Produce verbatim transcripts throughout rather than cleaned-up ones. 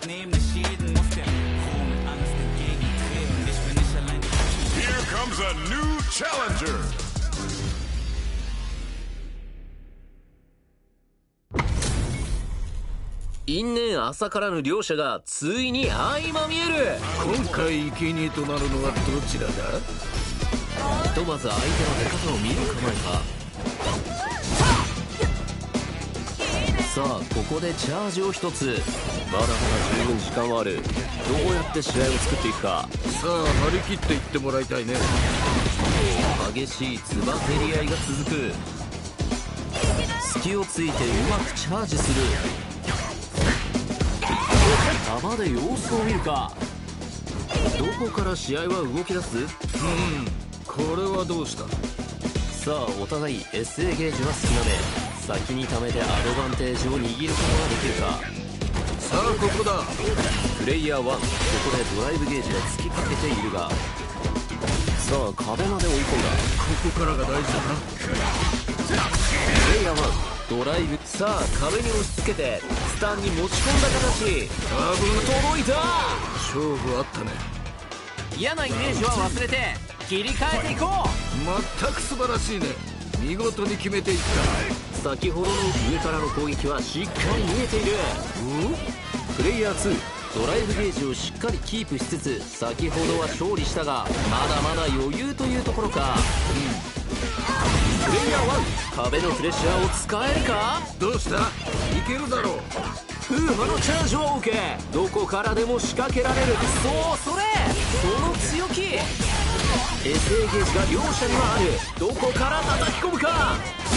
comes a new challenger. 因縁朝からぬ両者がついに相まみえる。 今回生贄となるのはどちらだ。 ひとまず相手の出方を見る構えか。さあここでチャージを一つ。まだまだ十分時間はある。どうやって試合を作っていくか。 さあ張り切っていってもらいたいね。 激しいつばぜり合いが続く。隙をついてうまくチャージする。球で様子を見るか。どこから試合は動き出す。うん、 これはどうした。 さあお互い エスエー ゲージは少なめ。先に貯めてアドバンテージを握ることができるか。 さあここだ。 プレイヤーワン、ここでドライブゲージが突きかけているが、さあ壁まで追い込んだ。 ここからが大事だな。 プレイヤーワンドライブ。さあ壁に押し付けてスタンに持ち込んだ形。届いた。 勝負あったね。 嫌なイメージは忘れて切り替えていこう。 全く素晴らしいね。見事に決めていった。 先ほどの上からの攻撃はしっかり見えている。プレイヤーツードライブゲージをしっかりキープしつつ、先ほどは勝利したがまだまだ余裕というところか。プレイヤーワン壁のプレッシャーを使えるか。 どうした。いけるだろう。 風波のチャージを受けどこからでも仕掛けられる。そうそれその強気。 エスエー ゲージが両者にはある。どこから叩き込むか。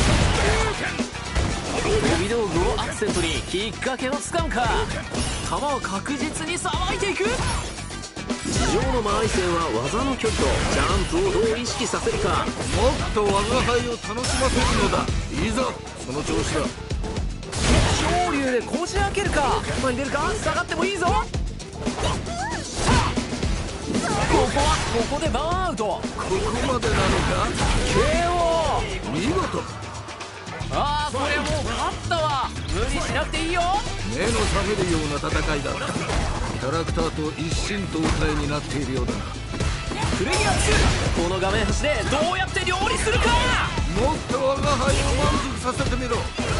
飛び道具をアクセントにきっかけをつかむか。球は確実にさばいていく。地上の間合い線は技の距離とジャンプをどう意識させるか。 もっと我が輩を楽しませるのだ。いいぞその調子だ。 昇竜でこじ開けるか。前に出るか。下がってもいいぞ。ここはここでバーンアウト。ここまでなのか。 ケーオー見事。 ああこれはもう勝ったわ。無理しなくていいよ。 目の覚めるような戦いだった。キャラクターと一心同体になっているようだな。 プレイヤーツーこの画面端でどうやって料理するか。 もっと我が輩を満足させてみろ。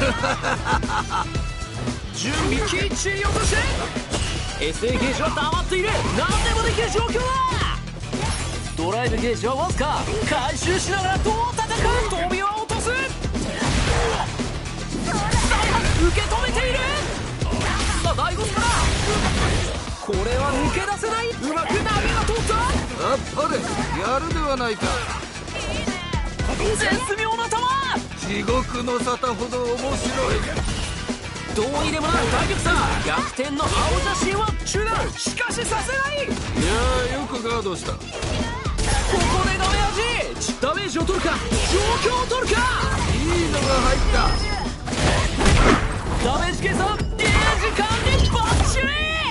準備きっちり落として。 エスエー ゲージは溜まっている。何でもできる状況だ。ドライブゲージはわずか。回収しながらどう戦う。飛びは落とす。受け止めている。さあ第ごスパラ。これは抜け出せない。うまく投げが通った。 あっぱれやるではないか。 絶妙な球。 地獄の沙汰ほど面白い。 どうにでもなる対局さ。逆転の青写真は中断。しかしさせない。 いやーよくガードした。こここでダメージ。ダメージを取るか状況を取るか。 いいのが入った。 ダメージ計算ゲージ管理バッチリ。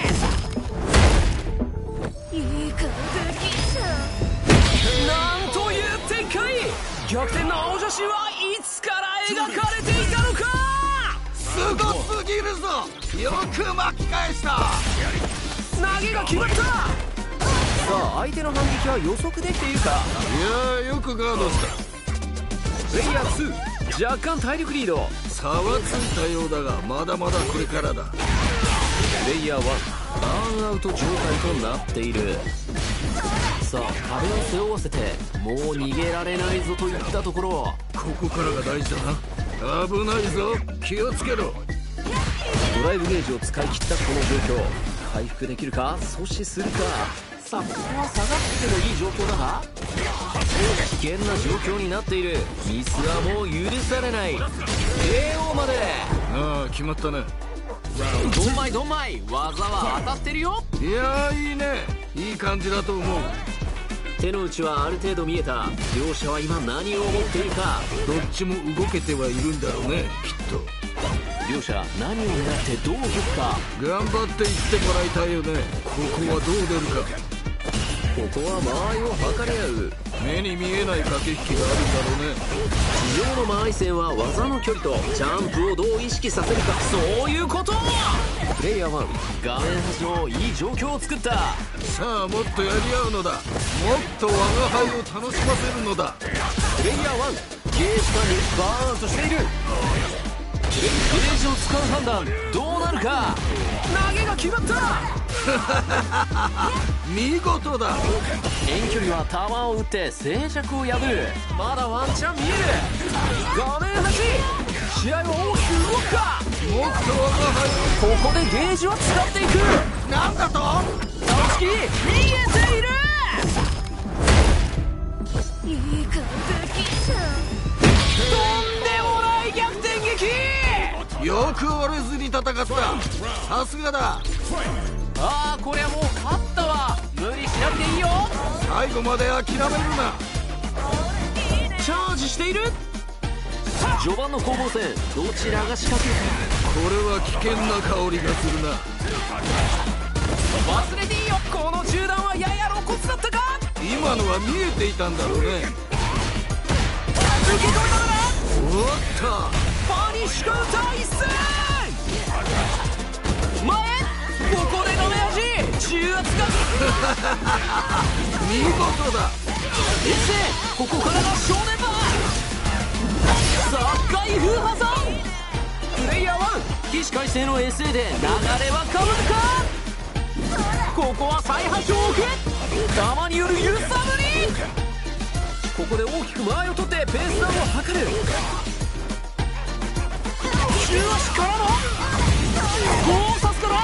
いい感じ。 なんという展開。逆転の青写真はいつから描かれていたのか。 すごすぎるぞ。よく巻き返した。 投げが決まった。さあ相手の反撃は予測できているか。 いやーよくガードした。 プレイヤーツー若干体力リード。 差はついたようだがまだまだこれからだ。 プレイヤーワンバーンアウト状態となっている。さあ壁を背負わせてもう逃げられないぞといったところ。 ここからが大事だな。危ないぞ気をつけろ。 ドライブゲージを使い切ったこの状況。回復できるか阻止するか。さあここは下がってもいい状況だが危険な状況になっている。ミスはもう許されない。 ケーオー まで。 ああ決まったね。 ドンマイドンマイ技は当たってるよ。 いやーいいね。いい感じだと思う。 手の内はある程度見えた。両者は今何を思っているか。 どっちも動けてはいるんだろうねきっと。 両者何を狙ってどう動くか。 頑張っていってもらいたいよね。ここはどう出るか。 ここは間合いを測り合う。 目に見えない駆け引きがあるんだろうね。 地上の間合い戦は技の距離とジャンプをどう意識させるか。そういうこと。プレイヤーワン、画面端のいい状況を作った。 さあもっとやり合うのだ。もっと我が輩を楽しませるのだ。 プレイヤーワン、ゲージ管理バーンとしている。プレイゲージを使う判断どうなるか。投げが決まった見事だ。 遠距離は球を打って静寂を破る。まだワンチャン見える。画面端、試合は大きく動くか。 もっと我が輩ここでゲージを使っていく。 を。なんだと。 倒しきり見えている。 いい感激さ。 とんでもない逆転劇。 よく折れずに戦った。さすがだ。 ああ、こりゃもう勝ったわ。無理しなくていいよ。 最後まで諦めるな。 チャージしている。序盤の攻防戦、どちらが仕掛けるか。 これは危険な香りがするな。 忘れていいよ、この中段はやや露骨だったか。 今のは見えていたんだろうね。 受け取りながらおっと、 パニッシュカウンター一戦。前、ここで画面端重圧が見事だ。 一戦、ここからが正念場。殺界風破産。プレイヤーワン、起死回生の エスエー で流れは変わるか。ここは再破傷を受け、弾による揺さぶり。ここで大きく間合いを取ってペースダウンを図る。中足からのゴーサスから。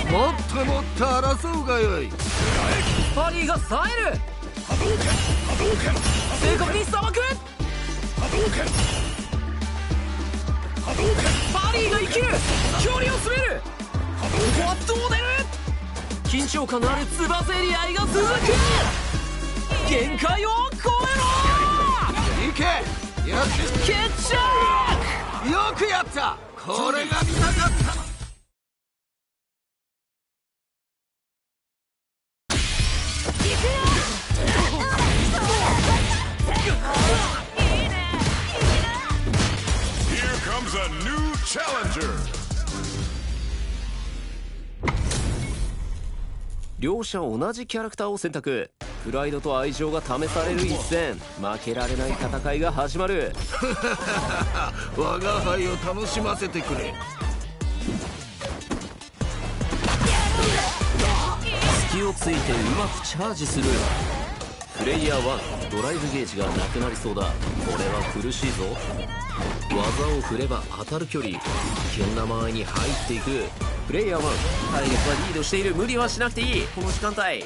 もっともっと争うがよい。 パリーが冴える。正確にさばく。パリーが生きる。距離を詰める。ここはどう出る。緊張感のあるつばぜり合いが続く。限界を超えいけ、やってろ。決着。 よくやった。これが見たかった。 Here comes a new challenger. 両者同じキャラクターを選択。プライドと愛情が試される一戦。負けられない戦いが始まる。 我が輩を楽しませてくれ。 隙をついてうまくチャージする。プレイヤーワン、ドライブゲージがなくなりそうだ。これは苦しいぞ。技を振れば当たる距離、危険な間合いに入っていく。プレイヤーワン、体力はリードしている。無理はしなくていい。この時間帯、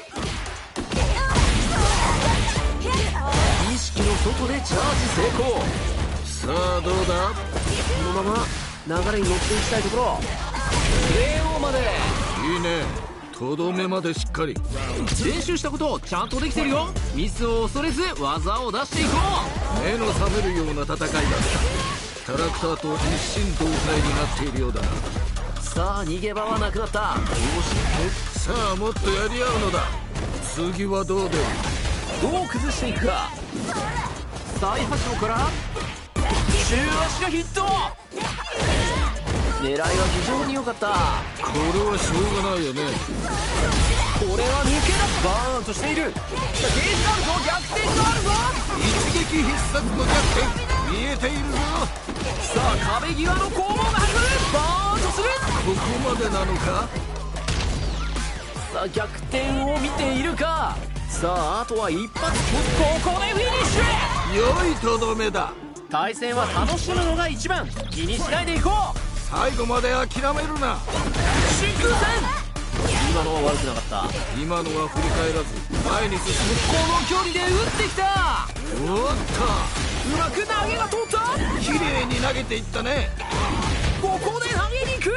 意識の外でチャージ成功。 さあどうだ。 このまま流れに乗っていきたいところ。ケーオー までいいね。とどめまでしっかり。 練習したことちゃんとできてるよ。ミスを恐れず技を出していこう。 目の覚めるような戦いだった。キャラクターと一心同体になっているようだな。 さあ逃げ場はなくなった。よし、 さあもっとやり合うのだ。次はどう出る。 どう崩していくか。再発症から中足がヒット。狙いは非常に良かった。 これはしょうがないよね。 これは抜け出す。バーンとしている。ゲージがあるぞ。逆転があるぞ。 一撃必殺の逆転見えているぞ。 さあ壁際の攻防が始まる。バーンとする。 ここまでなのか。 さあ逆転を見ているか。さああとは一発。ここでフィニッシュ。 良いとどめだ。 対戦は楽しむのが一番。気にしないでいこう。 最後まで諦めるな。 真空戦。今のは悪くなかった。 今のは振り返らず前に進む。 この距離で打ってきた。 おっうまく投げが通った。 と綺麗に投げていったね。 ここで投げに行く。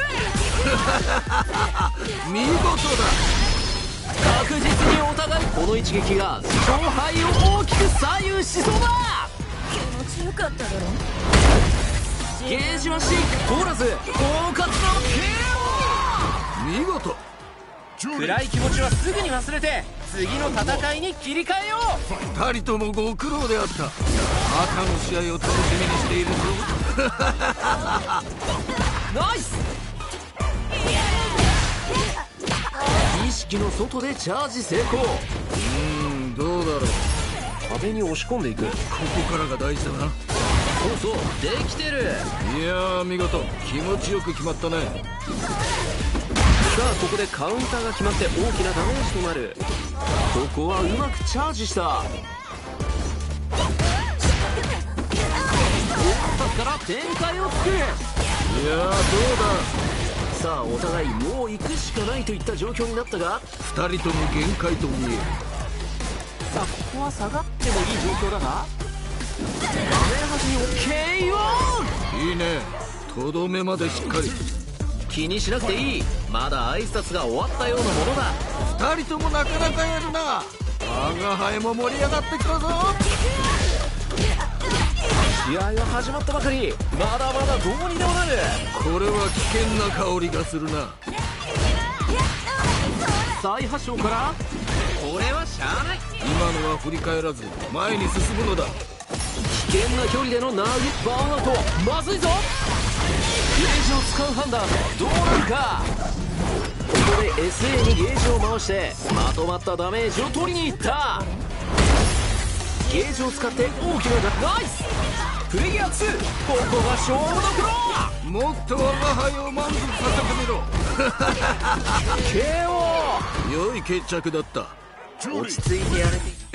見事だ。 確実にお互いこの一撃が勝敗を大きく左右しそうだ。 気持ちよかっただろ。 ゲージはシンク通らず狡猾な ケーオー。 見事。 暗い気持ちはすぐに忘れて次の戦いに切り替えよう。 二人ともご苦労であった。赤の試合を楽しみにしているぞ。 ナイス。意識の外でチャージ成功。 うーん、どうだろう。 壁に押し込んでいく。 ここからが大事だな。 そうそう、できてる。 いやー、見事、気持ちよく決まったね。 さあ、ここでカウンターが決まって大きなダメージとなる。ここはうまくチャージした。大パスから展開を作る。 いやー、どうだ。 さあ、お互いもう行くしかないといった状況になったが、 二人とも限界と見える。 さあ、ここは下がってもいい状況だが、画面端に ケーオー。 いいね、とどめまでしっかり。 気にしなくていい。まだ挨拶が終わったようなものだ。 二人ともなかなかやるな。我が輩も盛り上がってきたぞ。 試合は始まったばかり。まだまだどうにでもなる。 これは危険な香りがするな。 再発症から、これはしゃあない。 今のは振り返らず前に進むのだ。 危険な距離での投げバーンアウト。まずいぞ。ゲージを使う判断どうなるか。ここで エスエー にゲージを回してまとまったダメージを取りに行った。ゲージを使って大きなナイスプレイヤーツー。ここが勝負どころ。 もっと我が輩を満足させてみろ。 ケーオー。 良い決着だった。 落ち着いてやれて。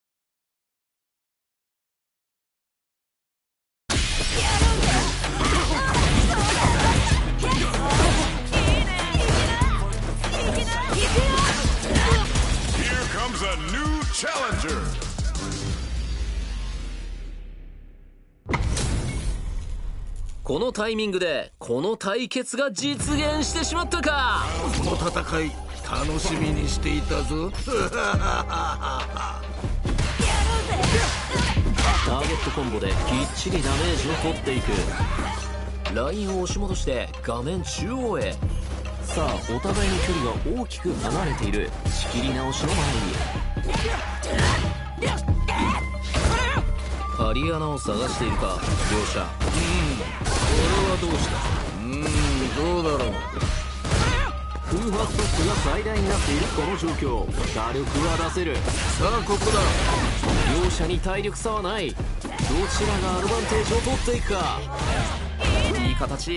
このタイミングでこの対決が実現してしまったか。 この戦い楽しみにしていたぞ。 ターゲットコンボできっちりダメージを取っていく。ラインを押し戻して画面中央へ。さあ、お互いの距離が大きく離れている。仕切り直しの前にハリ穴を探しているか、両者。 これはどうした。うーん、どうだろう。 風波ストップが最大になっているこの状況。火力は出せる。 さあ、ここだ。 両者に体力差はない。どちらがアドバンテージを取っていくか。いい形。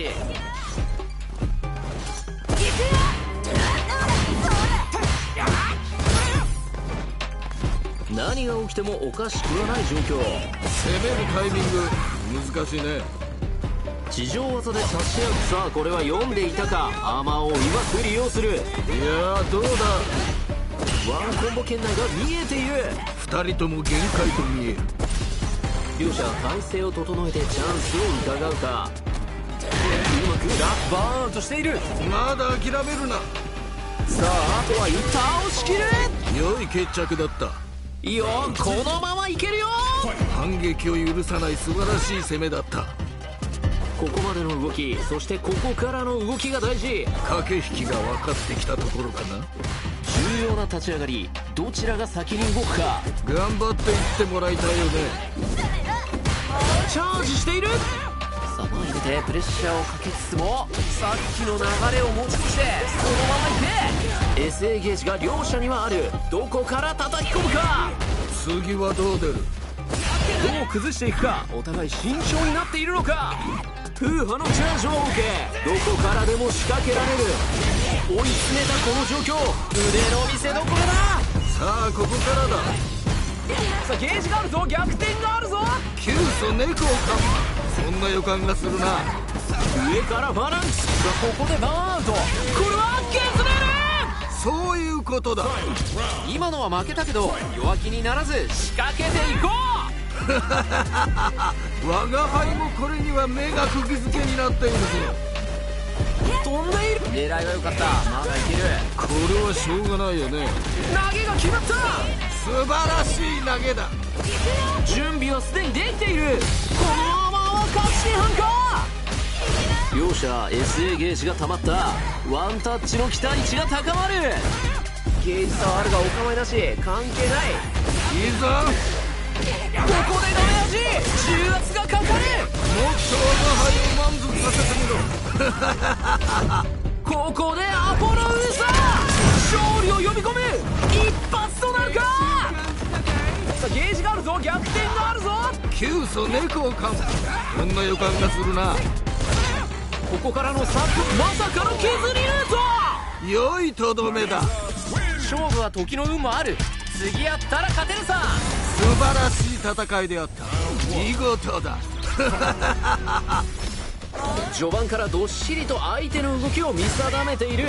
何が起きてもおかしくはない状況。 攻めるタイミング難しいね。 地上技で差し合う。さあ、これは読んでいたか。アーマーをうまく利用する。 いやー、どうだ。 ワンコンボ圏内が見えている。 二人とも限界と見える。 両者体勢を整えてチャンスを伺うか。うまくラッバーンとしている。 まだ諦めるな。 さあ、あとは倒しきる。 良い決着だった。 いいよ、このままいけるよ。 反撃を許さない素晴らしい攻めだった。 ここまでの動き、そしてここからの動きが大事。 駆け引きが分かってきたところかな。 重要な立ち上がり、どちらが先に動くか。 頑張っていってもらいたいよね。 チャージしている。さばいててプレッシャーをかけつつも、さっきの流れを持ち越してそのままいけ。 エスエー ゲージが両者にはある。どこから叩き込むか。 次はどう出る。 どう崩していくか。お互い慎重になっているのか。風波のチャージを受け、どこからでも仕掛けられる。追い詰めたこの状況、腕の見せ所だ。 さあ、ここからだ。 さあ、ゲージがあるぞ。逆転があるぞ。 キュウソネコか。そんな予感がするな。 上からバランス。さあ、ここでバーンアウト。これは削れる。 そういうことだ。 今のは負けたけど弱気にならず仕掛けていこう。 我が輩もこれには目が釘付けになっているぞ。 飛んでいる。狙いは良かった。まだいける。 これはしょうがないよね。 投げが決まった。 素晴らしい投げだ。 準備はすでにできている。このままは確信犯か。両者 エスエー ゲージが溜まった。ワンタッチの期待値が高まる。 ゲージ差はあるがお構いなし、関係ない。 いいぞ。もっここでダメージ重圧がかかる。 と我が輩を満足させてみろ。 ここでアポロウーサー勝利を呼び込む一発となるか。さあゲージがあるぞ、逆転があるぞ。 急祖猫か。こんな予感がするな。 ここからのサップ、まさかの削りルート。 良いとどめだ。 勝負は時の運もある。次やったら勝てるさ。 素晴らしい戦いであった。見事だ。 序盤からどっしりと相手の動きを見定めている。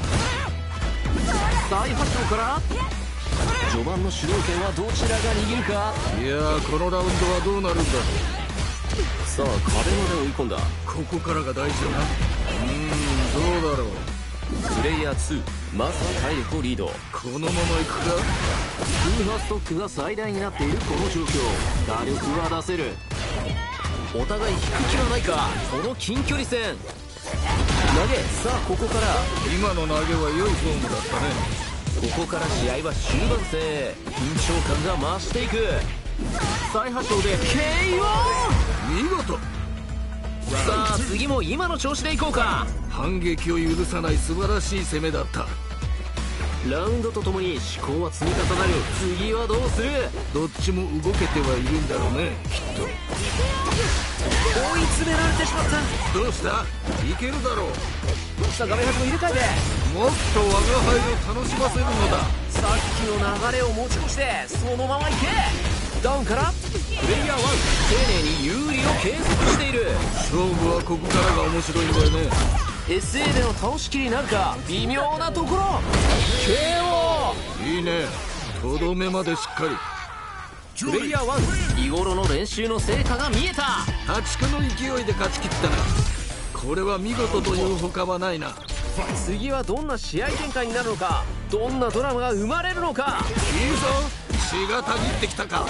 大発表から序盤の主導権はどちらが握るか。 いやー、このラウンドはどうなるんだ。 さあ壁まで追い込んだ。 ここからが大事だな。うーん、どうだろう。 プレイヤーツー、まずは体力をリード。 このままいくか。 空破ストックが最大になっているこの状況、打力は出せる。お互い引く気はないか。この近距離戦投げ。さあここから今の投げは良いフォームだったね。 ここから試合は終盤戦へ。緊張感が増していく。再発症で ケーオー。 見事。 さあ次も今の調子でいこうか。 反撃を許さない素晴らしい攻めだった。 ラウンドとともに思考は積み重なる。次はどうする。 どっちも動けてはいるんだろうね、きっと。 追い詰められてしまった。 どうした？いけるだろう。 さあ画面端も入れ替えて、 もっと我が輩を楽しませるのだ。 さっきの流れを持ち越してそのままいけ。ダウンからプレイヤーワン、丁寧に有利を計測している。 勝負はここからが面白いんだよね。 エスエー での倒しきりになるか。微妙なところ ケーオー。 いいね。とどめまでしっかり。 プレイヤーワン、日頃の練習の成果が見えた。 破竹の勢いで勝ち切ったな。これは見事というほかはないな。 次はどんな試合展開になるのか。どんなドラマが生まれるのか。 いいぞ。血がたぎってきたか。あ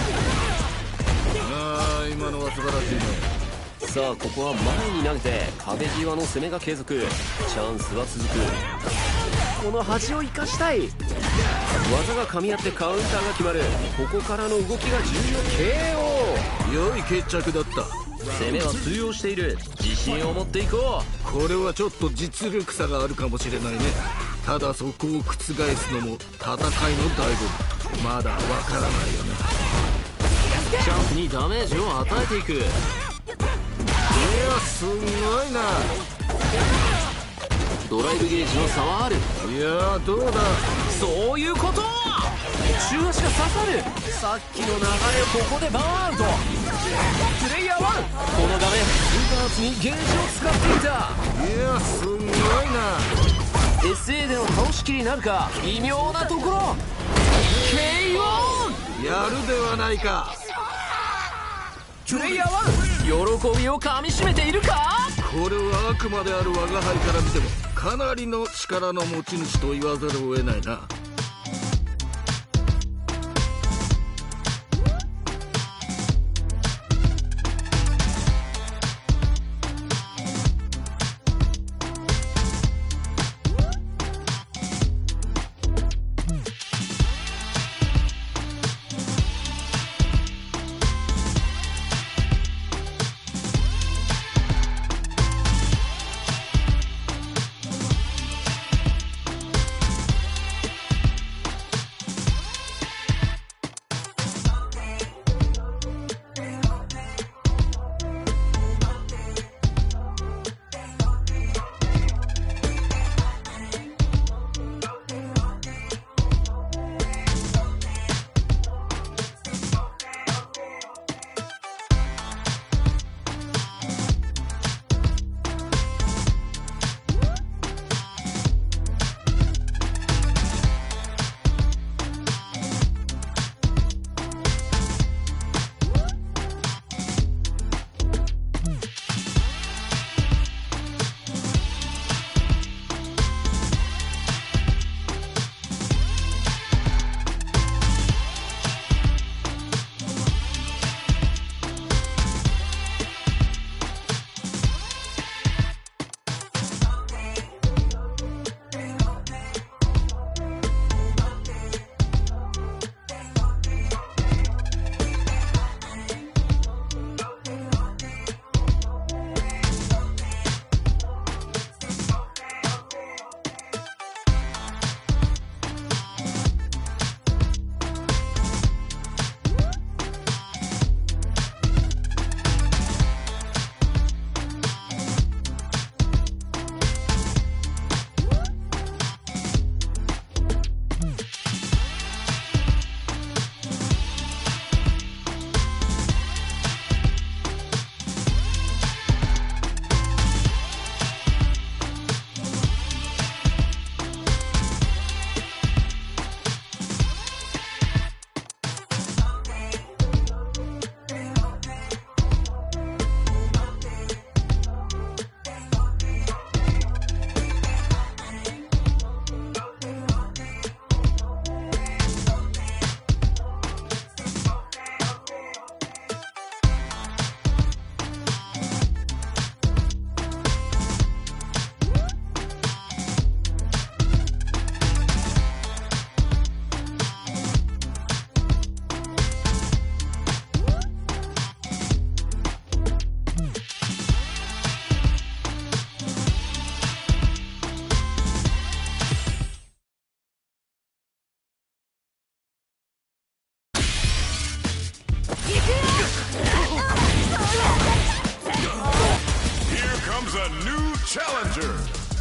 あ、今のは素晴らしいね。 さあここは前に投げて壁際の攻めが継続。チャンスは続く。この端を生かしたい。技が噛み合ってカウンターが決まる。ここからの動きが重要。 ケーオー。 良い決着だった。 攻めは通用している。自信を持っていこう。 これはちょっと実力差があるかもしれないね。ただそこを覆すのも戦いの醍醐味。まだわからないよね。 チャンスにダメージを与えていく。 いや、すごいな。 ドライブゲージの差はある。 いや、どうだ。 そういうこと。中足が刺さる。さっきの流れをここでバーンアウト。プレイヤーワン、この画面インターツにゲージを使っていた。 いや、すごいな。 エスエー での倒しきりになるか。微妙なところ ケーオー。 やるではないか。 プレイヤーワン、喜びをかみしめているか。 これはあくまである我が輩から見てもかなりの力の持ち主と言わざるを得ないな。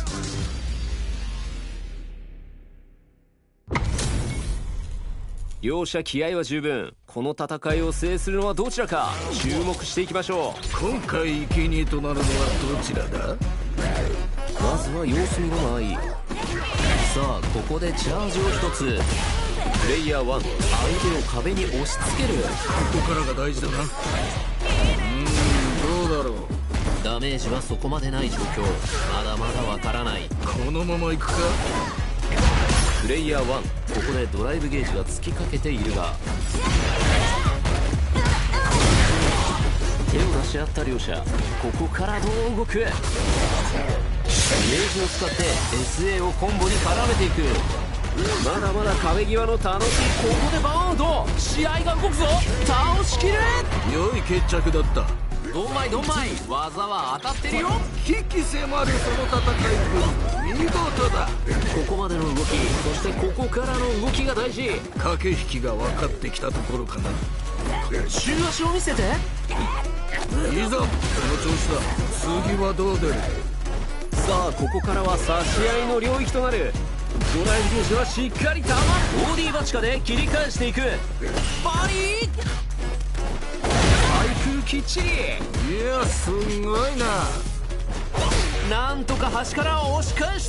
両者気合は十分。この戦いを制するのはどちらか注目していきましょう。 今回生贄となるのはどちらだ？ まずは様子見の間合い。さあここでチャージを一つ。プレイヤーワン、相手を壁に押し付ける。 ここからが大事だな。うーん、どうだろう。 ダメージはそこまでない状況。まだまだわからない。 このまま行くか。 プレイヤーワン、ここでドライブゲージが突きかけているが、手を出し合った両者、ここからどう動く。ゲージを使って エスエー をコンボに絡めていく。まだまだ壁際の楽しい。ここでバウンド、試合が動くぞ。倒しきる。 良い決着だった。 ドンマイドンマイ、技は当たってるよ。 危機迫るその戦いぶり、見事だ。 ここまでの動き、そしてここからの動きが大事。 駆け引きが分かってきたところかな。 中足を見せて。 いざその調子だ。次はどう出る。 さあここからは差し合いの領域となる。ドライブゲージはしっかりたま。 オーディー バチカで切り返していく。バリー対空きっちり。 いやすんごいな。 なんとか端から押し返した。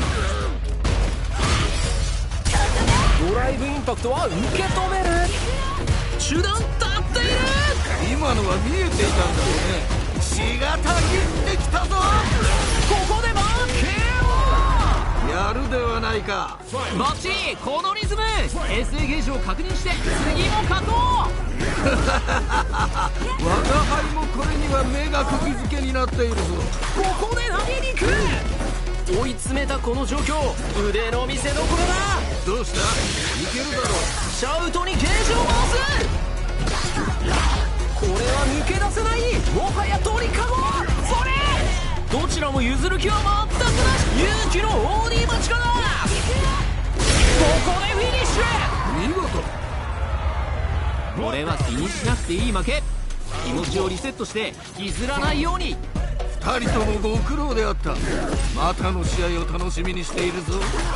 ドライブインパクトは受け止める。中断立っている。 今のは見えていたんだろうね。血がたぎってきたぞ。 ここで負け。 やるではないか。 バッチリ。このリズム エスエー ゲージを確認して次も勝とう。 我が輩もこれには目が釘付けになっているぞ。 ここで投げに行く。追い詰めたこの状況、腕の見せ所だ。 どうした？いけるだろう。 シャウトにゲージを回す。これは抜け出せない。もはや鳥かご。それどちらも譲る気は全くなし。勇気の オーディー バチカだ。ここでフィニッシュ。 見事。 これは気にしなくていい負け。気持ちをリセットして引きずらないように。 二人ともご苦労であった。またの試合を楽しみにしているぞ。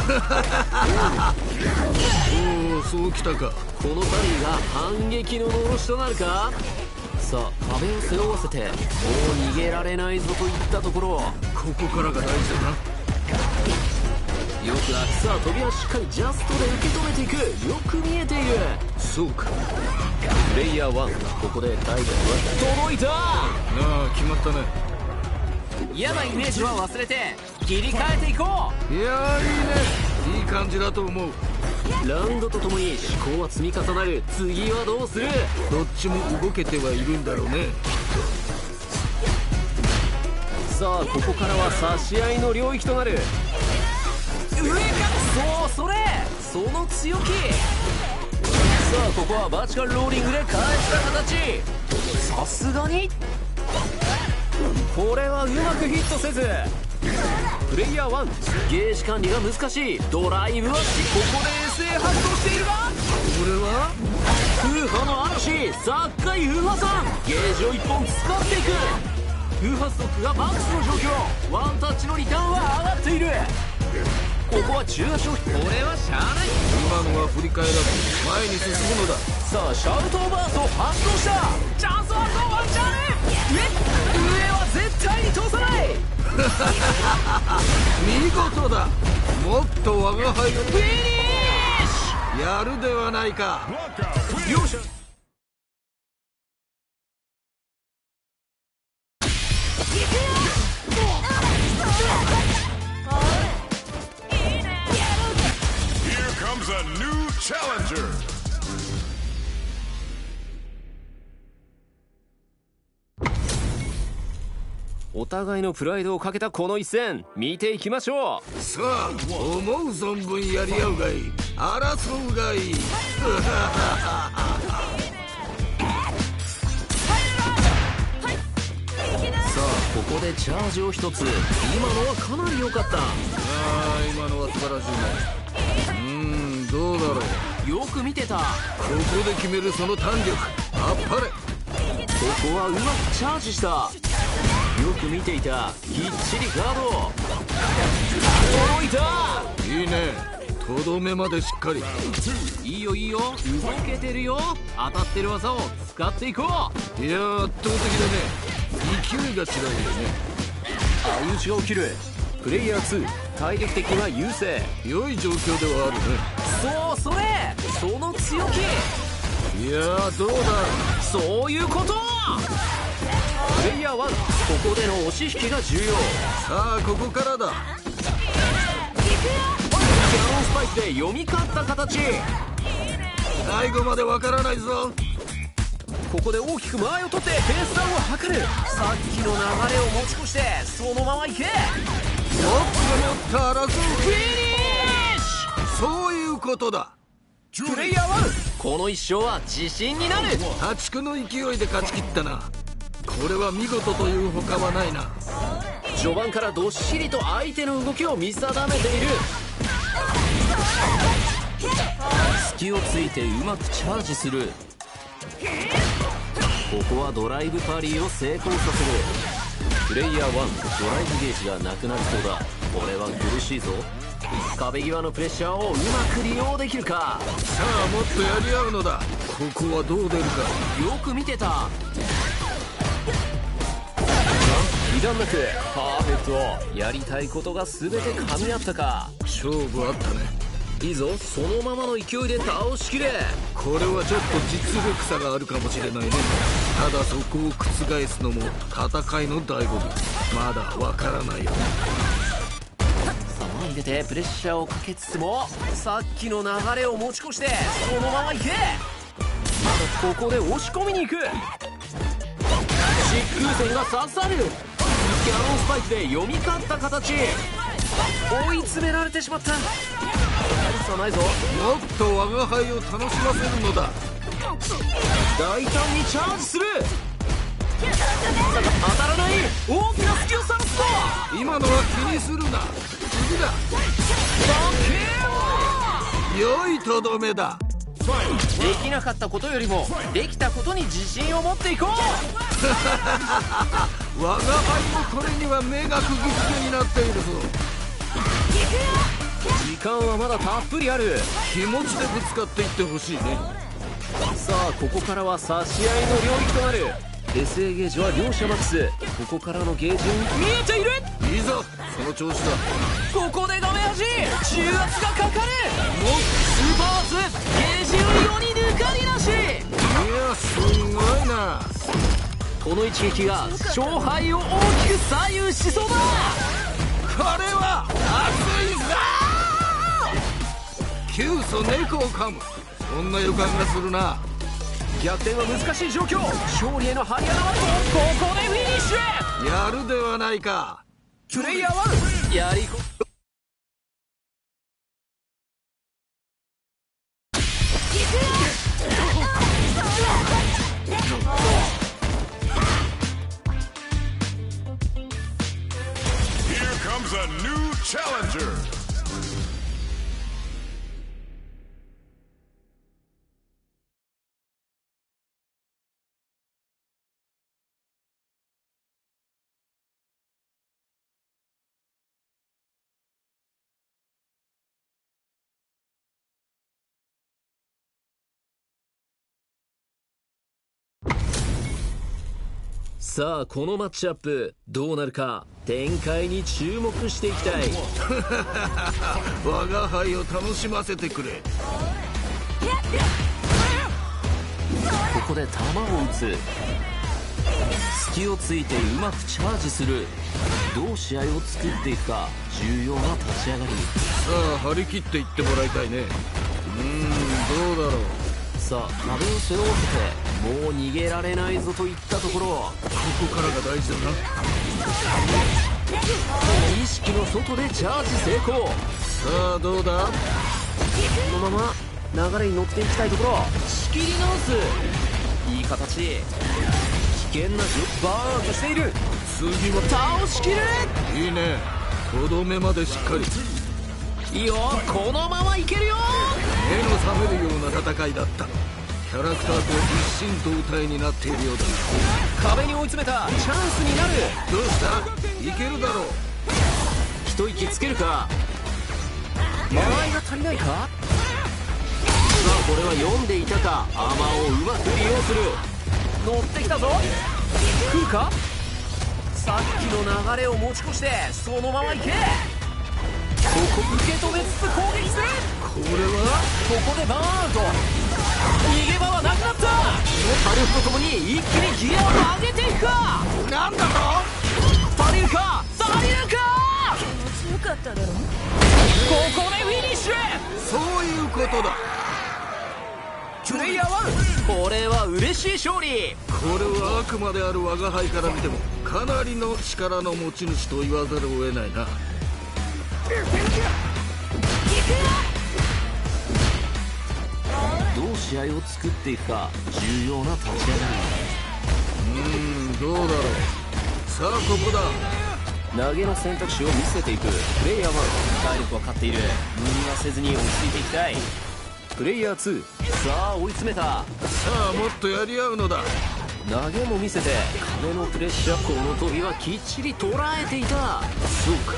おお、そうきたか。 このタリーが反撃ののろしとなるか。さあ壁を背負わせて、もう逃げられないぞといったところ。 ここからが大事だな。 よくある。さあ飛びはしっかりジャストで受け止めていく。よく見えている。 そうか。 プレイヤーワン、ここでダイブは届いた。 なあ決まったね。 嫌なイメージは忘れて切り替えていこう。 いやーいいね。いい感じだと思う。 ラウンドとともに思考は積み重なる。次はどうする。 どっちも動けてはいるんだろうね。 さあここからは差し合いの領域となる。上からそうそれその強気。さあここはバーチカルローリングで返した形。さすがにこれはうまくヒットせず。プレイヤーワン、ゲージ管理が難しい。ドライブはここで エスエー 発動しているが、 これは風波の嵐。ザッカイ風波さん、ゲージをいっぽん使っていく。風波ストックがマックスの状況。ワンタッチのリターンは上がっている。ここは中足を。これはしゃあない。 今のは振り返らず前に進むのだ。 さあシャウトバースト発動した。チャンスはワンチャンね。上上は絶対に通さない。 見事だ。もっと我が輩をフィニッシやるではないか。 ュ。両者 Here comes a new challenger. お互いのプライドをかけたこの一戦、見ていきましょう。 さあ思う存分やり合うがいい。争うがいい。 さあここでチャージを一つ。今のはかなり良かった。 ああ今のは素晴らしいね。うーんどうだろう。 よく見てた。こここで決めるその弾力。あっぱれ。 こはうまくチャージした。よく見ていた。きっちりガード。 とどめまでしっかり。 いいよいいよ、動けてるよ。当たってる技を使っていこう。 いやー、圧倒的だね。勢いが違うよね。 相打ちが起きる。プレイヤーツー、体力的には優勢。 良い状況ではあるね。 そうそれ、その強気。 いやー、どうだ。 そういうこと。プレイヤーワン、ここでの押し引きが重要。 さあここからだ。 キャノンスパイクで読み勝った形。 最後までわからないぞ。 ここで大きく間合いを取ってペースダウンを図る。さっきの流れを持ち越してそのままいけ。 もっともっと争う。 フィニッシそういうことだ。 ュ。プレイヤーワン、この一勝は自信になる。 破竹の勢いで勝ち切ったな。これは見事というほかはないな。 序盤からどっしりと相手の動きを見定めている。隙をついてうまくチャージする。ここはドライブパリーを成功させる。プレイヤーワン、ドライブゲージがなくなりそうだ。これは苦しいぞ。壁際のプレッシャーをうまく利用できるか。 さあもっとやり合うのだ。ここはどう出るか。 よく見てた。被弾なくパーフェクト。やりたいことが全て噛み合ったか。 勝負あったね。 いいぞ、そのままの勢いで倒しきれ。 これはちょっと実力差があるかもしれないね。ただそこを覆すのも戦いの醍醐味。まだわからないよ。 さあ前に出てプレッシャーをかけつつもさっきの流れを持ち越してそのままいけ。まだここで押し込みに行く。疾空戦が刺さる。キャノンスパイクで読み勝った形。追い詰められてしまった。さないぞ。 もっと我が輩を楽しませるのだ。 大胆にチャージする。当たらない。大きな隙をさらすと。 今のは気にするな。次だ。良いとどめだ。 できなかったことよりもできたことに自信を持っていこう。 我が輩もこれには目が釘付けになっているぞ。 時間はまだたっぷりある。 気持ちでぶつかっていってほしいね。 さあここからは差し合いの領域となる。 エスエー ゲージは両者マックス。ここからのゲージ見えている。 いいぞ、その調子だ。 ここで画面端重圧がかかる。 もっスーパー圧ゲージよりよに抜かりなし。 いやすごいな。 この一撃が勝敗を大きく左右しそうだ。 これは熱いぞ。急須猫を噛む。そんな予感がするな。 逆転は難しい状況。勝利への張り穴はここでフィニッシュ。 やるではないか。 プレイヤーワン、やりこ Here comes a new challenger. さあこのマッチアップどうなるか。展開に注目していきたい。 我が輩を楽しませてくれ。 ここで球を打つ。隙をついてうまくチャージする。どう試合を作っていくか重要な立ち上がり。 さあ張り切っていってもらいたいね。うーんどうだろう。 さあ壁を背負わせてもう逃げられないぞといったところ。 ここからが大事だな。 意識の外でチャージ成功。 さあどうだ。 このまま流れに乗っていきたいところ。仕切り直す。いい形。危険なバーンとしている。 次は倒しきる。 いいね。とどめまでしっかり。 いいよ、このままいけるよ。 目の覚めるような戦いだった。キャラクターと一心同体になっているようだ。 壁に追い詰めたチャンスになる。 どうした。いけるだろう。 一息つけるか。 間合いが足りないか。さあこれは読んでいたか。アーマーをうまく利用する。乗ってきたぞ。来るか。さっきの流れを持ち越してそのまま行け。ここ受け止めつつ攻撃する。 これはここでバーンアウト。逃げ場はなくなった。火力とともに一気にギアを上げていくか。 なんだと。 足りるか足りるか。 気持ちよかっただろ。 ここでフィニッシュ。 そういうことだ。 プレイヤーワン、これは嬉しい勝利。 これはあくまである我が輩から見てもかなりの力の持ち主と言わざるを得ないな。 どう試合を作っていくか重要な立ち上がうーんどうだろう。さあここだ。 り。投げの選択肢を見せていく。プレイヤーワン、体力は勝っている。無理はせずに落ち着いていきたい。プレイヤーツー、さあ追い詰めた。 さあもっとやり合うのだ。 投げも見せて壁のプレッシャー。この飛びはきっちり捉えていた。 そうか。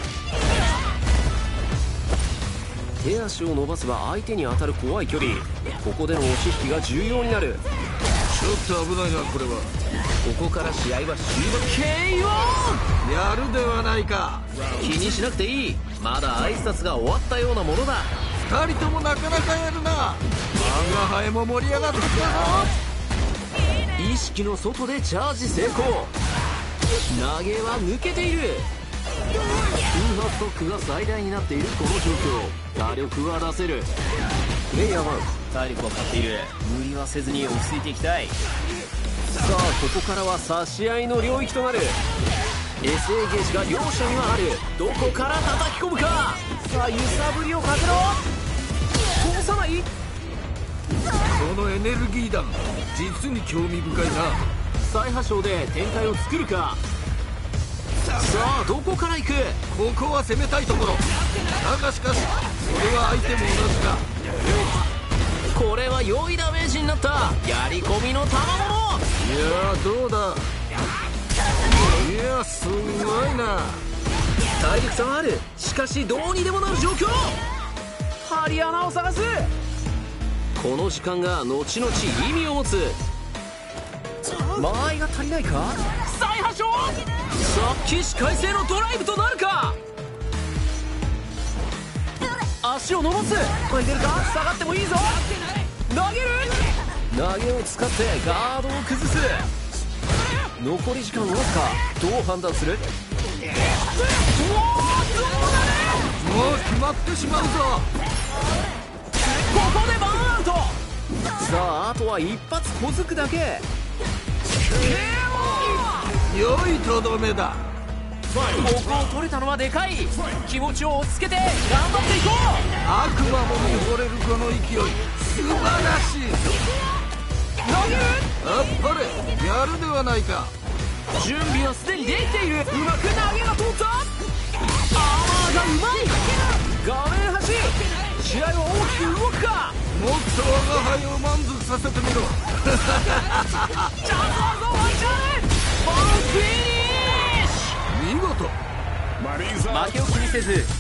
手足を伸ばせば相手に当たる怖い距離。ここでの押し引きが重要になる。 ちょっと危ないなこれは。 ここから試合は終盤。 ケーオーやるではないか。 気にしなくていい。まだ挨拶が終わったようなものだ。 二人ともなかなかやるな。我が輩も盛り上がってきたぞ。 意識の外でチャージ成功。投げは抜けている。空破ストックが最大になっているこの状況。打力は出せる。プレイヤーワン、体力は勝っている。無理はせずに落ち着いていきたい。さあここからは差し合いの領域となる。 エスエー ゲージが両者にはある。どこから叩き込むか。さあ揺さぶりをかけろ。通さない。 このエネルギー弾実に興味深いな。 再破傷で展開を作るか。さあどこから行く。 ここは攻めたいところだがしかしそれは相手も同じか。 これは良いダメージになった。やり込みの賜物。 いやーどうだ。いやすごいな。 体力差はある。しかしどうにでもなる状況。針穴を探す。この時間が後々意味を持つ。間合いが足りないか。再破傷。さっき起開性のドライブとなるか。足を伸ばす。前に出るか。下がってもいいぞ。投げる。投げを使ってガードを崩す。残り時間わずか。どう判断する。 もう決まってしまうぞ。 ここでバーンアウト。さああとは一発小づくだけ。 良いとどめだ。 ここを取れたのはでかい。気持ちを落ち着けて頑張っていこう。 悪魔も見惚れるこの勢い素晴らしい。 投げる。 あっぱれやるではないか。 準備はすでにできている。うまく投げが通った。アーマーがうまい。画面端。試合は大きく動くか。 もっと我が輩を満足させてみろ。 チャンスあるぞワンチャン。バンフィニッシュ。 見事。 負けを気にせず。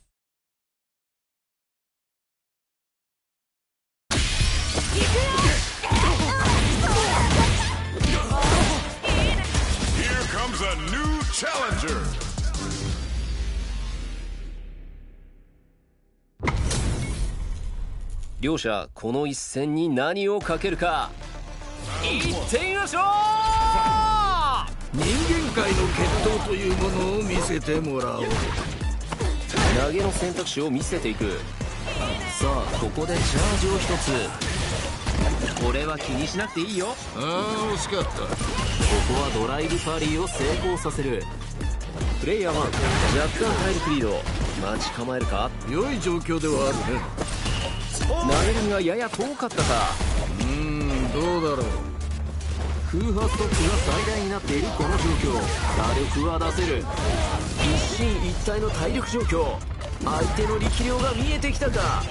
両者この一戦に何をかけるか。いってみましょう。 人間界の決闘というものを見せてもらおう。 投げの選択肢を見せていく。さあここでチャージを一つ。これは気にしなくていいよ。 ああ惜しかった。 ここはドライブパーリーを成功させる。プレイヤーワン、若干体力リード。待ち構えるか。 良い状況ではあるね。 投げるにはやや遠かったか。 うーんどうだろう。 空破ストックが最大になっているこの状況。打力は出せる。一進一退の体力状況。相手の力量が見えてきたか。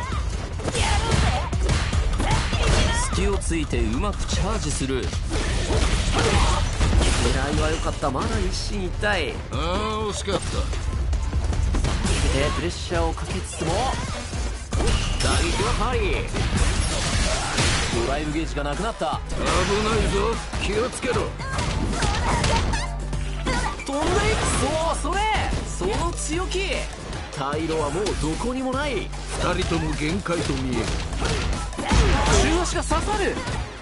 隙をついてうまくチャージする。狙いは良かった。まだ一進一退。 ああ惜しかった。 でプレッシャーをかけつつも打撃はパリ。ドライブゲージがなくなった。 危ないぞ、気をつけろ。 飛んでいく。そう、それその強気。退路はもうどこにもない。 ふたりとも限界と見える。 中足が刺さる。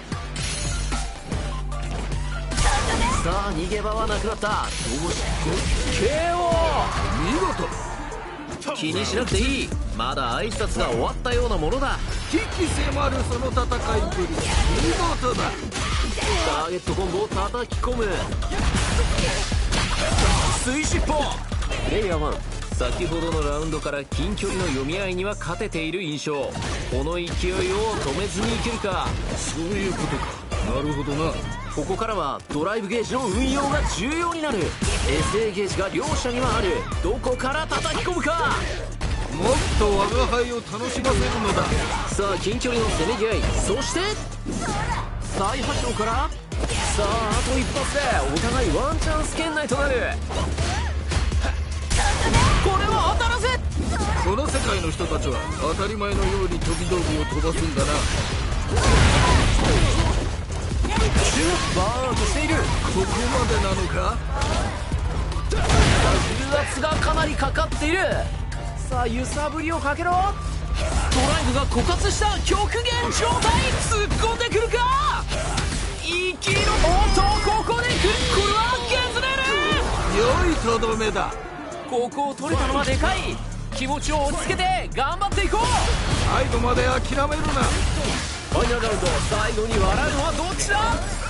さあ逃げ場はなくなった。どうし ケーオー。 見事。 気にしなくていい。まだ挨拶が終わったようなものだ。 危機迫るその戦いぶり、見事だ。 ターゲットコンボを叩き込む。水尻尾。プレイヤーワン、先ほどのラウンドから近距離の読み合いには勝てている印象。この勢いを止めずにいけるか。 そういうことか。なるほどな。 ここからはドライブゲージの運用が重要になる。 エスエー ゲージが両者にはある。どこから叩き込むか。 もっと我が輩を楽しませるのだ。 さあ近距離のせめぎ合い。そして再発症から、さああと一発でお互いワンチャンス圏内となる。これは当たらせ。 この世界の人たちは当たり前のように飛び道具を飛ばすんだな。 バーンアウトしている。 ここまでなのか。 重圧がかなりかかっている。さあ揺さぶりをかけろ。ドライブが枯渇した極限状態。突っ込んでくるか。生きろ。おっとここで来る。これは削れる。 良いとどめだ。 ここを取れたのはでかい。気持ちを落ち着けて頑張っていこう。 最後まで諦めるな。 ファイナルラウンド、最後に笑うのはどっちだ。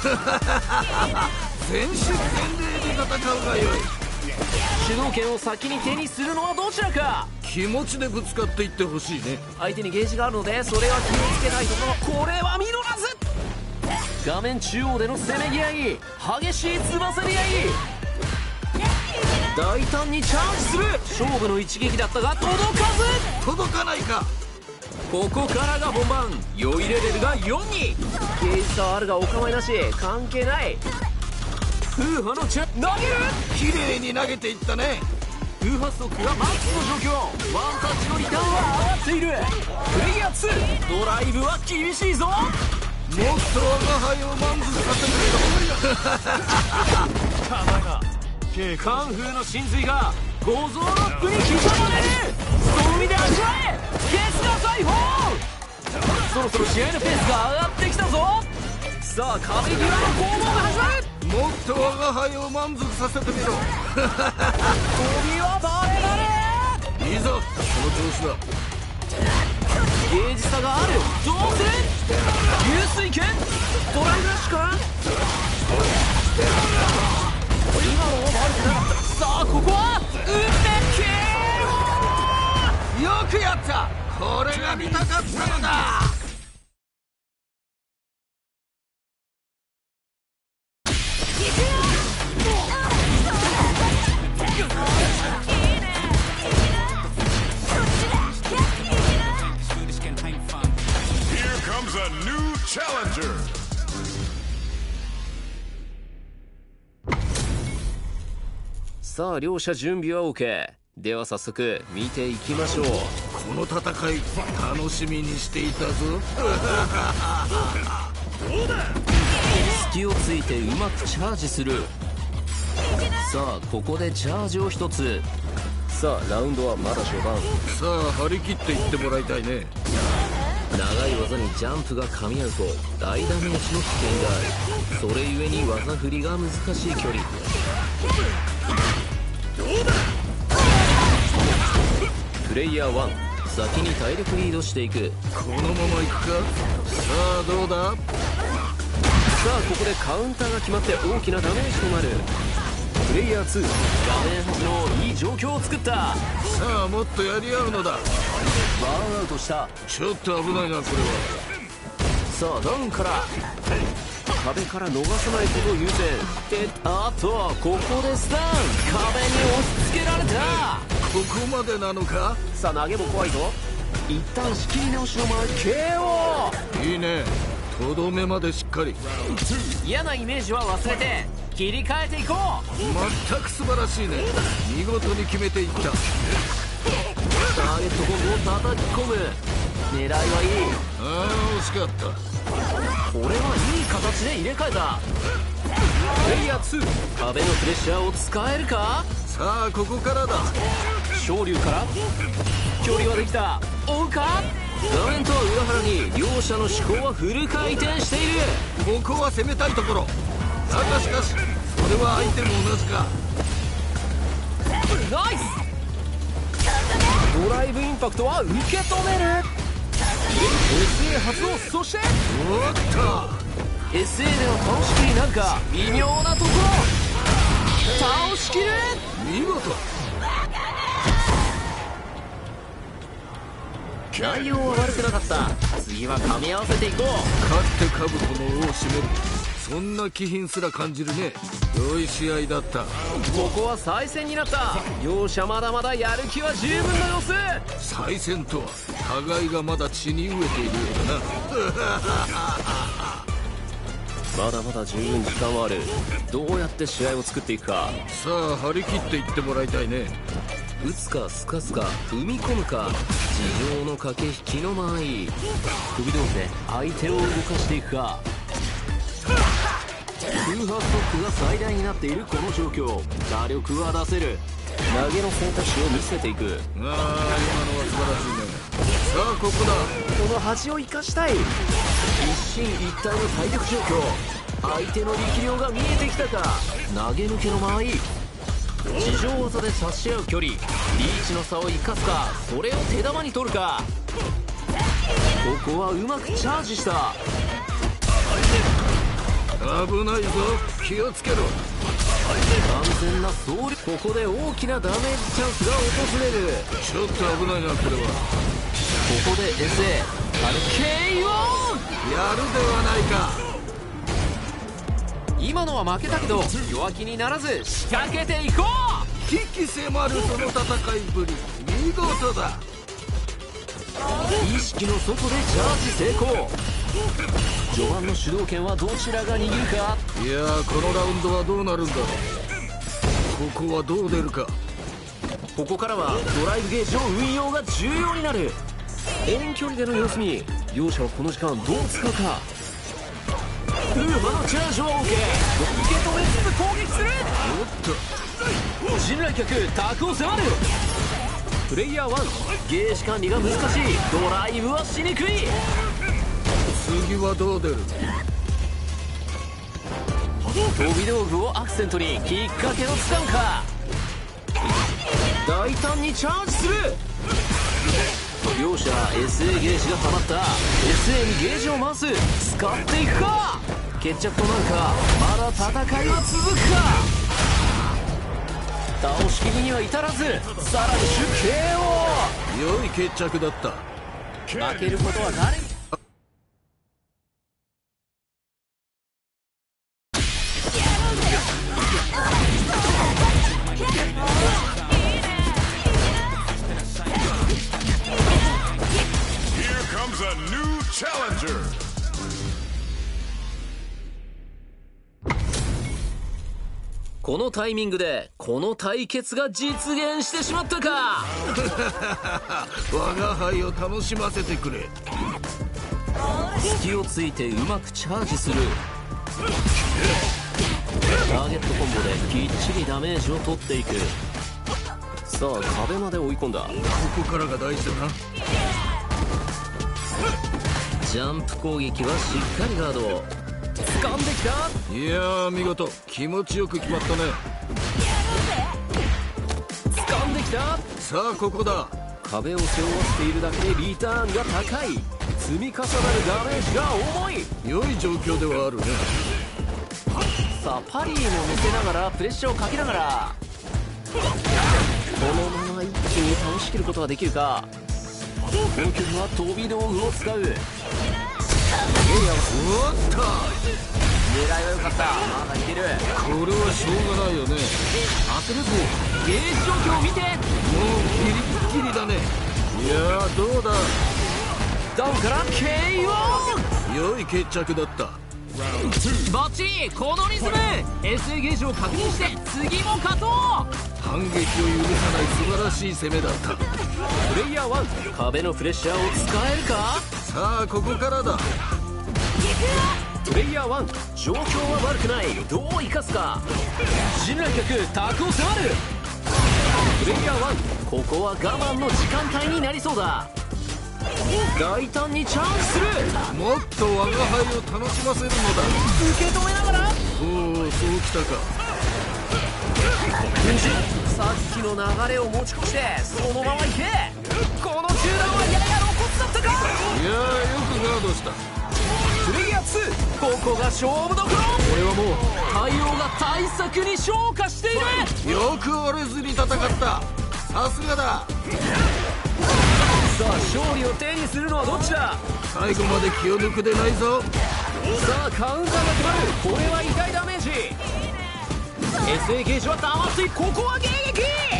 全身全霊で戦うがよい。 主導権を先に手にするのはどちらか。 気持ちでぶつかっていってほしいね。 相手にゲージがあるのでそれは気をつけたいところ。これは見逃らず。画面中央でのせめぎ合い、激しいつばせり合い。大胆にチャージする。勝負の一撃だったが届かず。 届かないか。 ここからが本番。酔いレベルがよんに。ゲージ差はあるがお構いなし。関係ない。風波のチャ投げる。 綺麗に投げていったね。 風波ストックがマックスの状況。ワンタッチのリターンは上がっている。プレイヤーツー、ドライブは厳しいぞ。もっと我が輩を満足させてカンフーの真髄が五臓ロックに刻まれる。その身で味わえ。ケツが裁縫。そろそろ試合のペースが上がってきたぞ。さあ壁際の攻防が始まる。 もっと我が輩を満足させてみろ。 飛びはバレバレ。 いいぞ、その調子だ。 ゲージ差がある。どうする。流水剣。ドライブラッシュか。今のも悪くなかった。さあここは打ってけー。 よくやった。これが見たかったのだ。 さあ両者準備は OK。 では早速見ていきましょう。 この戦い楽しみにしていたぞ。 隙をついてうまくチャージする。さあここでチャージを一つ。さあラウンドはまだ序盤。 さあ張り切っていってもらいたいね。 長い技にジャンプが噛み合うと大ダメージの危険がある。それゆえに技振りが難しい距離。プレイヤーワン、先に体力リードしていく。 このままいくか。さあどうだ。さあここでカウンターが決まって大きなダメージとなる。プレイヤーツー、画面端のいい状況を作った。 さあもっとやり合うのだ。 バーンアウトした。 ちょっと危ないなこれは。 さあダウンから壁から逃さないことを優先。であとここでスタン。壁に押し付けられた。 ここまでなのか。 さあ投げも怖いぞ。一旦仕切り直しの前 ケーオー。 いいね。とどめまでしっかり。 嫌なイメージは忘れて切り替えていこう。 全く素晴らしいね。見事に決めていった。 ゲットコンボを叩き込む。狙いはいい。 ああ惜しかった。 これはいい形で入れ替えた。プレイヤーツー、壁のプレッシャーを使えるか。 さあここからだ。 昇竜から距離はできた。追うか。画面とは裏腹に両者の思考はフル回転している。 ここは攻めたいところだが、しかしそれは相手も同じか。 ナイス。ドライブインパクトは受け止める。 エスエー 発動。そしておっとエスエー での倒しきりなんか微妙なところ。倒しきる。 見事。 内容は悪くなかった。次は噛み合わせていこう。 勝って兜の尾を締める、そんな気品すら感じるね。良い試合だった。 ここは再戦になった。両者まだまだやる気は十分の様子。 再戦とは互いがまだ血に飢えているようだな。 まだまだ十分時間はある。どうやって試合を作っていくか。 さあ張り切っていってもらいたいね。 打つかすかすか踏み込むか、地上の駆け引きの間合い。首道具で相手を動かしていくか。空白ストックが最大になっているこの状況。打力は出せる。投げの選択肢を見せていく。 ああ今のは素晴らしいね。さあここだ。 この端を生かしたい。一進一退の体力状況。相手の力量が見えてきたか。投げ抜けの間合い。地上技で差し合う距離、リーチの差を生かすか、それを手玉に取るか。ここはうまくチャージした。 危ないぞ、気をつけろ。 完全な走力。ここで大きなダメージチャンスが訪れる。 ちょっと危ないなこれは。 ここで エスエー ある ケーオー。 やるではないか。 今のは負けたけど弱気にならず仕掛けていこう。 危機迫るその戦いぶり、見事だ。 意識の外でチャージ成功。序盤の主導権はどちらが握るか。 いやーこのラウンドはどうなるんだろう。ここはどう出るか。 ここからはドライブゲージの運用が重要になる。遠距離での様子見。両者はこの時間どう使うか。ウーマのチャージを受け受け止めつつ攻撃する。 おっと信頼客タクを迫る。プレイヤーワン、ゲージ管理が難しい。ドライブはしにくい。 次はどう出る。 飛び道具をアクセントにきっかけのつかむか。大胆にチャージする。両者 エスエー ゲージが溜まった。 エスエー にゲージを回す。使っていくか。決着となるか。まだ戦いは続くか。倒しきりには至らず、さらに出ケーオー。 良い決着だった。 負けることは誰に。このタイミングでこの対決が実現してしまったか。 我が輩を楽しませてくれ。 隙をついてうまくチャージする。ターゲットコンボできっちりダメージを取っていく。さあ壁まで追い込んだ。ここからが大事だな。 ジャンプ攻撃はしっかりガード。掴んできた。 いやー見事、気持ちよく決まったね。 掴んできた。 さあここだ。 壁を背負わせているだけでリターンが高い。積み重なるダメージが重い。 良い状況ではあるね。 さあパリーも見せながらプレッシャーをかけながら、このまま一気に倒しきることができるか。この曲は飛び道具を使う。 おっと狙いは良かった。まだいける。 これはしょうがないよね。 焦るずゲージ状況を見て。 もうギリッギリだね。いやーどうだ。 ダウンから ケーオー。 良い決着だった。 バッチリこのリズム エスエー ゲージを確認して次も勝とう。 反撃を許さない素晴らしい攻めだった。 プレイヤーワン、壁のプレッシャーを使えるか。 さあここからだ。 プレイヤーワン、状況は悪くない、どう生かすか。陣来客卓を迫る。プレイヤーワン、ここは我慢の時間帯になりそうだ。大胆にチャンスする。 もっと我が輩を楽しませるのだ。 受け止めながら、 おお、そうきたか。 さっきの流れを持ち越してそのまま行け。この中段はやや露骨だったか。 いやー、よくガードした。 プレイヤーツー、ここが勝負どころ。俺はもう対応が対策に昇華している。 よく折れずに戦った。さすがだ。 さあ勝利を手にするのはどっちだ。 最後まで気を抜くでないぞ。 さあカウンターが決まる。これは痛いダメージ。 エスエー ゲージは溜まって、ここは迎撃。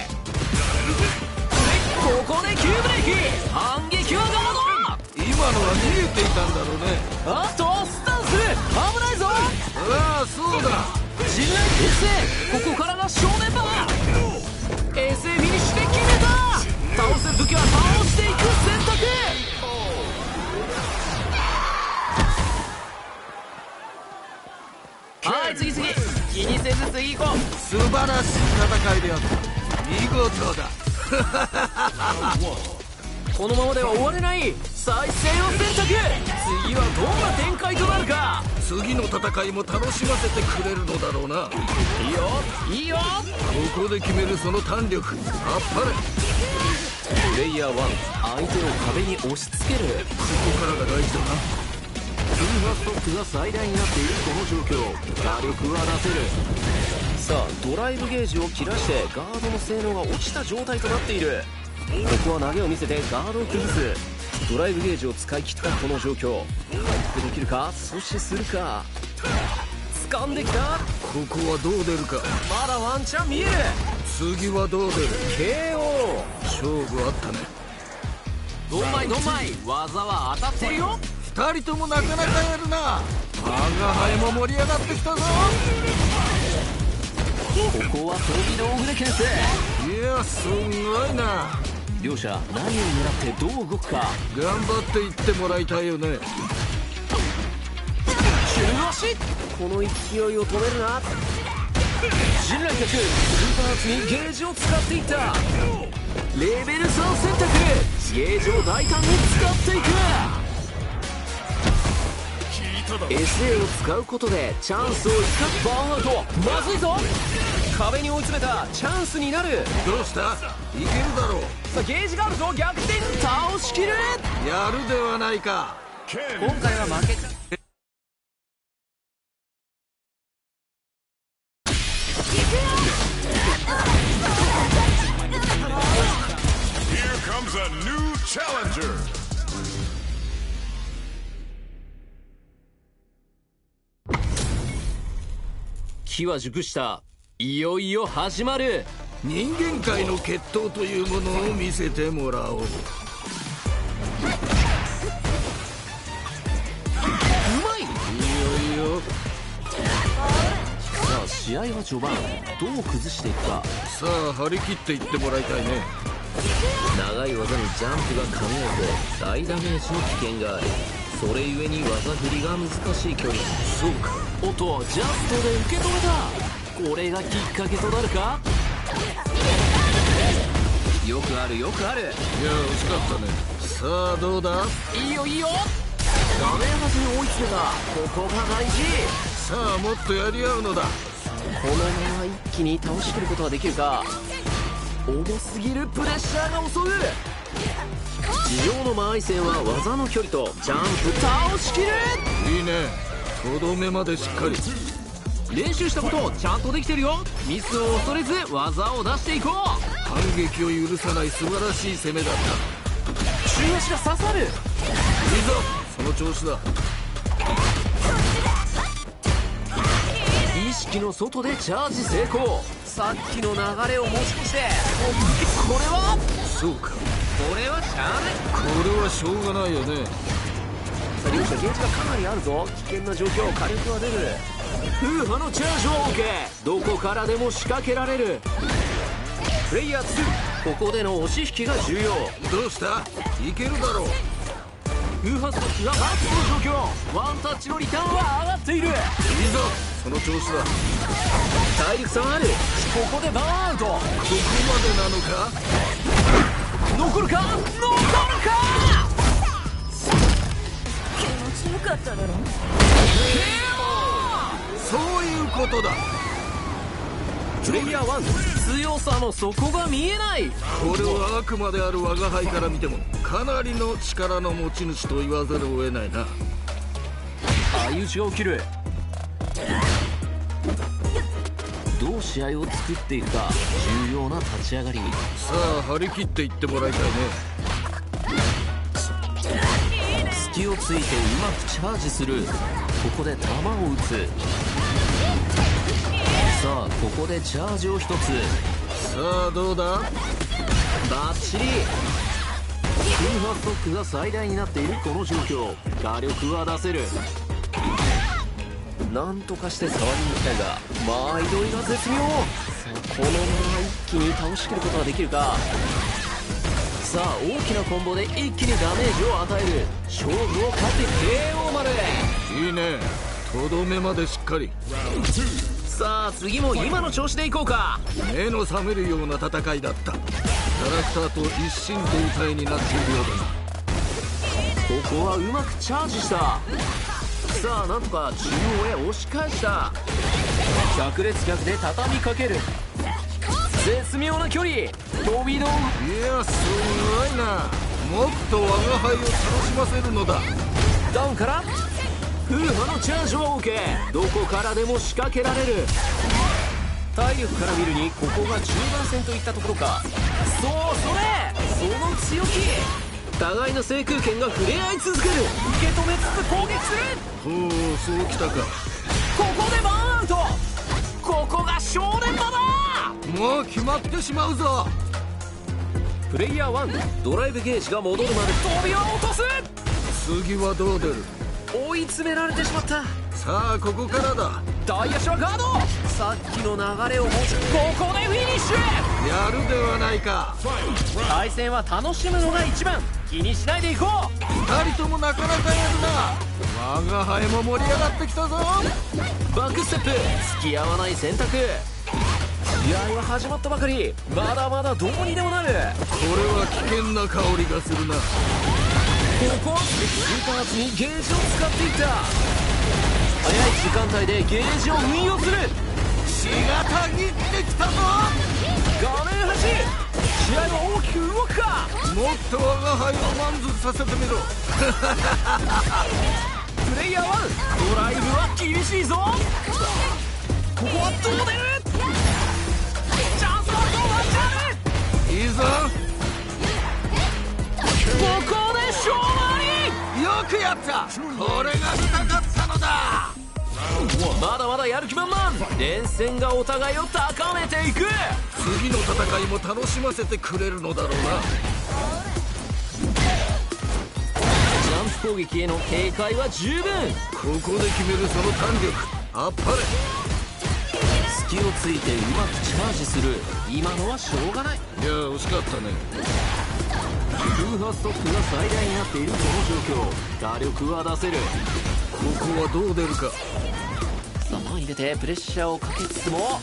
ここで急ブレーキ。反撃はどうだ。 今のは逃げていたんだろうね。 あっとスタンス危ないぞ。 ああそうだ。 陣内決戦、ここからが正念場。 エスエー フィニッシュで決めた。倒せる時は倒していく選択。はい次次、気にせず次行こう。 素晴らしい戦いであった。見事だ。 このままでは終われない。再生を選択。次はどんな展開となるか。 次の戦いも楽しませてくれるのだろうな。 いいよいいよ。 ここで決めるその弾力、あっぱれ。 プレイヤーワン、相手を壁に押し付ける。 ここからが大事だな。 次はストックが最大になっているこの状況、火力は出せる。さあドライブゲージを切らしてガードの性能が落ちた状態となっている。ここは投げを見せてガードを崩す。ドライブゲージを使い切ったこの状況、回復できるか、阻止するか。掴んできた。 ここはどう出るか。 まだワンチャン見える。 次はどう出る。 ケーオー。 勝負あったね。 ドンマイドンマイ、技は当たってるよ。 二人ともなかなかやるな。我が輩も盛り上がってきたぞ。 ここは飛び道具で牽制。 いやすんごいな。 両者何を狙ってどう動くか。 頑張っていってもらいたいよね。 中足、この勢いを止めるな。陣来客スーパーアーツにゲージを使っていった。レベルさん選択、ゲージを大胆に使っていく。 エスエー を使うことでチャンスを生かす。バーンアウト、まずいぞ。壁に追い詰めた。チャンスになる。 どうした。いけるだろう。 さあゲージがあるぞ。逆転、倒しきる。 やるではないか。 今回は負けちゃう。 Here comes a new challenger. 機は熟した。いよいよ始まる。 人間界の決闘というものを見せてもらおう。うまい。 いいよいいよ。 さあ試合は序盤、どう崩していくか。 さあ張り切っていってもらいたいね。 長い技にジャンプが噛み合うと大ダメージの危険がある。それゆえに技振りが難しい距離。 そうか。 おっとジャストで受け止めた。これがきっかけとなるか。よくあるよくある。 いや惜しかったね。さあどうだ。 いいよいいよ。画面端に追い詰めた。ここが大事。 さあもっとやり合うのだ。 このまま一気に倒しきることができるか。重すぎるプレッシャーが襲う。地上の間合い戦は技の距離とジャンプ倒しきる。 いいね。とどめまでしっかり。 練習したことちゃんとできてるよ。ミスを恐れず技を出していこう。 反撃を許さない素晴らしい攻めだった。 中足が刺さる。 いいぞその調子だ。 意識の外でチャージ成功。さっきの流れを持ち越して、これはそうか。 これはしゃあない。 これはしょうがないよね。 さ両者ゲージがかなりあるぞ。危険な状況、火力は出る。風波のチャージは OK。 どこからでも仕掛けられる。プレイヤーツー、ここでの押し引きが重要。 どうした？いけるだろう。 風波ストックがマックスの状況。ワンタッチのリターンは上がっている。 いいぞ、その調子だ。 体力差はある。ここでバーンアウト。ここまでなのか。 残るか残るか。 気持ちよかっただろ。 そういうことだ。 プレイヤーワン、強さの底が見えない。 これはあくまである我が輩から見てもかなりの力の持ち主と言わざるを得ないな。 相打ちが起きる。どう試合を作っていくか、重要な立ち上がり。 さあ張り切っていってもらいたいね。 隙をついてうまくチャージする。ここで球を打つ。さあここでチャージを一つ。 さあどうだ。 バッチリ。風波ストックが最大になっているこの状況、火力は出せる。なんとかして触りに行きたいが、間合い取りが絶妙。さあこのまま一気に倒しきることができるか。さあ大きなコンボで一気にダメージを与える。勝負を勝って ケーオー まで。 いいね、とどめまでしっかり。 さあ次も今の調子でいこうか。 目の覚めるような戦いだった。キャラクターと一心同体になっているようだな。 ここはうまくチャージした。さあなんとか中央へ押し返した。百列脚で畳みかける。絶妙な距離、飛び道具。 いやすごいな。もっと我が輩を楽しませるのだ。 ダウンから風波のチャージは OK。 どこからでも仕掛けられる。体力から見るにここが中盤戦といったところか。そうそれ、その強気。互いの制空権が触れ合い続ける。受け止めつつ攻撃する。 ほう、そうきたか。 ここでバーンアウト。ここが正念場だ。 もう決まってしまうぞ。 プレイヤーワン、ドライブゲージが戻るまで飛びを落とす。 次はどう出る。 追い詰められてしまった。 さあここからだ。 大足はガード。さっきの流れを持ち、ここでフィニッシュ。 やるではないか。 対戦は楽しむのが一番。気にしないでいこう。 二人ともなかなかやるな。我が輩も盛り上がってきたぞ。 バックステップ、付き合わない選択。試合は始まったばかり。まだまだどうにでもなる。 これは危険な香りがするな。 ここスーパー圧にゲージを使っていった。早い時間帯でゲージを運用する。 血がたぎってきたぞ。 画面端、試合は大きく動くか。 もっと我が輩を満足させてみろ。 プレイヤーワン、ドライブは厳しいぞ。ここはどう出る。チャンスはどうワンチャン。 いいぞ。 ここで勝負。 よくやった。これが見たかったのだ。 まだまだやる気満々。連戦がお互いを高めていく。 次の戦いも楽しませてくれるのだろうな。 ジャンプ攻撃への警戒は十分。 ここで決めるその胆力、あっぱれ。 隙をついてうまくチャージする。今のはしょうがない。 いや惜しかったね。 風波ストックが最大になっているこの状況、火力は出せる。 ここはどう出るか。 さあ前に出てプレッシャーをかけつつも、こ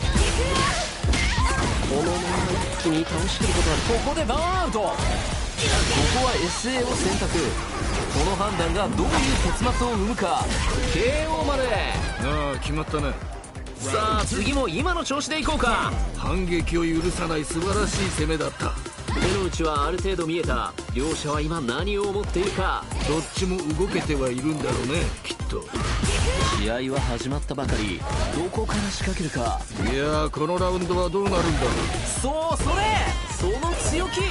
のまま一気に倒しきることは。ここでバーンアウト。ここは エスエー を選択。この判断がどういう結末を生むか。 ケーオー まで。 ああ決まったね。 さあ次も今の調子でいこうか。 反撃を許さない素晴らしい攻めだった。 手の内はある程度見えた。両者は今何を思っているか。 どっちも動けてはいるんだろうね、きっと。 試合は始まったばかり。どこから仕掛けるか。 いやーこのラウンドはどうなるんだろう。 そうそれ、その強気。さ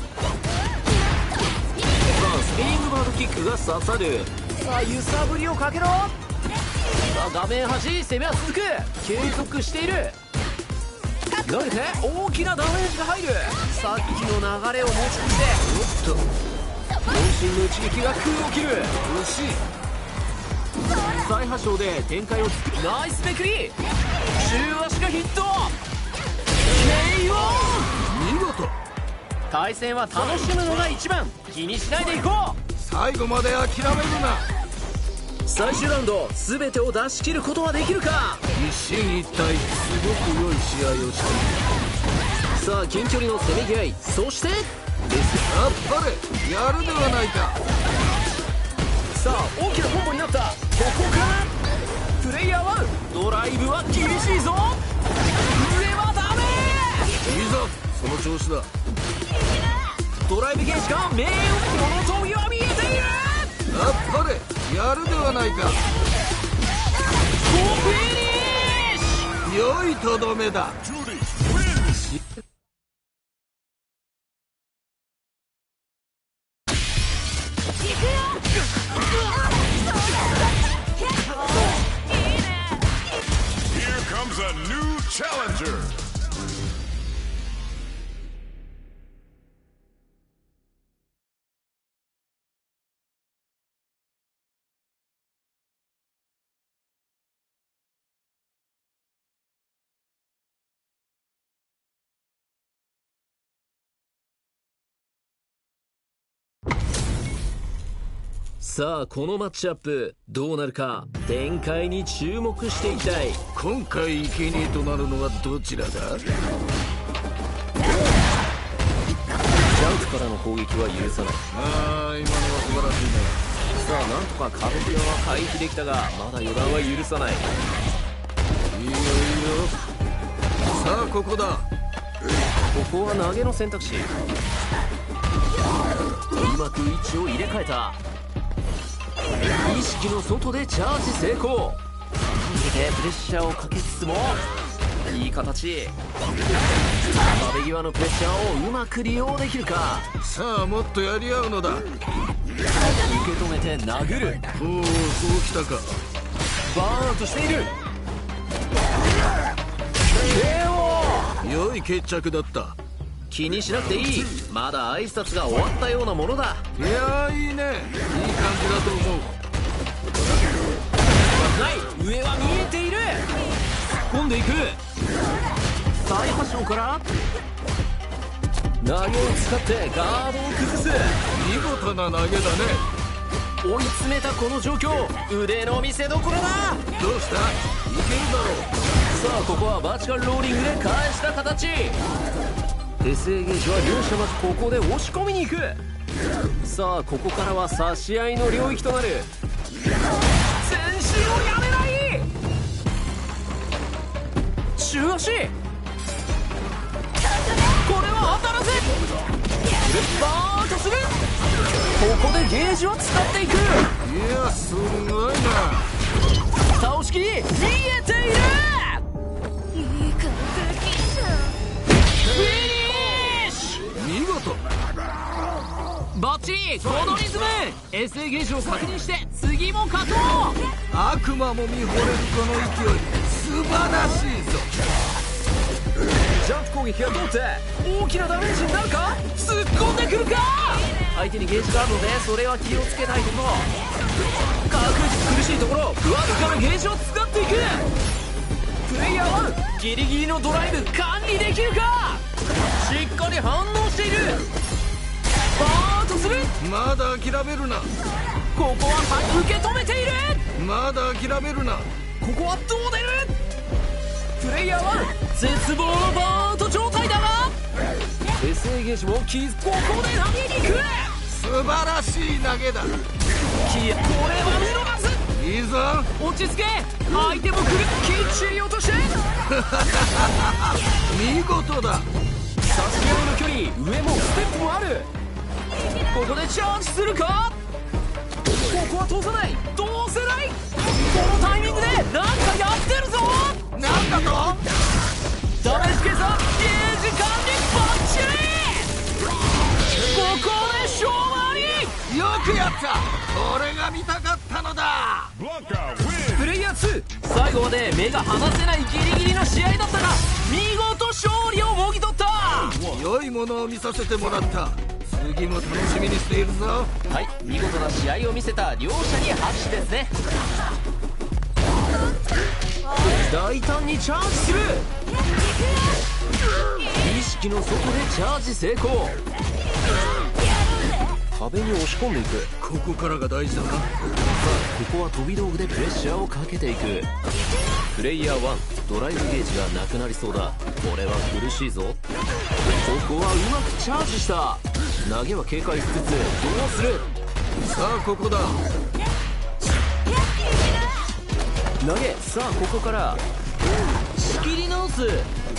あスピニングバードキックが刺さる。さあ揺さぶりをかけろ。さあ画面端、攻めは続く。継続している。投げて大きなダメージが入る。さっきの流れを持ち越して、おっと渾身の一撃が空を切る。 惜しい。 再発症で展開を作る。ナイスめくり。中足がヒット。 ケーオー。 見事。 対戦は楽しむのが一番。気にしないでいこう。 最後まで諦めるな。 最終ラウンド全てを出し切ることはできるか。 一進一退、すごく良い試合をしている。 さあ近距離のせめぎ合い、そしてやっぱりやるではないか。 さあ大きなコンボになった。ここからプレイヤーワン。ドライブは厳しいぞ。上はダメ。 いいぞ、その調子だ。 ドライブゲージが命運の峠は見えている。 やっぱりやるではないか。 フィニッシ良いとどめだ。 Here comes a new challenger. さあこのマッチアップどうなるか。展開に注目していきたい。 今回生贄となるのはどちらだ。 ジャンプからの攻撃は許さない。 ああ、今のは素晴らしいね。 さあなんとか壁際は回避できたが、まだ予断は許さない。 いいよいいよ。さあここだ。 ここは投げの選択肢。うまく位置を入れ替えた。意識の外でチャージ成功。でプレッシャーをかけつつもいい形。壁際のプレッシャーをうまく利用できるか。 さあもっとやり合うのだ。 受け止めて殴る。 おお、そうきたか。 バーンとしている。 ケーオー。 良い決着だった。 気にしなくていい。まだ挨拶が終わったようなものだ。 いやーいいね、いい感じだと思う。 ない、上は見えている。突っ込んでいく。再発症から投げを使ってガードを崩す。 見事な投げだね。 追い詰めたこの状況、腕の見せ所だ。 どうした、いけるだろう。 さあここはバーチカルローリングで返した形。エスエー ゲージは両者まずここで押し込みに行く。さあここからは差し合いの領域となる。前進をやめない。中足、これは当たらず。バーンとする。ここでゲージを使っていく。 いやすごいな。 倒しきり見えている。 いい感じだ。 フィニッシュ。 見事。 バッチリこのリズム。 エスエー ゲージを確認して次も勝とう。 悪魔も見惚れるこの勢い、素晴らしいぞ。 ジャンプ攻撃が通って大きなダメージになるか。突っ込んでくるか。相手にゲージがあるのでそれは気をつけたいところ。確実苦しいところ、わずかなゲージを使っていく。プレイヤーワン、ギリギリのドライブ管理できるか。しっかり反応している。バーンとする。 まだ諦めるな。 ここは受け止めている。 まだ諦めるな。 ここはどう出る。プレイヤーは絶望のバーンと状態だが エスエー ゲージもキーズ、ここで投げに行く。 素晴らしい投げだ。 キー、これは見逃す。 いいぞ。 落ち着け。相手も来る。きっちり落として見事だ。 差し合いの距離、上もステップもある。ここでチャージするか。ここは通さない。どうせない。このタイミングでなんかやってるぞ。 なんだと。 ダメージ計算、ゲージ管理バッチリ。ここで勝負あり。 よくやった。これが見たかったのだ。 プレイヤーツー、最後まで目が離せないギリギリの試合だったが見事勝利をもぎ取った。 良いものを見させてもらった。 次も楽しみにしているぞ。 はい、見事な試合を見せた両者に拍手ですね。大胆にチャージする。意識の外でチャージ成功。壁に押し込んでいく。 ここからが大事だな。 さあここは飛び道具でプレッシャーをかけていく。プレイヤーワン、ドライブゲージがなくなりそうだ。これは苦しいぞ。ここはうまくチャージした。投げは警戒しつつどうする。 さあここだ。 投げ、さあここから仕切り直す。中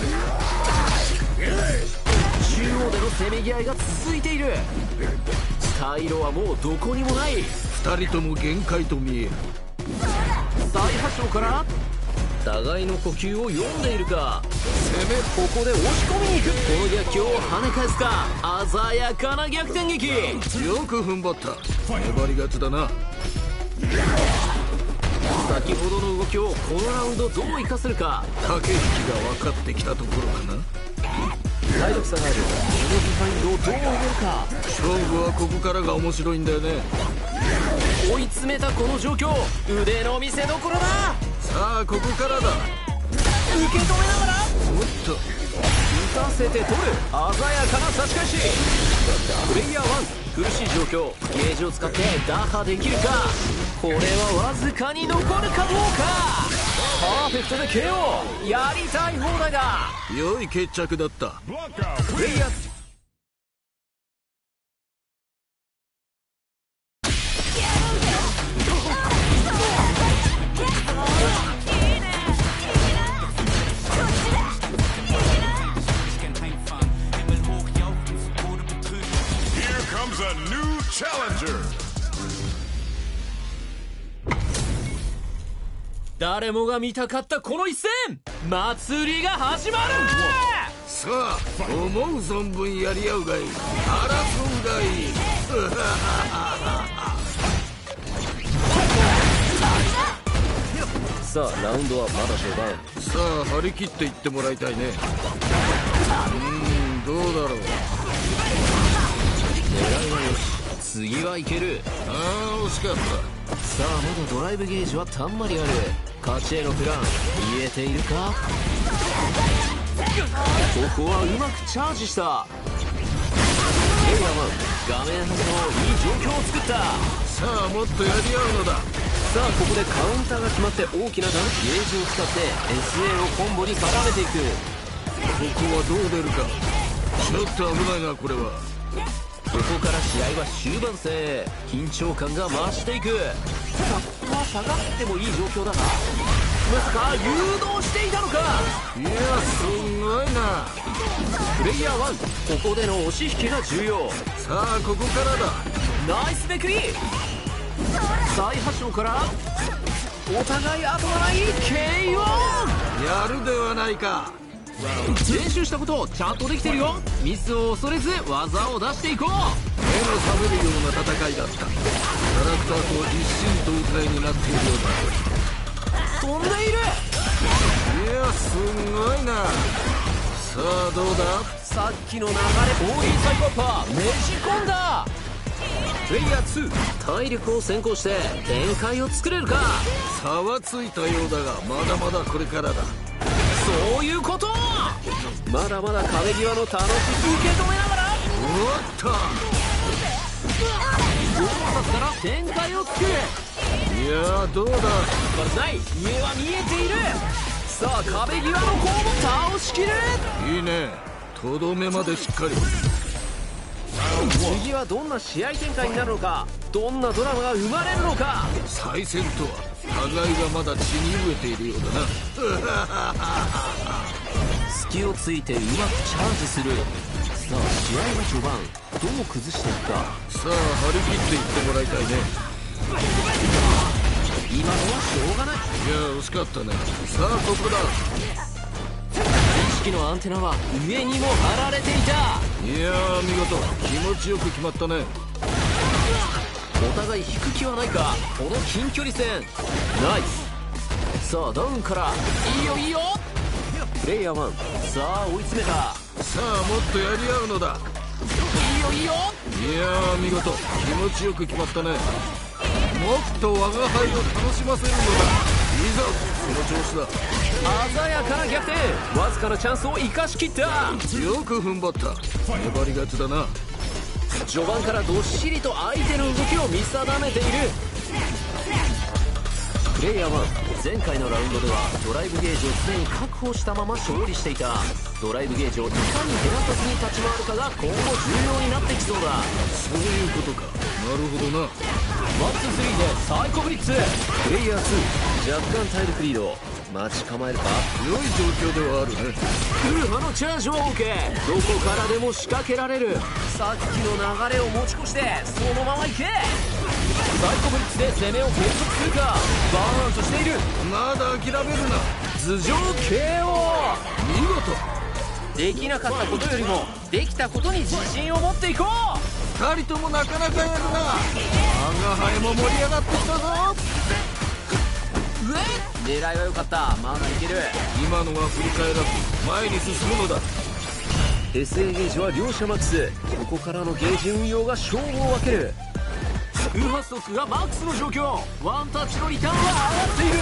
央でのせめぎ合いが続いている。退路はもうどこにもない。 二人とも限界と見える。 再発症から互いの呼吸を読んでいるか。攻め、ここで押し込みに行く。この逆境を跳ね返すか。鮮やかな逆転劇。 よく踏ん張った。粘り勝ちだな。 先ほどの動きをこのラウンドどう生かせるか。 駆け引きが分かってきたところかな。 体力差がある。このビハインドをどう上げるか。 勝負はここからが面白いんだよね。 追い詰めたこの状況、腕の見せ所だ。 さあここからだ。 受け止めながらおっと打たせて取る。鮮やかな差し返し。プレイヤーワン、苦しい状況、ゲージを使って打破できるか。これはわずかに残るかどうか。パーフェクトで ケーオー。 やりたい放題だ。 良い決着だった。 プレイヤー誰もが見たかったこの一戦、祭りが始まる。 さあ思う存分やり合うがいい。争うがいい。 さあラウンドはまだ序盤。 さあ張り切っていってもらいたいね。うーんどうだろう。 狙いはよし、次はいける。 ああ惜しかった。 さあまだドライブゲージはたんまりある。勝ちへのプラン見えているか。ここはうまくチャージした。プレイヤーワン、画面端のいい状況を作った。 さあもっとやり合うのだ。 さあここでカウンターが決まって大きなダウンゲージを使って エスエー をコンボに絡めていく。 ここはどう出るか。ちょっと危ないなこれは。 ここから試合は終盤戦へ。緊張感が増していく。カップは下がってもいい状況だが、まさか誘導していたのか。 いやすごいな。 プレイヤーワン、ここでの押し引きが重要。 さあここからだ。 ナイスめくり。再発症からお互い後がない ケーオー。 やるではないか。 練習したことちゃんとできてるよ。ミスを恐れず技を出していこう。 目の覚めるような戦いだった。キャラクターと一心同体になっているようだ。 飛んでいる。 いやすごいな。さあどうだ。 さっきの流れ、オーリーサイコパーねじ込んだ。プレイヤーツー、体力を先行して展開を作れるか。 差はついたようだがまだまだこれからだ。 そういうこと。まだまだ壁際の楽しさ受け止めながら、 おっとゴーパスから展開を作る。 いやどうだ。 まずない、上は見えている。さあ壁際の攻も倒しきる。 いいね。とどめまでしっかり。 次はどんな試合展開になるのか。どんなドラマが生まれるのか。 再戦とは互いがまだ血に飢えているようだな。 隙をついてうまくチャージする。さあ試合は序盤、どう崩していくか。 さあ張り切っていってもらいたいね。 今のはしょうがない。 いや惜しかったね。さあここだ。 意識のアンテナは上にも張られていた。 いやー見事気持ちよく決まったね。 お互い引く気はないか。この近距離戦ナイス。さあダウンからいいよいいよ。プレイヤーワン、さあ追い詰めた。 さあもっとやり合うのだ。 いいよよいいよ。 いやー見事、気持ちよく決まったね。もっと我が輩を楽しませるのだ。いざその調子だ。 鮮やかな逆転。わずかなチャンスを生かしきった。 よく踏ん張った。粘り勝ちだな。 序盤からどっしりと相手の動きを見定めている。プレイヤーワン、前回のラウンドではドライブゲージを常に確保したまま勝利していた。ドライブゲージをいかに減らさずに立ち回るかが今後重要になってきそうだ。 そういうことか。なるほどな。 ワンツースリーでサイコブリッツ。プレイヤーツー、若干体力リード。待ち構えるか。 良い状況ではあるね。 ウルファのチャージを受け、どこからでも仕掛けられる。さっきの流れを持ち越してそのまま行け。サイコブリッツで攻めを継続するか。バーンとしている。 まだ諦めるな。 頭上 ケーオー。 見事。 できなかったことよりもできたことに自信を持っていこう。 二人ともなかなかやるな。我が輩も盛り上がってきたぞ。 うえ、狙いは良かった。まだいける。 今のは振り返らず前に進むのだ。 エスエー ゲージは両者マックス。ここからのゲージ運用が勝負を分ける。ウーファストックがマックスの状況。ワンタッチのリターンは上がっている。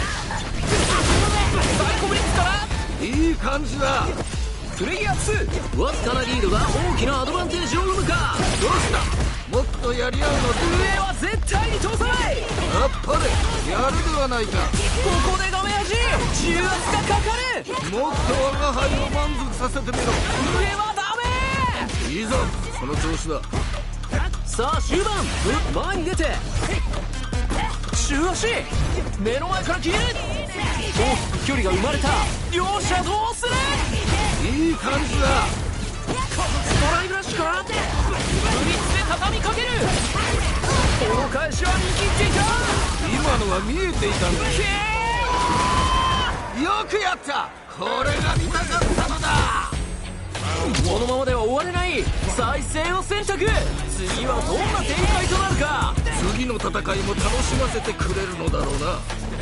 サイコブリッツからいい感じだ。 プレイヤーツー、わずかなリードが大きなアドバンテージを生むか。 どうした。もっとやり合うの。 上は絶対に通さない。 あっぱれ、やるではないか。 ここで画面端、重圧がかかる。 もっと我が輩を満足させてみろ。 上はダメ。 いいぞ、その調子だ。 さあ終盤、前に出て中足、目の前から消える。大きく距離が生まれた。両者どうする。 いい感じだ。 ドライブラッシュからブリッツで畳みかける。この返しは見切っていた。 今のは見えていたんだ。 ケよくやった。これが見たかったのだ。 このままでは終われない。再生を選択。次はどんな展開となるか。 次の戦いも楽しませてくれるのだろうな。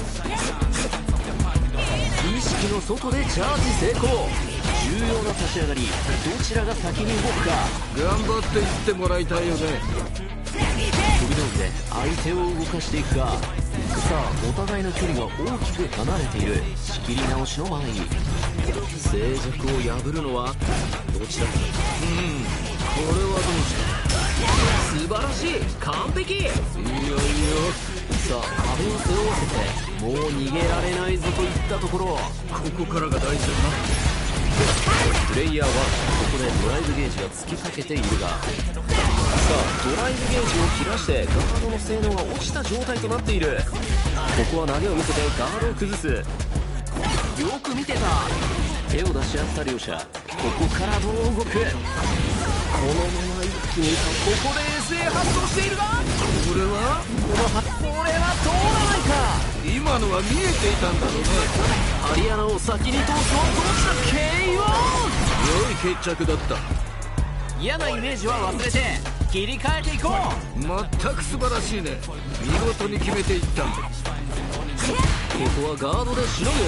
意識の外でチャージ成功。重要な立ち上がり、どちらが先に動くか。 頑張っていってもらいたいよね。 飛び道具で相手を動かしていくか。さあお互いの距離が大きく離れている。仕切り直しの前に静寂を破るのはどちらか。 うんこれはどう素晴らしい、完璧。いいよいいよ。さあ壁を背負わせて、もう逃げられないぞといったところ。 ここからが大事だな。 プレイヤーはここでドライブゲージが突きかけているが、さあドライブゲージを切らしてガードの性能が落ちた状態となっている。ここは投げを見せてガードを崩す。よく見てた。手を出し合った両者、ここからどう動く。このまま一気にここで エスエー 発動しているが、 これはこのはこれは通らないか。 今のは見えていたんだろうね。 ハリアナを先に通すを通した ケーオー。 良い決着だった。 嫌なイメージは忘れて切り替えていこう。 全く素晴らしいね。見事に決めていった。ここはガードでしのぐ。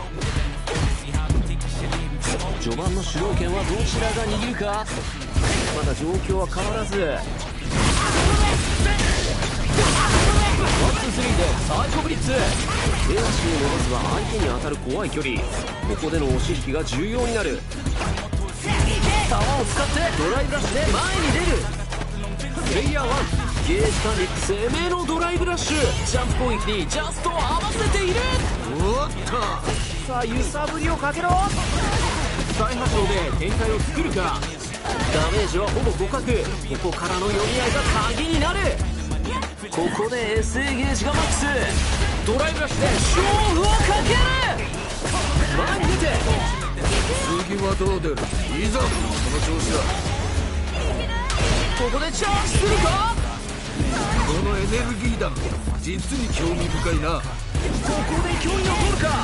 序盤の主導権はどちらが握るか。まだ状況は変わらず。ワンツースリーでサイコブリッツ。手足を伸ばすは相手に当たる怖い距離。ここでの押し引きが重要になる。球を使ってドライブラッシュで前に出る。プレイヤーワン、ゲージ管理攻めのドライブラッシュ。ジャンプ攻撃にジャストを合わせている。 おっと、 さあ揺さぶりをかけろ。大破傷で展開を作るか。ダメージはほぼ互角。ここからの読み合いが鍵になる。ここで エスエー ゲージがマックス。ドライブラッシュで勝負をかける。前に出て、 次はどう出る。いざその調子だ。 ここでチャージするか。 このエネルギー弾、実に興味深いな。 ここで距離を取るか。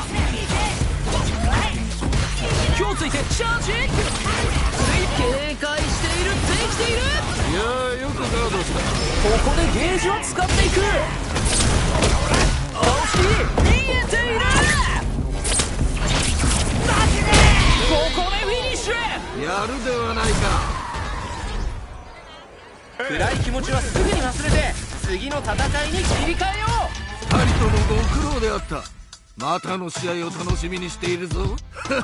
今日ついてチャージ。警戒している、できている。 いやー、よくガードした。 ここでゲージを使っていく。青木見えている。ここでフィニッシュ。 やるではないか。 暗い気持ちはすぐに忘れて次の戦いに切り替えよう。 ふたりともご苦労であった。またの試合を楽しみにしているぞ。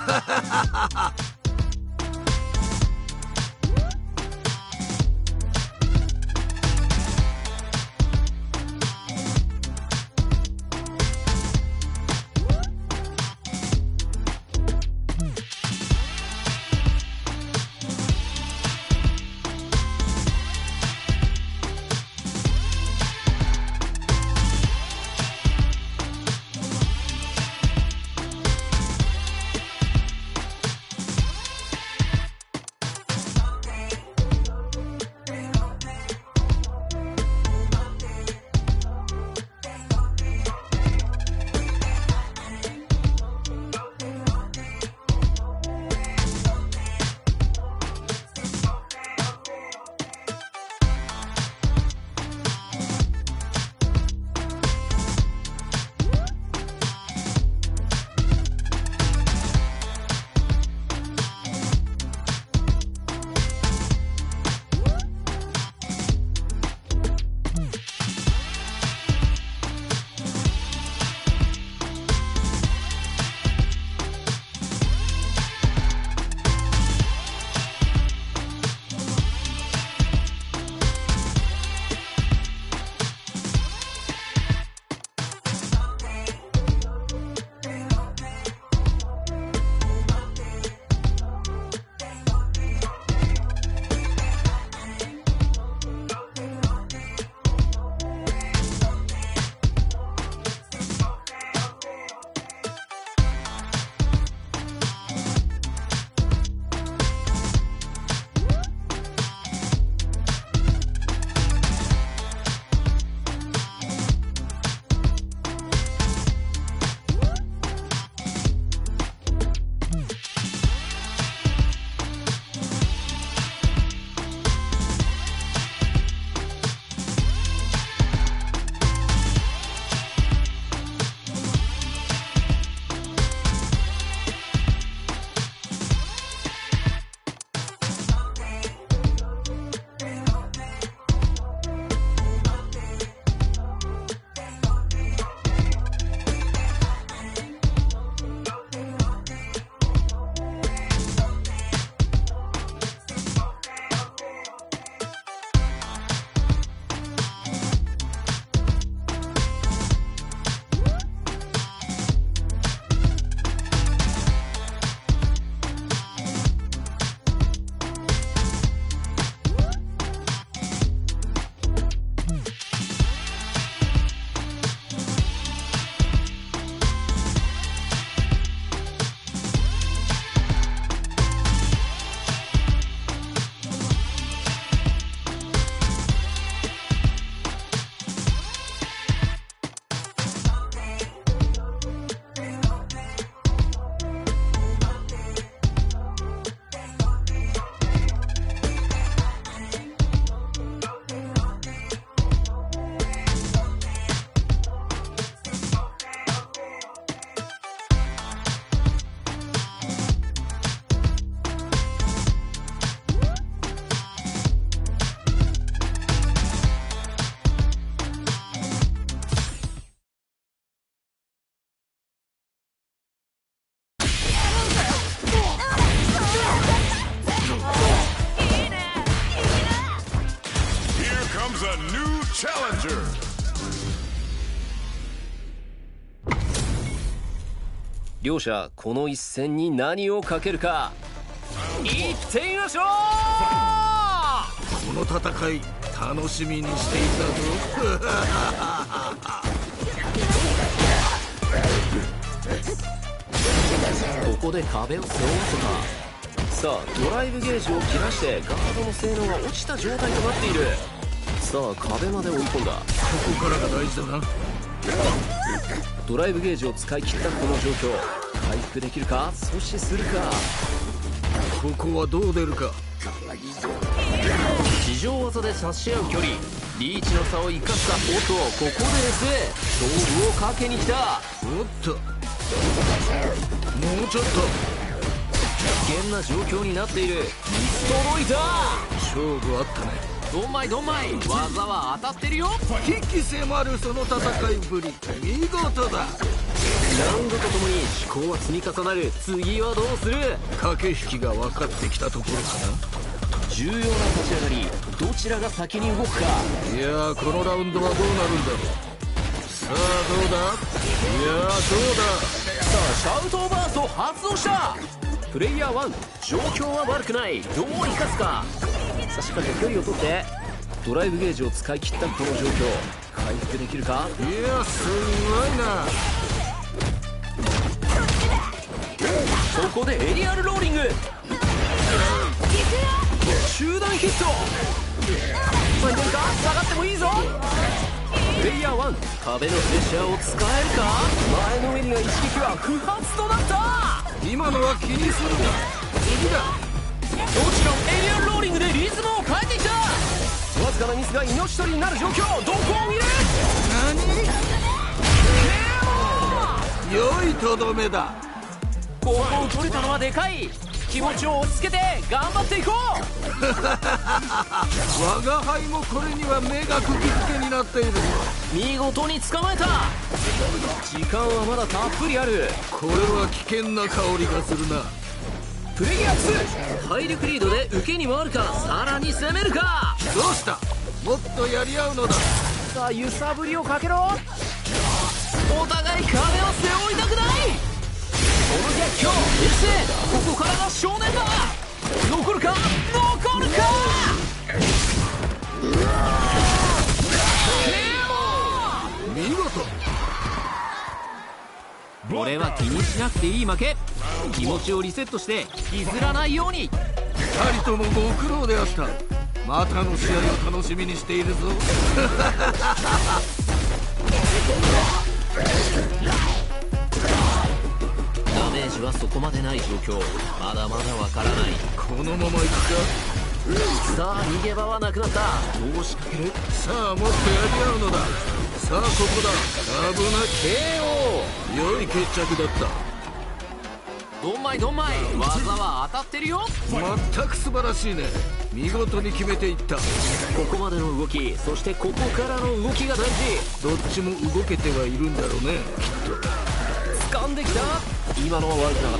両者この一戦に何をかけるか、いってみましょう。 この戦い楽しみにしていたぞ。 ここで壁を背負わせた。さあドライブゲージを切らしてガードの性能が落ちた状態となっている。さあ壁まで追い込んだ。 ここからが大事だな。 ドライブゲージを使い切ったこの状況、回復できるか、阻止するか。 ここはどう出るか。 地上技で差し合う距離、リーチの差を生かした。おっとここで エスエー 勝負をかけに来た。 おっともうちょっと危険な状況になっている。ミストロイター、 勝負あったね。 どんまいどんまい、技は当たってるよ。 危機迫るその戦いぶり、見事だ。 ラウンドとともに思考は積み重なる。次はどうする？ 駆け引きが分かってきたところかな。 重要な立ち上がり、どちらが先に動くか。 いやー、このラウンドはどうなるんだろう。さあどうだ。いやーどうだ。 さあシャウトバースト発動した。プレイヤーワン、状況は悪くない。どう生かすか。さあしっかりと距離を取ってドライブゲージを使い切ったこの状況、回復できるか。 いやすごいな。 そこでエリアルローリング、集団ヒット。前出るか。下がってもいいぞ。プレイヤーワン、壁のプレッシャーを使えるか。前の上には一撃は不発となった。 今のは気にするな。次だ。 もちろんエリアルローリングでリズムを変えていった。わずかなミスが命取りになる状況。どこを見る。 何。良いとどめだ。 ここを取れたのはでかい。気持ちを落ち着けて頑張っていこう。 我が輩もこれには目が釘付けになっている。 見事に捕まえた。時間はまだたっぷりある。 これは危険な香りがするな。 プレイヤーツー、体力リードで受けに回るか、さらに攻めるか。 どうした。もっとやり合うのだ。 さあ揺さぶりをかけろ。お互い壁を背負いたくない。この逆境、そしてここからが正念だ。残るか残るか。 見事。 俺は気にしなくていい負け。気持ちをリセットして引きずらないように。 二人ともご苦労であった。またの試合を楽しみにしているぞ。 ダメージはそこまでない状況。まだまだわからない。 このままいくか。 さあ逃げ場はなくなった。どう仕掛ける。 さあもっとやり合うのだ。さあここだ。危な。 ケーオー。 良い決着だった。 どんまいどんまい、技は当たってるよ。 全く素晴らしいね。見事に決めていった。 ここまでの動き、そしてここからの動きが大事。 どっちも動けてはいるんだろうね、きっと。 掴んできた。今のは悪くなかった。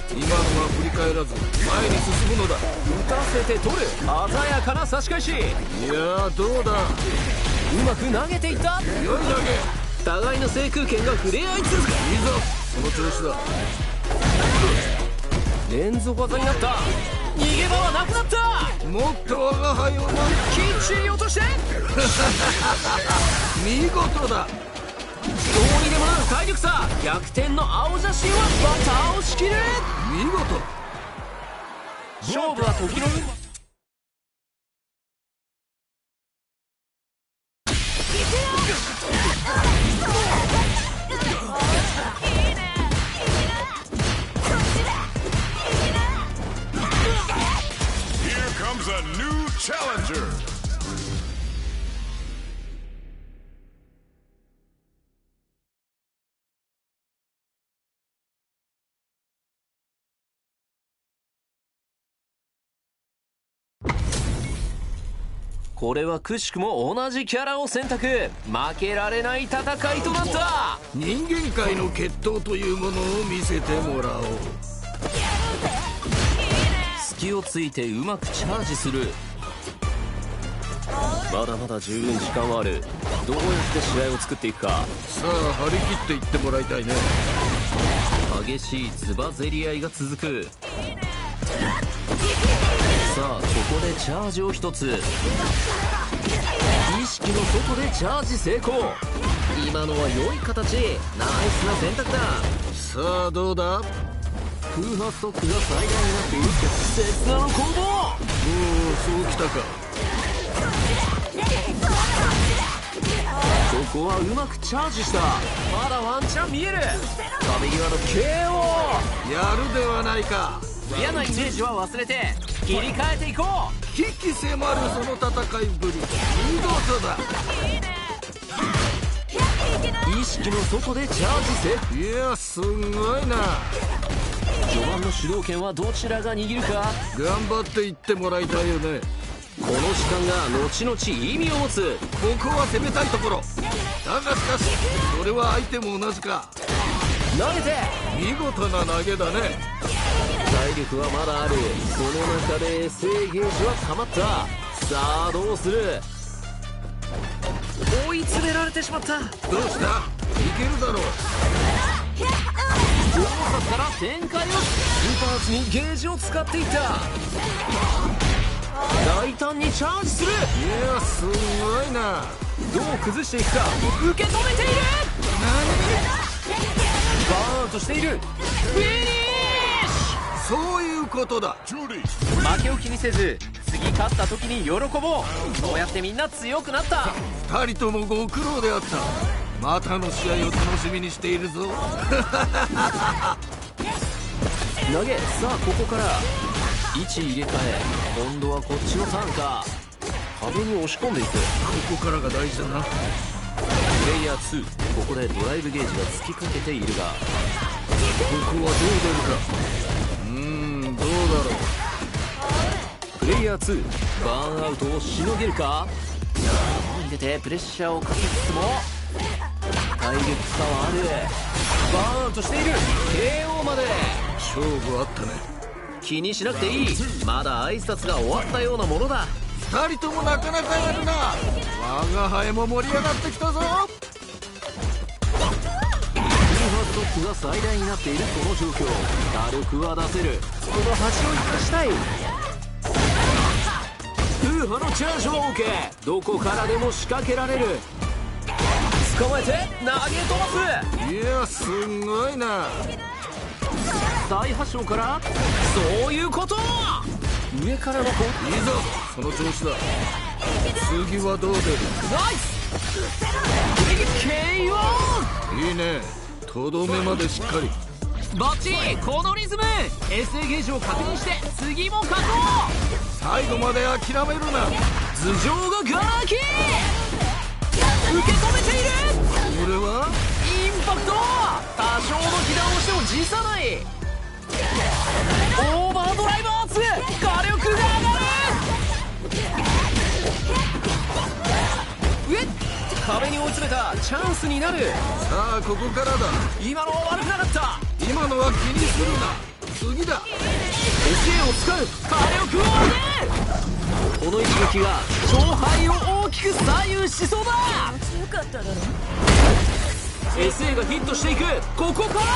今のは振り返らず前に進むのだ。 打たせて取る。鮮やかな差し返し。 いやーどうだ。 うまく投げていった。 良い投げ。 互いの制空権が触れ合い続く。 いいぞその調子だ。 連続技になった。逃げ場はなくなった。 もっと我が輩を待きっちり落として。 見事だ。 どうにでもなる体力差。逆転の青写真はバターを仕切る。 見事。 勝負は時の運。 Here comes a new challenger. これはくしくも同じキャラを選択。負けられない戦いとなった。 人間界の決闘というものを見せてもらおう。 隙をついてうまくチャージする。まだまだ十分時間はある。どうやって試合を作っていくか。 さあ張り切っていってもらいたいね。 激しいつばぜり合いが続く。さあここでチャージを一つ。意識の外でチャージ成功。今のは良い形。ナイスな選択だ。 さあどうだ。 空破ストックが最大になっている。刹那の攻防。 おおそうきたか。 ここはうまくチャージした。まだワンチャン見える。壁際の ケーオー。 やるではないか。 嫌なイメージは忘れて切り替えていこう。 危機迫るその戦いぶり見事だ。 意識の外でチャージせ。 いやすごいな。 序盤の主導権はどちらが握るか。 頑張っていってもらいたいよね。 この時間が後々意味を持つ。 ここは攻めたいところだが、しかしそれは相手も同じか。 投げて見事な投げだね。 体力はまだある。その中で エスエー ゲージは溜まった。さあどうする。 追い詰められてしまった。 どうした？いけるだろう。 大札から展開を。 スーパーツにゲージを使っていった。 大胆にチャージする。 いや、すごいな。 どう崩していくか。 受け止めている。 バーンアウトしている。 フィニッシそういうことだ。 負けを気にせず次勝った時に喜ぼう。そうやってみんな強くなった。 二人ともご苦労であった。またの試合を楽しみにしているぞ。 投げ。さあここから位置入れ替え。今度はこっちのターンか。壁に押し込んでいく。 ここからが大事だな。 プレイヤーツー、ここでドライブゲージがつきかけているが、 ここはどう出るか。うーん、どうだろう。 プレイヤーツー、バーンアウトをしのげるか。前に出てプレッシャーをかけつつも体力差はある。 バーンアウトしている。 ケーオー まで。 勝負あったね。 気にしなくていい。まだ挨拶が終わったようなものだ。 二人ともなかなかやるな。我が輩も盛り上がってきたぞ。 フルハートトップが最大になっているこの状況。打力は出せる。 この端を生かしたい。 フーハのチャージは OK。 どこからでも仕掛けられる。 捕まえて投げ飛ばす。 いや、すごいな。 大破傷から。そういうこと。上からのこいいぞ、その調子だ。次はどう出る。 ナイス ケーオー。 いいね。とどめまでしっかり。 バッチリ。このリズム エスエー ゲージを確認して次も勝とう。 最後まで諦めるな。 頭上がガラキ。受け止めている。 これはインパクト。多少の被弾をしても辞さない。オーバードライバーツ火力が上がる。えっ、壁に追い詰めた。チャンスになる。 さあここからだ。 今のは悪くなかった。 今のは気にするな。次だ。 エスエー を使う。火力を上げる。この一撃が勝敗を大きく左右しそうだ。 強かっただろ。 エスエー がヒットしていく。ここから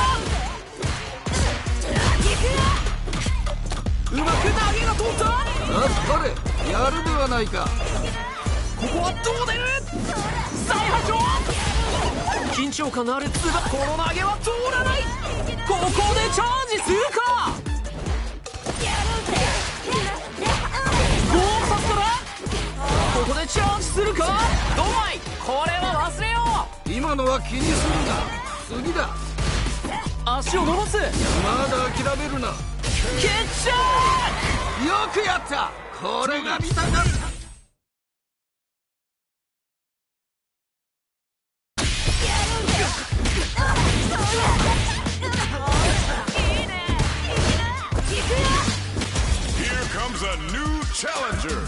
うまく投げが通った。 あっぱれ、やるではないか。 ここはどう出る。再破傷。緊張感のあるツバ。この投げは通らない。ここでチャージするか。ゴーサスからここでチャージするか。ドマイ。これは忘れよう。 今のは気にするな。次だ。 足を伸ばす。 まだ諦めるな。 決着。 よくやった。これが見たかった。 Here comes a new challenger.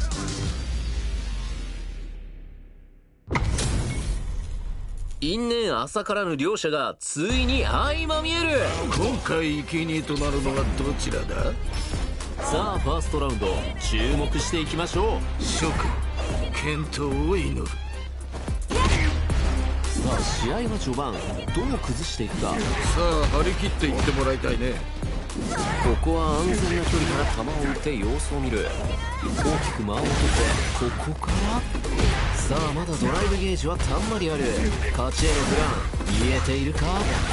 因縁朝からの両者がついに相まみえる。 今回生贄となるのはどちらだ。 さあファーストラウンド注目していきましょう。 諸君、健闘を祈る。 さあ試合は序盤どう崩していくか。 さあ張り切っていってもらいたいね。 ここは安全な距離から球を打って様子を見る。大きく間を取ってここからさあまだドライブゲージはたんまりある。勝ちへのプラン見えているか。こ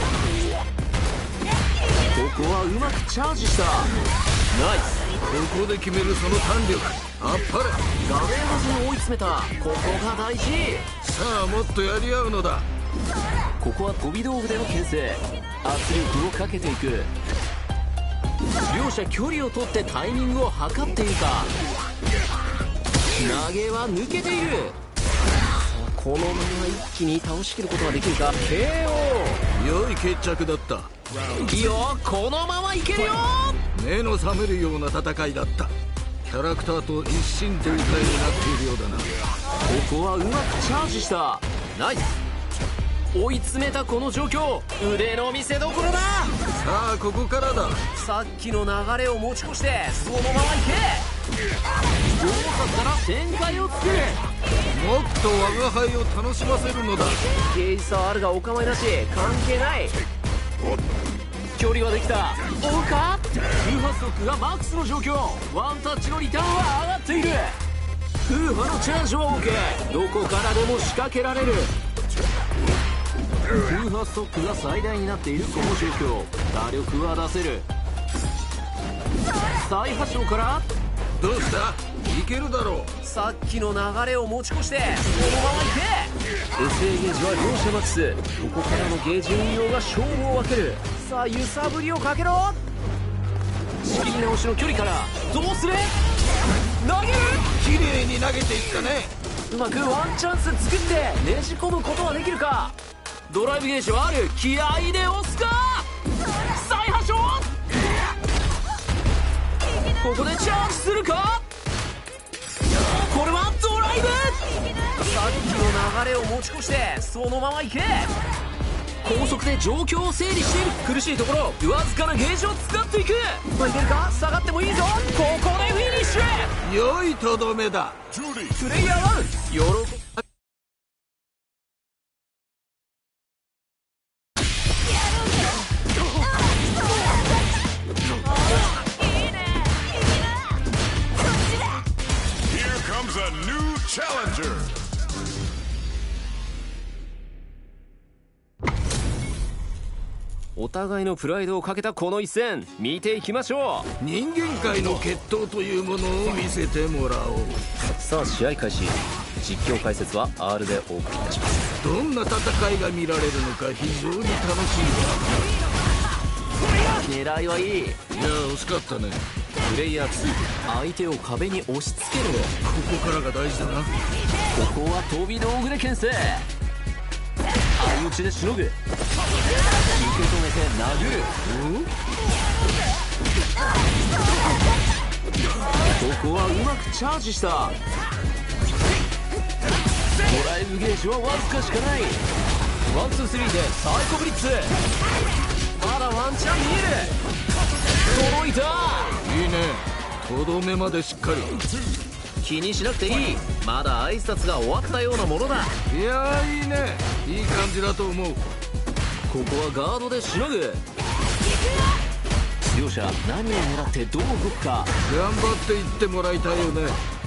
こはうまくチャージした。ナイス。 ここで決めるその胆力、あっぱれ。 画面端に追い詰めた。ここが大事。 さあもっとやり合うのだ。 ここは飛び道具での牽制。圧力をかけていく。両者距離を取ってタイミングを測っているか。投げは抜けている。このまま一気に倒しきることができるか。 ケーオー。 良い決着だった。 いいよ、このままいけるよ。 目の覚めるような戦いだった。 キャラクターと一心同体になっているようだな。 ここはうまくチャージした。ナイス。追い詰めたこの状況、腕の見せ所だ。 さあここからだ。 さっきの流れを持ち越してそのまま行け。 両端から展開を作る。 もっと我が輩を楽しませるのだ。 ゲージ差はあるがお構いなし、関係ない。 距離はできた。追うか。風波ストックがマックスの状況。ワンタッチのリターンは上がっている。風波のチャージは OK。 どこからでも仕掛けられる。風波ストックが最大になっているこの状況、打力は出せる。再発症から。 どうした？いけるだろう。 さっきの流れを持ち越してそのまま行け。 エスエー ゲージは両者マックス。ここからのゲージ運用が勝負を分ける。さあ揺さぶりをかけろ。 仕切り直しの距離からどうする。投げる。 綺麗に投げていったね。 うまくワンチャンス作ってねじ込むことはできるか。ドライブゲージはある。気合で押すか。再発症。ここでチャージするか。これはドライブ。 さっきの流れを持ち越してそのまま行け。 高速で状況を整理している。苦しいところわずかなゲージを使っていく。 まあ、いけるか。下がってもいいぞ。ここでフィニッシュ。 良いとどめだ。 プレイヤーワン喜ぶ。お互いのプライドをかけたこの一戦見ていきましょう。人間界の決闘というものを見せてもらおう。 さあ試合開始。実況解説は アール でお送りいたします。 どんな戦いが見られるのか非常に楽しみだ。狙いはいい。 いや惜しかったね。 プレイヤーツー、相手を壁に押し付ける。 ここからが大事だな。 ここは飛び道具で牽制。相打ちでしのぐ。受け止めて殴る。ここはうまくチャージした。ドライブゲージはわずかしかない。ワンツースリーでサイコブリッツ。まだワンチャン見える。届いた。 いいね。とどめまでしっかり。 気にしなくていい。まだ挨拶が終わったようなものだ。 いやーいいね。いい感じだと思う。 ここはガードでしのぐ。両者何を狙ってどう動くか。 頑張っていってもらいたいよね。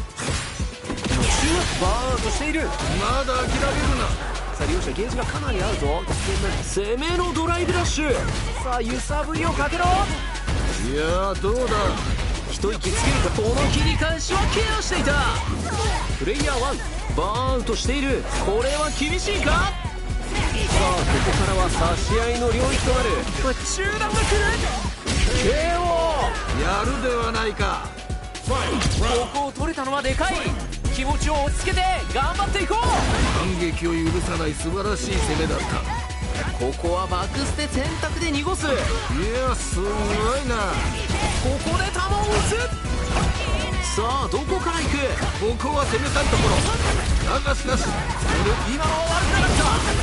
バーンアウトしている。 まだ諦めるな。 さあ両者ゲージがかなりあるぞ。攻めのドライブラッシュ。 さあ揺さぶりをかけろ。 いやーどうだ。 一息つけるか。この切り返しはケアしていた。プレイヤーワン、バーンアウトしている。これは厳しいか。さあここからは差し合いの領域となる。 中段が来る。 ケーオー。 やるではないか。 ここを取れたのはでかい。気持ちを落ち着けて頑張っていこう。 反撃を許さない素晴らしい攻めだった。 ここはバックステ選択で濁す。いやすごいな。 ここで球を打つ。 さあどこから行く。 ここは攻めたいところだがしかし今のは悪くなかった。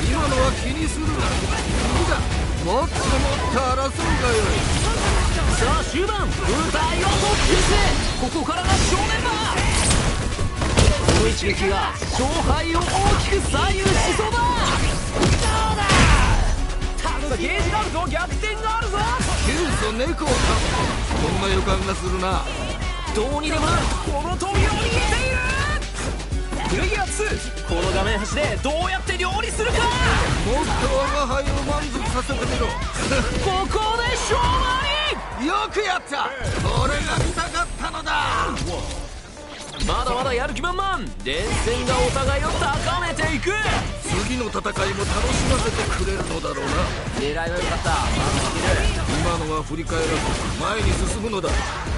今のは気にするな。いざもっともっと争うがよい。 さあ終盤舞台はトップです。ここからが正念場。この一撃が勝敗を大きく左右しそうだ。 ゲージがあるぞ。逆転があるぞ。 キュウソ猫をかこんな予感がするな。 どうにでもなる。 この飛びを逃げている。プレイヤーツー、この画面端でどうやって料理するか。 もっと我が輩を満足させてみろ。 ここで勝負。 よくやった。これが見たかったのだ。 まだまだやる気満々。連戦がお互いを高めていく。 次の戦いも楽しませてくれるのだろうな。 狙いは良かった。ま今のは振り返らず前に進むのだ。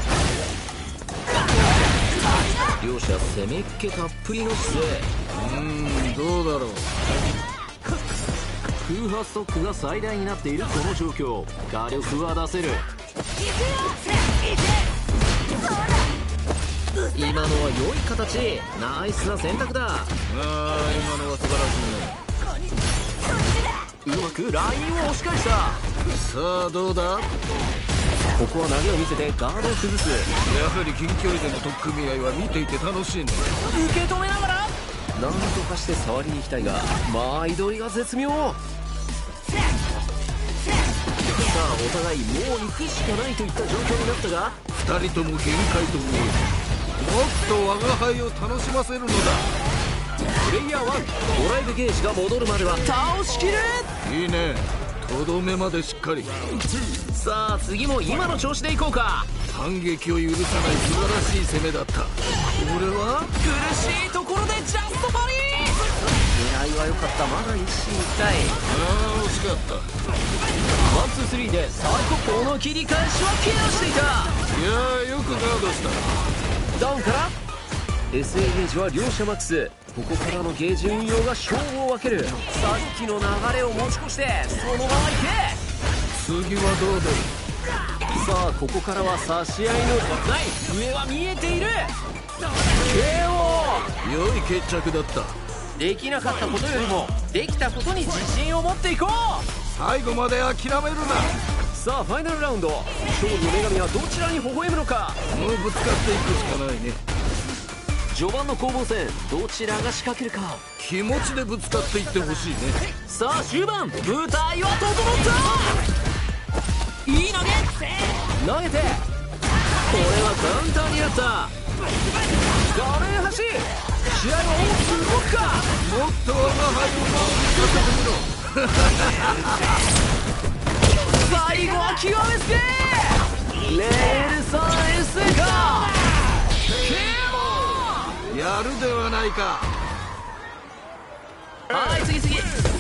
両者攻めっ気たっぷりの姿勢。 うーんどうだろう。 空波ストックが最大になっているこの状況、火力は出せる。 今のは良い形。ナイスな選択だ。 ああ今のは素晴らしいね。 うまくラインを押し返した。 さあどうだ。 ここは投げを見せてガードを崩す。 やはり近距離での取っ組み合いは見ていて楽しいね。 受け止めながらなんとかして触りに行きたいが、間合い取りが絶妙。さあお互いもう行くしかないといった状況になったが、 二人とも限界と思う。もっと我が輩を楽しませるのだ。 プレイヤーワン、ドライブゲージが戻るまでは倒しきる。 いいね。とどめまでしっかり。 さあ次も今の調子でいこうか。 反撃を許さない素晴らしい攻めだった。これは苦しいところでジャストパリー。 狙いは良かった。まだ一進一退。 ああ惜しかった。 ワンツースリーで最高の切り返しはケアしていた。 いやーよくガードした。 ダウンから エスエー ゲージは両者マックス。ここからのゲージ運用が勝負を分ける。 さっきの流れを持ち越してそのままいけ。 次はどう出る。 さあここからは差し合いのない。 上は見えている。 ケーオー。 良い決着だった。 できなかったことよりもできたことに自信を持っていこう。 最後まで諦めるな。 さあファイナルラウンド、勝利の女神はどちらに微笑むのか。 もうぶつかっていくしかないね。 序盤の攻防戦、どちらが仕掛けるか。 気持ちでぶつかっていってほしいね。 さあ終盤、舞台は整った。いい投げ投げて、これはカウンターになった。画面端、試合は大きく動くか。 もっと我が輩を見させてみろ。 最後は極めつけ。 レールさん エスエー か。 やるではないか。 はい次次。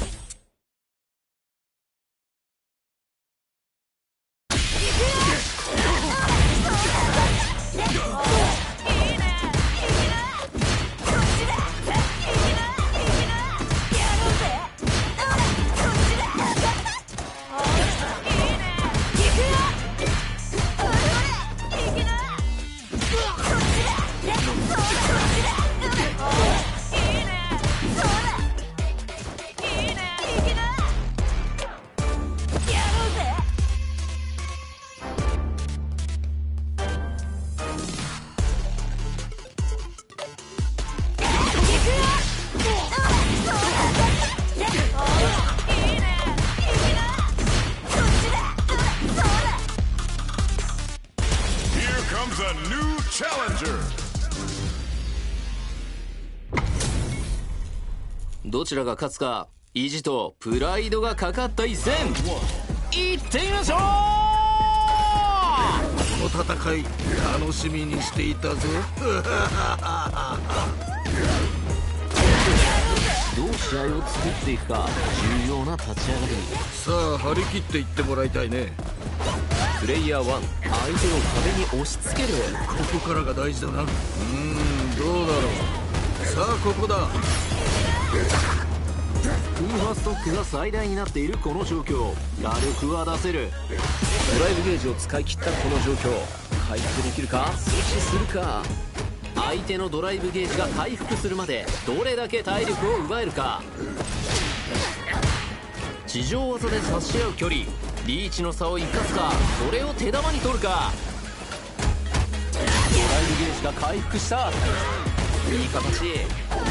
どちらが勝つか、意地とプライドがかかった一戦。いってみましょう。 この戦い楽しみにしていたぞ。 どう試合を作っていくか、重要な立ち上がり。 さあ張り切っていってもらいたいね。 プレイヤーワン、相手を壁に押し付ける。 ここからが大事だな。うーんどうだろう。さあここだ。 空破ストックが最大になっているこの状況、打力は出せる。ドライブゲージを使い切ったこの状況、回復できるか、阻止するか。相手のドライブゲージが回復するまでどれだけ体力を奪えるか。地上技で差し合う距離、リーチの差を生かすか、それを手玉に取るか。ドライブゲージが回復した。いい形。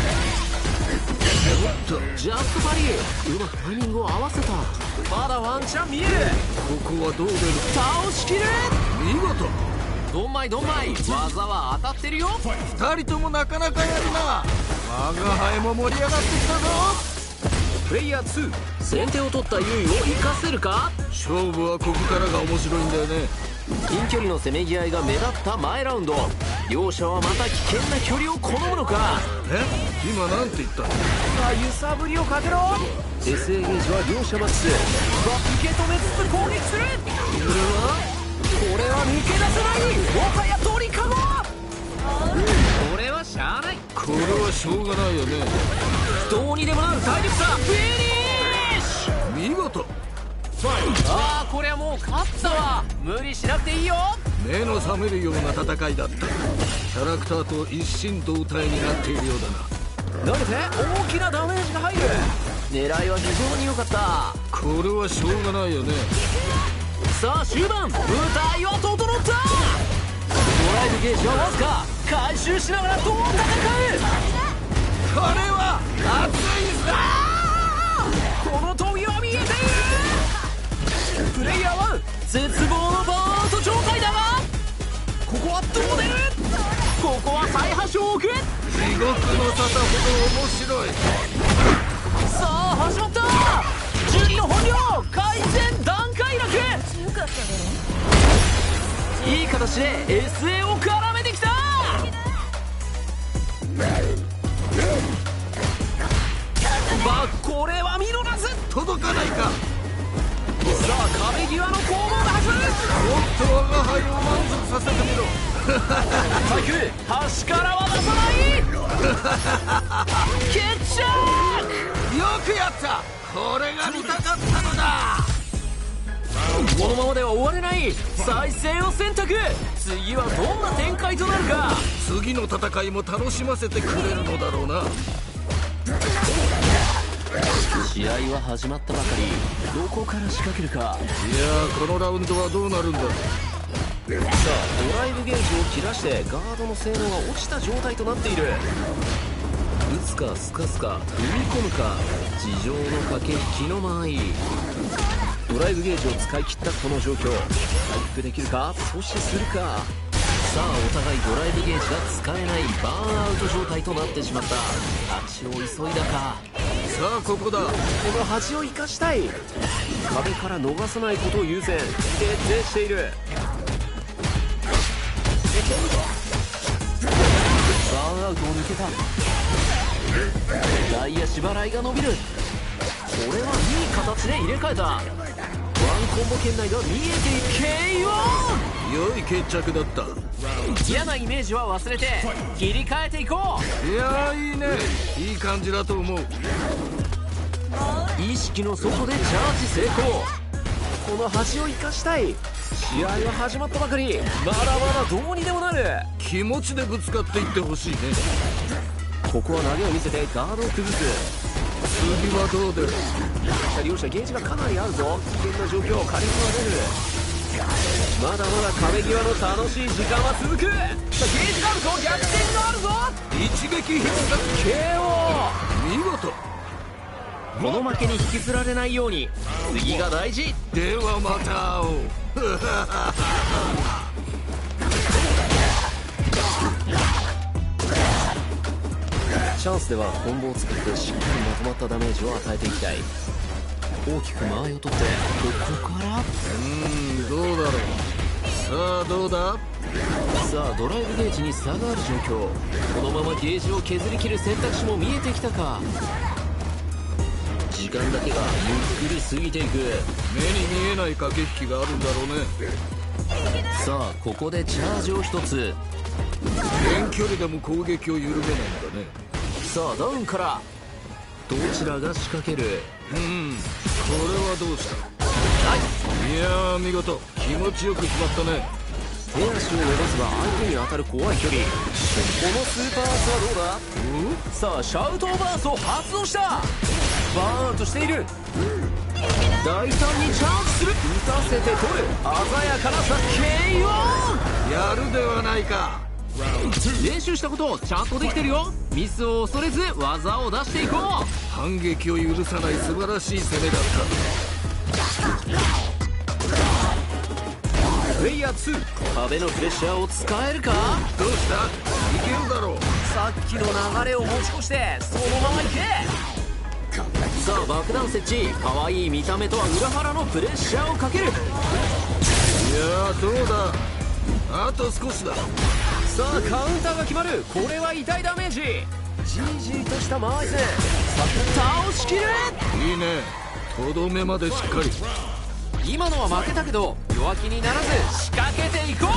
ジャストパリー、うまくタイミングを合わせた。 まだワンチャン見える。 ここはどう出る。 倒しきる。 見事。 どんまいどんまい、技は当たってるよ。 二人ともなかなかやるな。我が輩も盛り上がってきたぞ。 プレイヤーツー、先手を取った優位を生かせるか。 勝負はここからが面白いんだよね。 近距離のせめぎ合いが目立った前ラウンド、両者はまた危険な距離を好むのか。 え今なんて言ったの。 さあ揺さぶりをかけろ。 エスエー ゲージは両者マックス。 受け止めつつ攻撃する。 これはこれは抜け出せない。もはや鳥かご。 これはしゃあない。 これはしょうがないよね。 どうにでもなる体力差。フィニッシュ。 見事。 ああこれはもう勝ったわ。無理しなくていいよ。 目の覚めるような戦いだった。キャラクターと一心同体になっているようだな。 投げて大きなダメージが入る。狙いは非常に良かった。 これはしょうがないよね。 さあ終盤、舞台は整った。ドライブゲージはわずか。回収しながらどう戦う。 これは熱いぞ。 この峠は見えている。プレイヤーワン、絶望のバーンアウト状態だが、ここはどう出る。ここは再破傷を送る。 地獄の沙汰ほど面白い。 さあ始まった。準備の本領、回転段階落。 強かっただろ。 いい形で エスエー を絡めてきた。バこれは見逃す。 届かないか。 さあ壁際の攻防が始まる。 もっと我が輩を満足させてみろ。 対空端からは出さない。決着。 よくやった。これが見たかったのだ。 このままでは終われない。再戦を選択。次はどんな展開となるか。 次の戦いも楽しませてくれるのだろうな。 試合は始まったばかり。どこから仕掛けるか。 いやー、このラウンドはどうなるんだ。 さあドライブゲージを切らしてガードの性能が落ちた状態となっている。 打つかスカスか踏み込むか、地上の駆け引きの間合い。 ドライブゲージを使い切ったこの状況、回復できるか、阻止するか。 さあお互いドライブゲージが使えないバーンアウト状態となってしまった。足を急いだか。 さあここだ。 この端を生かしたい。壁から逃さないことを優先、徹底している。バーンアウトを抜けた。ダイヤ縛らいが伸びる。これはいい形で入れ替えた。ワンコンボ圏内が見えている。 ケーオー。 良い決着だった。 嫌なイメージは忘れて切り替えていこいやー、いいね。いい感じだと思う。 う。意識の外でチャージ成功。この端を生かしたい。試合は始まったばかり。まだまだどうにでもなる。 気持ちでぶつかっていってほしいね。 ここは投げを見せてガードを崩す。 次はどう出る。 両者ゲージがかなりあるぞ。危険な状況、火力は出る。まだまだ壁際の楽しい時間は続く。さあゲージがあるぞ。逆転があるぞ。 一撃必殺。 ケーオー。 見事。 この負けに引きずられないように次が大事。 ではまた会おう。 チャンスではコンボを作ってしっかりまとまったダメージを与えていきたい。大きく間合いを取ってここからうーん、どうだろう。さあどうだ。 さあドライブゲージに差がある状況。このままゲージを削り切る選択肢も見えてきたか。時間だけがゆっくり過ぎていく。 目に見えない駆け引きがあるんだろうね。 さあここでチャージを一つ。 遠距離でも攻撃を緩めないんだね。 さあダウンからどちらが仕掛ける。 うん、これはどうした。いやー、見事。気持ちよく決まったね。 手足を伸ばせば相手に当たる怖い距離。このスーパーアースはどうだ。さあシャウトオーバースを発動した。バーンアウトしている。大胆にチャージする。打たせて取る。鮮やかなさ ケーオー。 やるではないか。 練習したことちゃんとできてるよ。ミスを恐れず技を出していこう。 反撃を許さない素晴らしい攻めだった。 プレイヤーツー、壁のプレッシャーを使えるか。 どうした。いけるだろう。 さっきの流れを持ち越してそのままいけ。さあ爆弾設置。可愛い見た目とは裏腹のプレッシャーをかける。 いやー、どうだ。あと少しだ。 さあカウンターが決まる。これは痛いダメージ。じりじりとした間合い線。さあ倒しきる。 いいね。とどめまでしっかり。 今のは負けたけど弱気にならず仕掛けていこう。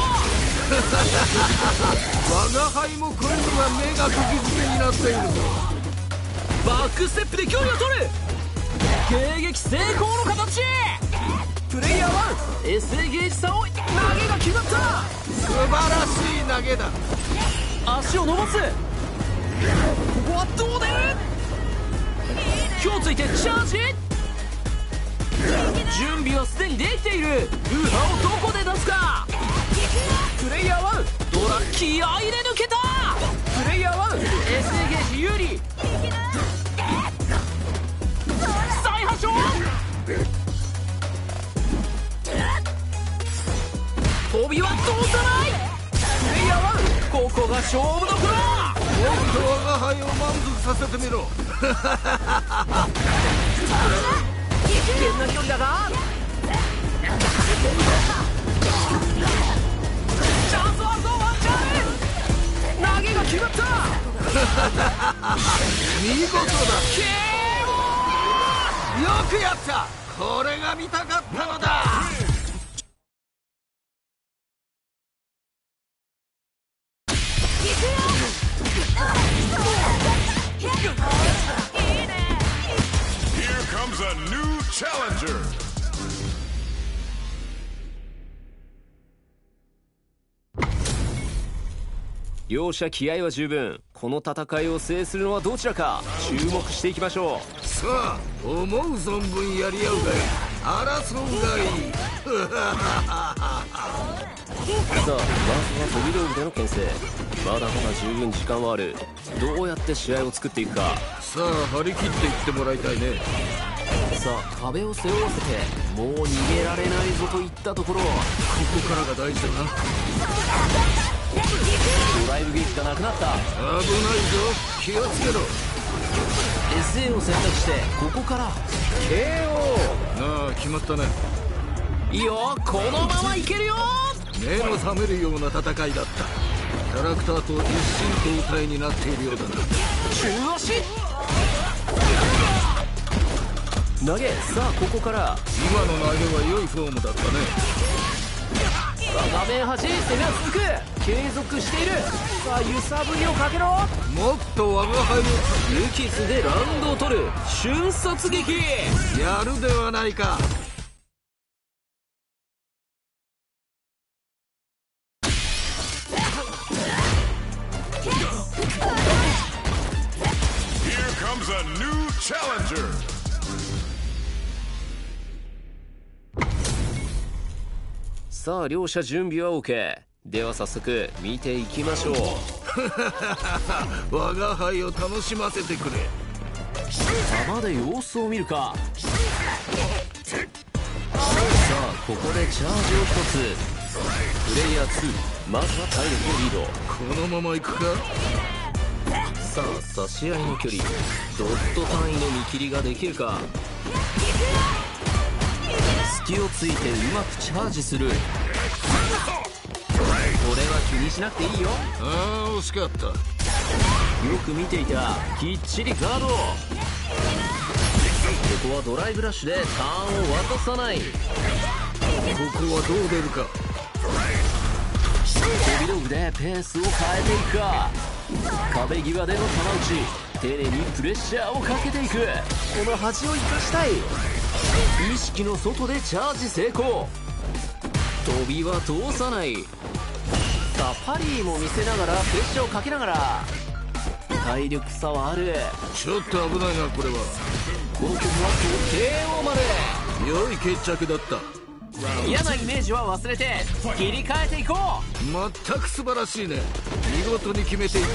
我が輩もこれには目が釘付けになっているぞ。 バックステップで距離を取る。迎撃成功の形。プレイヤーワン エスエー ゲージ差を投げが決まった。 晴らしい投げだ。 足を伸ばす。ここはどう出る。今日ついてチャージ。準備はすでにできている。ウーハをどこで出すか。プレイヤーワンドラ気合いで抜けた。プレイヤーワン エスエー ゲージ有利。再発症。飛びは通さない。プレイヤーワンここが勝負どころ。 もっと我が輩を満足させてみろ。 危険な距離だがチャンスはゾワンちゃん。投げが決まった。 見事だ。 ケーオー。 よくやった。これが見たかったのだ。 Here comes a new challenger. 両者気合は十分。この戦いを制するのはどちらか注目していきましょう。 さあ思う存分やり合うがいい。争うがいい。 さあまずは飛び道具での牽制。まだまだ十分時間はある。どうやって試合を作っていくか。 さあ張り切っていってもらいたいね。 さあ壁を背負わせてもう逃げられないぞといったところ。ここからが大事だな。 ドライブゲージがなくなった。 危ないぞ。気をつけろ。 エスエー を選択してここから ケーオー。 ああ決まったね。 いいよこのままいけるよ。 目の覚めるような戦いだった。キャラクターと一心同体になっているようだな。 中足投げ。さあここから今の投げは良いフォームだったね。 さあ画面端攻めは続く。継続している。さあ揺さぶりをかけろ。 もっと我が輩を無傷でラウンドを取る瞬殺撃。 やるではないか。 Here comes a new challenger. さあ両者準備は OK。 では早速見ていきましょう。 我が輩を楽しませてくれ。 弾で様子を見るか。さあここでチャージを一つ。プレイヤーツーまずは体力をリード。 このまま行くか。 さあ差し合いの距離ドット単位の見切りができるか。隙をついてうまくチャージする。これは気にしなくていいよ。 ああ惜しかった。 よく見ていた。きっちりガード。ここはドライブラッシュでターンを渡さない。 ここはどう出るか。 飛び道具でペースを変えていくか。壁際での球打ち丁寧にプレッシャーをかけていく。この端を生かしたい。意識の外でチャージ成功。飛びは通さない。さあパリーも見せながらプレッシャーをかけながら。体力差はある。 ちょっと危ないなこれは。 この曲は ケーオー まで。 良い決着だった。 嫌なイメージは忘れて切り替えていこう。 全く素晴らしいね。見事に決めていった。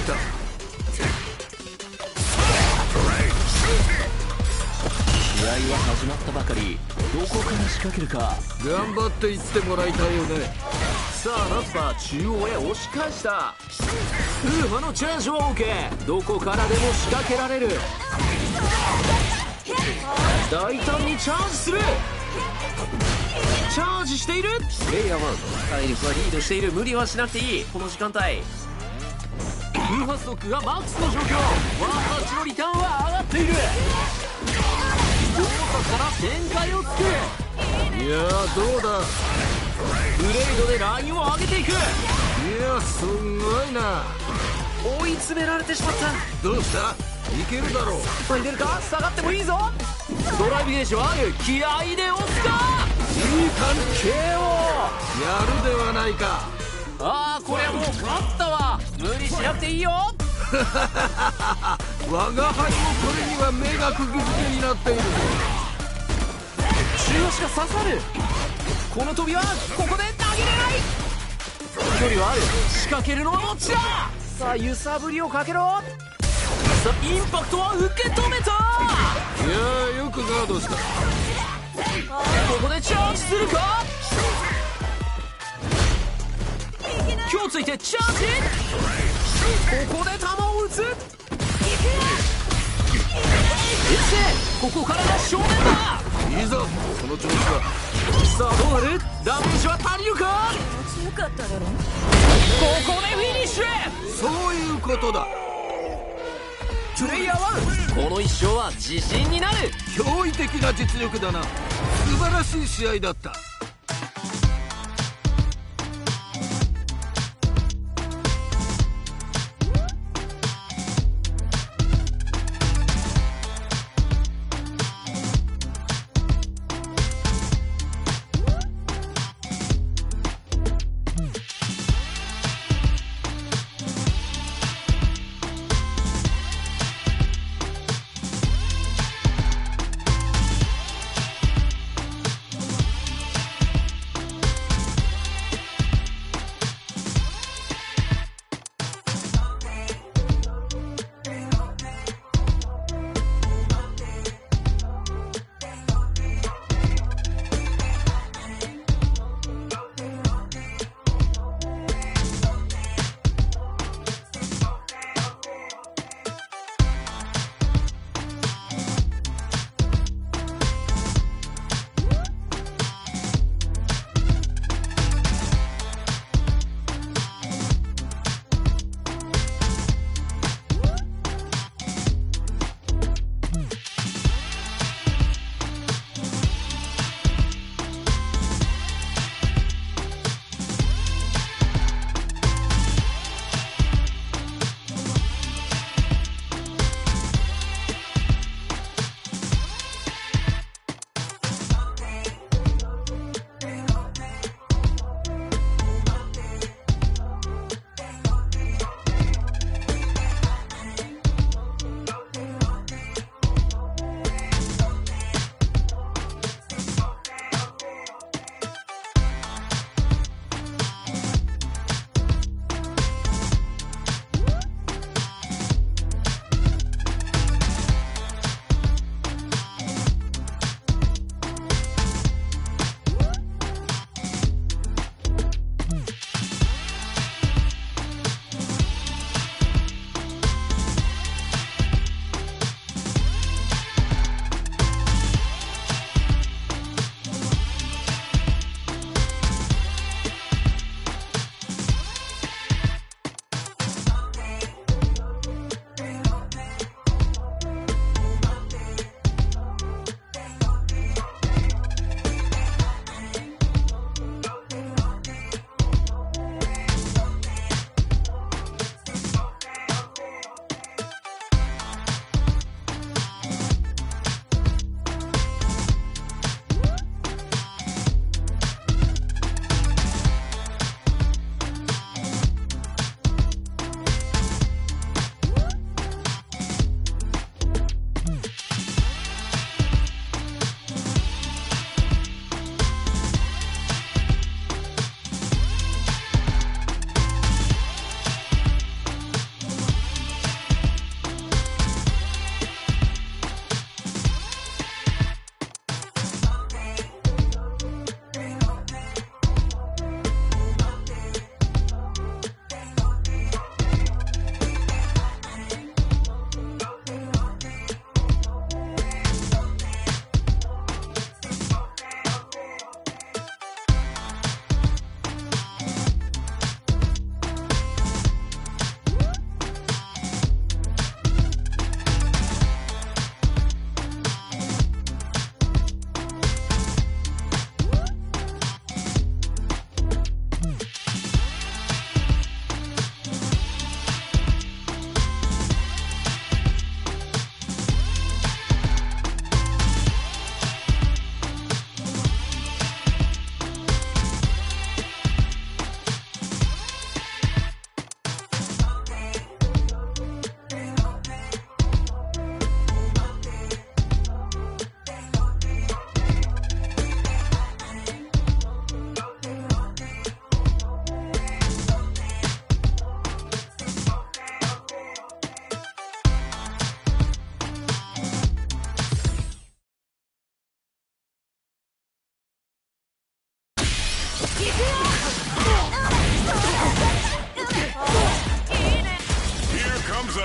試合は始まったばかり。どこから仕掛けるか。 頑張っていってもらいたいよね。 さあラスパー中央へ押し返した。ウーファのチャージは OK。 どこからでも仕掛けられる。大胆にチャージする。チャージしている。プレイヤーワン体力はリードしている。無理はしなくていいこの時間帯。ウーファストックがマックスの状況。ワンタッチのリターンは上がっている。動作から展開をつく。 いやーどうだ。 ブレードでラインを上げていく。 いやすんごいな。 追い詰められてしまった。 どうした。いけるだろう。 前に出るか。下がってもいいぞ。ドライブゲージはある。気合で押すか。いい感じ。 ケーオー。 やるではないか。 ああこれはもう勝ったわ。無理しなくていいよ。 我が輩もこれには目が釘付けになっている。 中足が刺さる。この飛びはここで投げれない。距離はある。仕掛けるのはどっちだ。さあ揺さぶりをかけろ。さあインパクトは受け止めた。 いやーよくガードした。 ここでチャージするか。今日ついてチャージ。ここで球を打つ。ここからが正面だ。 いざその調子だ。 さあどうなる。ダメージは足りるか。 強かっただろ。 ここでフィニッシュ。 そういうことだ。 プレイヤーワン、この一勝は自信になる。 驚異的な実力だな。素晴らしい試合だった。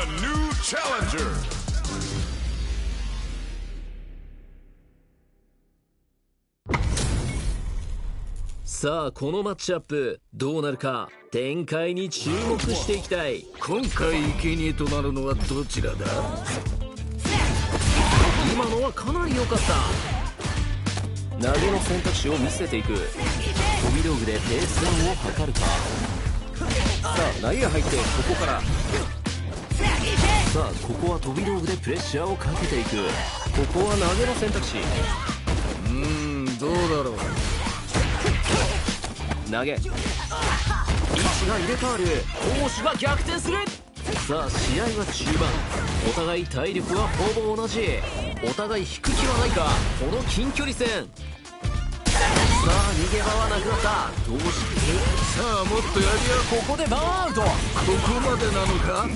a new challenger. さあこのマッチアップどうなるか、展開に注目していきたい。 今回生贄となるのはどちらだ？ 今のはかなり良かった。 投げの選択肢を見せていく。飛び道具でペースダウンを図るか。さあ投げが入ってここから。さあここは飛び道具でプレッシャーをかけていく。ここは投げの選択肢。 うーんどうだろう。 投げ。位置が入れ替わる。 攻守が逆転する。 さあ試合は中盤。 お互い体力はほぼ同じ。お互い引く気はないか、この近距離戦。さあ逃げ場はなくなった。どうしてさあもっとやりや。 ここでバーンアウト。 ここまでなのか。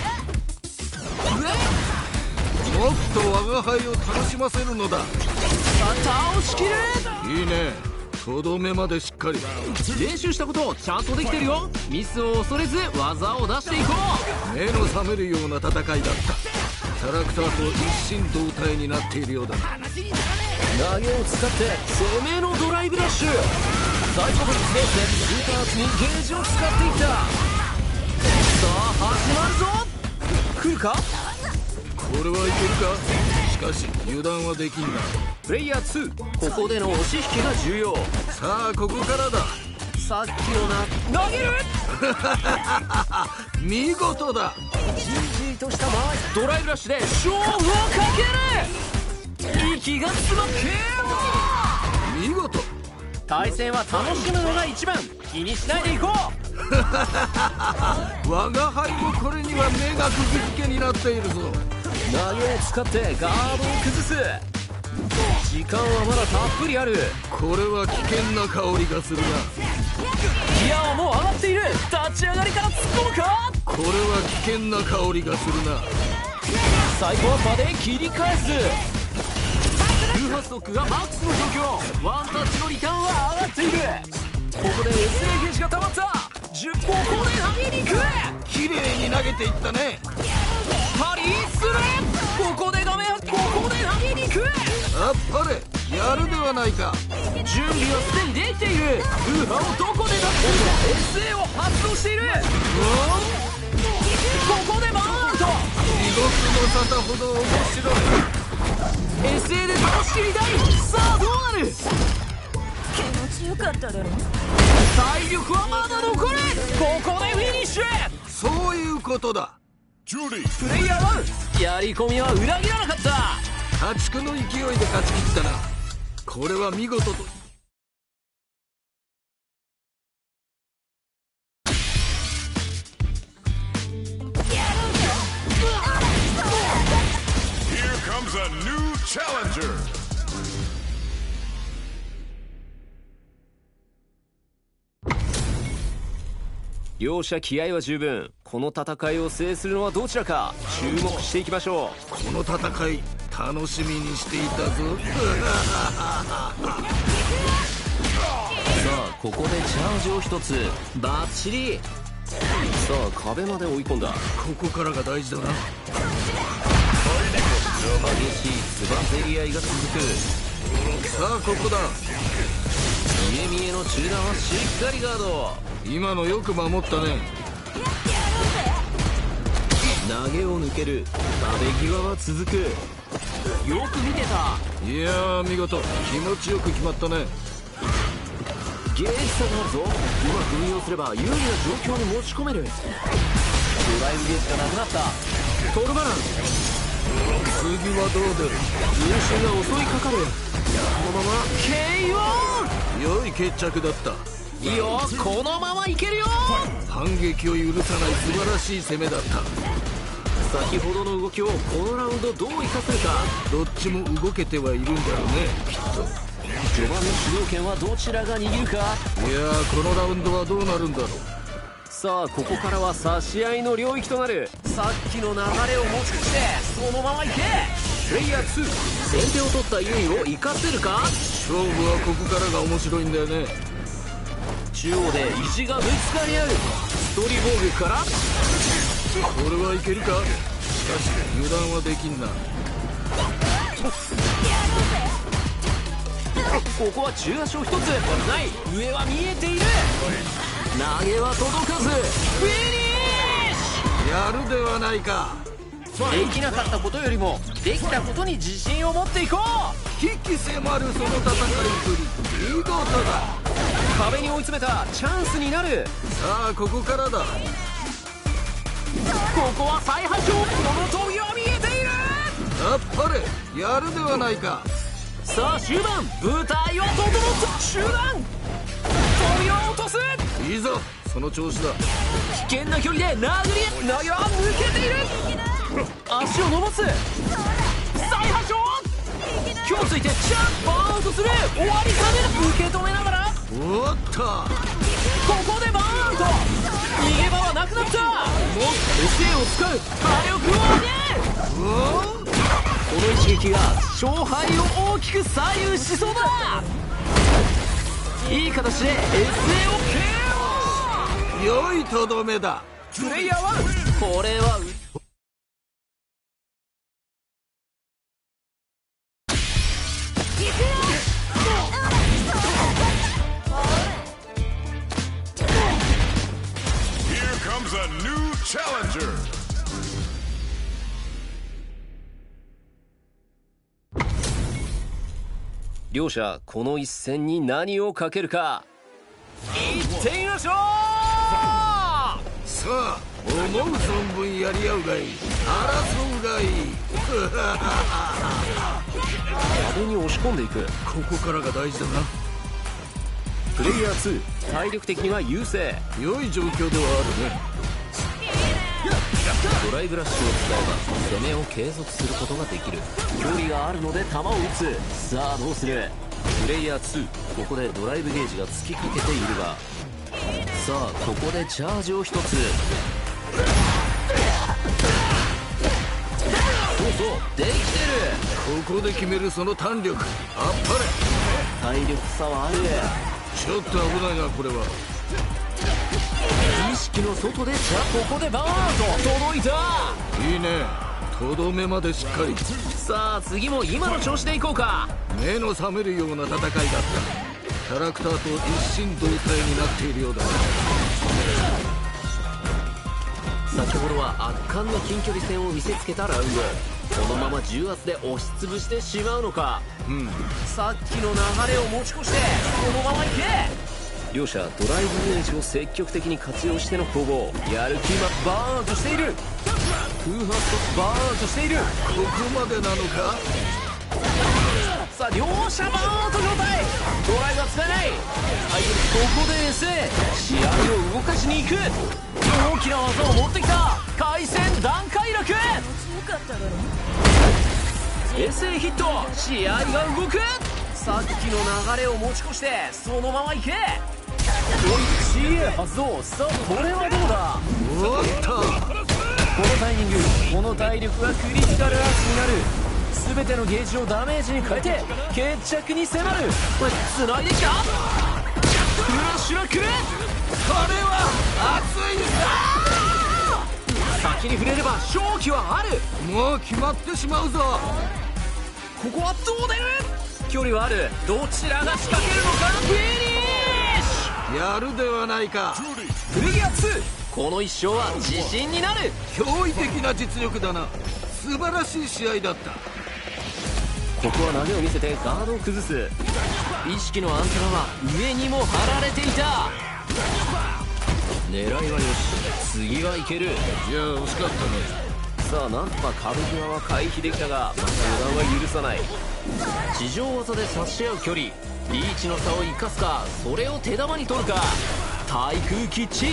もっと我が輩を楽しませるのだ。 倒しきる。 いいね。とどめまでしっかり。 練習したことちゃんとできてるよ。ミスを恐れず技を出していこう。目の覚めるような戦いだった。キャラクターと一心同体になっているようだな。 投げを使って攻めのドライブラッシュ。 最速率ベースでスーパーアーツにゲージを使っていった。さあ始まるぞ。 来るか。 これはいけるか。しかし油断はできんな。 プレイヤーツー。 ここでの押し引きが重要。 さあここからだ。 さっきのな投げる見事だ。 じりじりとした間合い。 ドライブラッシュで勝負をかける。息が詰まって見事。 対戦は楽しむのが一番。気にしないでいこう我が輩もこれには目がくぎづけになっているぞ。 投げを使ってガードを崩す。時間はまだたっぷりある。 これは危険な香りがするな。 ギアはもう上がっている。立ち上がりから突っ込むか。 これは危険な香りがするな。 最後は場で切り返す。フーハストックがマックスの状況。ワンタッチのリターンは上がっている。ここで エスエー ゲージが溜まった。じゅっこここで投げに行く。 綺麗に投げていったね。 パリーする。ここで画面ここで投げに行く。 あっぱれやるではないか。 準備はすでにできている。ウーハをどこで出す。 エスエー を発動している。ここでバーンアウト。 地獄の沙汰ほど面白い。 エスエー で倒し切りたい。さあどうなる。 気持ちよかっただろ。 体力はまだ残る。ここでフィニッシュ。 そういうことだ。 ジュディ。 プレイヤーワン。やり込みは裏切らなかった。 破竹の勢いで勝ち切ったな。これは見事と。 Here comes a new challenger. 両者気合は十分。この戦いを制するのはどちらか注目していきましょう。 この戦い楽しみにしていたぞ。 さあここでチャージを一つ。バッチリ。 さあ壁まで追い込んだ。 ここからが大事だな。 激しいつばぜり合いが続く。 さあここだ。 見え見えの中段はしっかりガード。 今のよく守ったね。 投げを抜ける。壁際は続く。よく見てた。 いやー見事。気持ちよく決まったね。 ゲージ差があるぞ。うまく運用すれば有利な状況に持ち込める。ドライブゲージがなくなった。トルバラン。 次はどう出る。 優秀が襲いかかる。このまま ケーオー。 良い決着だった。 いいよ、このままいけるよ。 反撃を許さない素晴らしい攻めだった。 先ほどの動きをこのラウンドどう生かせるか。 どっちも動けてはいるんだろうねきっと。 序盤の主導権はどちらが握るか。 いやーこのラウンドはどうなるんだろう。 さあここからは差し合いの領域となる。 さっきの流れを持ち越してそのままいけ。 プレイヤーツー。 先手を取った優位を生かせるか。 勝負はここからが面白いんだよね。 中央で意地がぶつかり合う。ストリボーグからこれはいけるか。しかし油断はできんな。 ここは中足を一つない。上は見えている。投げは届かず。フィニッシやるではないか。 ュ。できなかったことよりもできたことに自信を持っていこう。 鬼気迫るその戦いぶり、見事だ。 壁に追い詰めたチャンスになる。 さあここからだ。 ここは再発症。この峠は見えている。 あっぱれ、やるではないか。 さあ終盤、舞台は整った集団。飛びを落とす。 いいぞ、その調子だ。 危険な距離で殴り、投げは抜けている。足を伸ばす。再発症。今日ついてジャンプバーンとする。終わりかね。受け止めながらおっと、 ここでバーンと逃げ場はなくなった。もっと エスエー を使う。火力を上げる。 うおー、 この一撃が勝敗を大きく左右しそうだ。いい形で エスエー を ケーオー。 良いとどめだ。 プレイヤーワン。これは Here comes a new challenger. 両者この一戦に何をかけるか。いってみましょう。 さあ思う存分やり合うがいい。争うがいい。 壁に押し込んでいく。 ここからが大事だな。 プレイヤーツー、体力的には優勢。 良い状況ではあるね。 ドライブラッシュを使えば攻めを継続することができる。距離があるので球を打つ。さあどうする。プレイヤーツー、ここでドライブゲージが突きかけているが、さあここでチャージを一つ。そうそうできてる。 ここで決めるその弾力、あっぱれ。 体力差はある。 ちょっと危ないなこれは。 意識の外でチャここでバーンと届いた。 いいね、とどめまでしっかり。 さあ次も今の調子でいこうか。 目の覚めるような戦いだった。キャラクターと一心同体になっているようだ。 先ほどは圧巻の近距離戦を見せつけたラウンド。このまま重圧で押しつぶしてしまうのか。 うん、 さっきの流れを持ち越してこのままいけ。両者ドライブゲージを積極的に活用しての攻防。やる気はバーンとしている。空発とバーンとしている。 ここまでなのか。 さあ両者バーンと状態。ドライブは使えない。相手にここでエスエー、試合を動かしに行く。大きな技を持ってきた。回戦段階落。 強かっただろ。 エスエー ヒット。試合が動く。さっきの流れを持ち越してそのままいけ。シーエー 発動。さあこれはどうだ。 おっと、 このタイミング、この体力はクリティカルアーツになる。全てのゲージをダメージに変えて決着に迫る。これ繋いできた。フラッシュラック。これは熱いさ。先に触れれば勝機はある。 もう決まってしまうぞ。 ここはどう出る。距離はある。どちらが仕掛けるのか。フィニッシやるではないか。 ュ。プレイヤーツー、この一勝は自信になる。 驚異的な実力だな。素晴らしい試合だった。 ここは投げを見せてガードを崩す。意識のアンテナは上にも張られていた。狙いはよし、次はいける。 いや惜しかったね。 さあなんとか壁際は回避できたが、まだ予断は許さない。地上技で差し合う距離、リーチの差を生かすか、それを手玉に取るか。対空キッチ。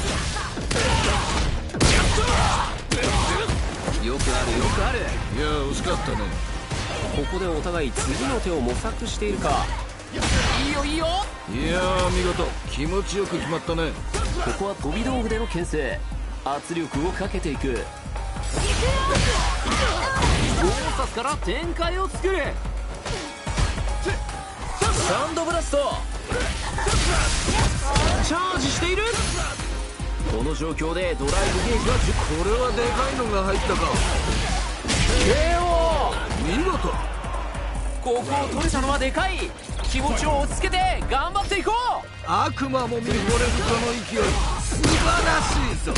よくあるよくある。 いや惜しかったね。 ここでお互い次の手を模索しているか。いいよいいよ。 いやー見事、気持ちよく決まったね。 ここは飛び道具での牽制。圧力をかけていく。ゴーサスから展開を作る。サンドブラスト。チャージしている。 この状況でドライブゲージはじゅう。 これはでかいのが入ったか。 ケーオー。 見事。 ここを取れたのはでかい。気持ちを落ち着けて頑張っていこう。 悪魔も見惚れるこの勢い、素晴らしいぞ。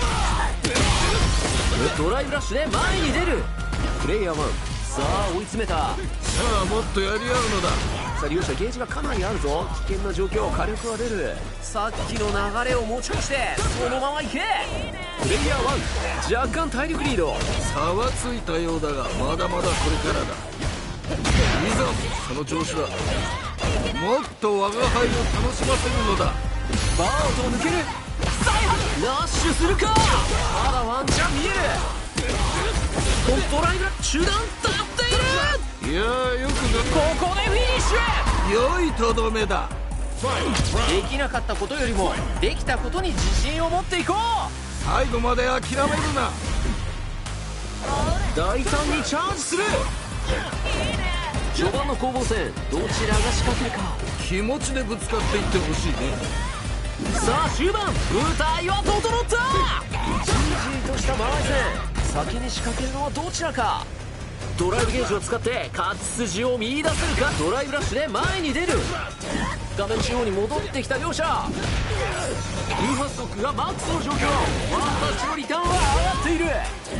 ドライブラッシュで前に出る。プレイヤーワン、さあ追い詰めた。 さあもっとやり合うのだ。 さあ両者ゲージがかなりあるぞ。危険な状況、火力は出る。さっきの流れを持ち越してそのままいけ。プレイヤーワン、若干体力リード。 差はついたようだがまだまだこれからだ。いざその調子だ。もっと我が輩を楽しませるのだ。 バーンと抜ける。 ラッシュするか。 まだワンチャン見える。 ドライブラッシュ中断立っている。 いやーよくここでフィニッシュ。 良いとどめだ。 できなかったことよりもできたことに自信を持っていこう。 最後まで諦めるな。 大胆にチャージする。序盤の攻防戦、どちらが仕掛けるか。 気持ちでぶつかっていってほしいね。 さあ終盤、舞台は整った。 じんじんとした間合い戦、先に仕掛けるのはどちらか。 ドライブゲージを使って勝ち筋を見出せるか。ドライブラッシュで前に出る。 画面中央に戻ってきた両者。 空発速がマックスの状況。ワンタッチのリターンは上がっている。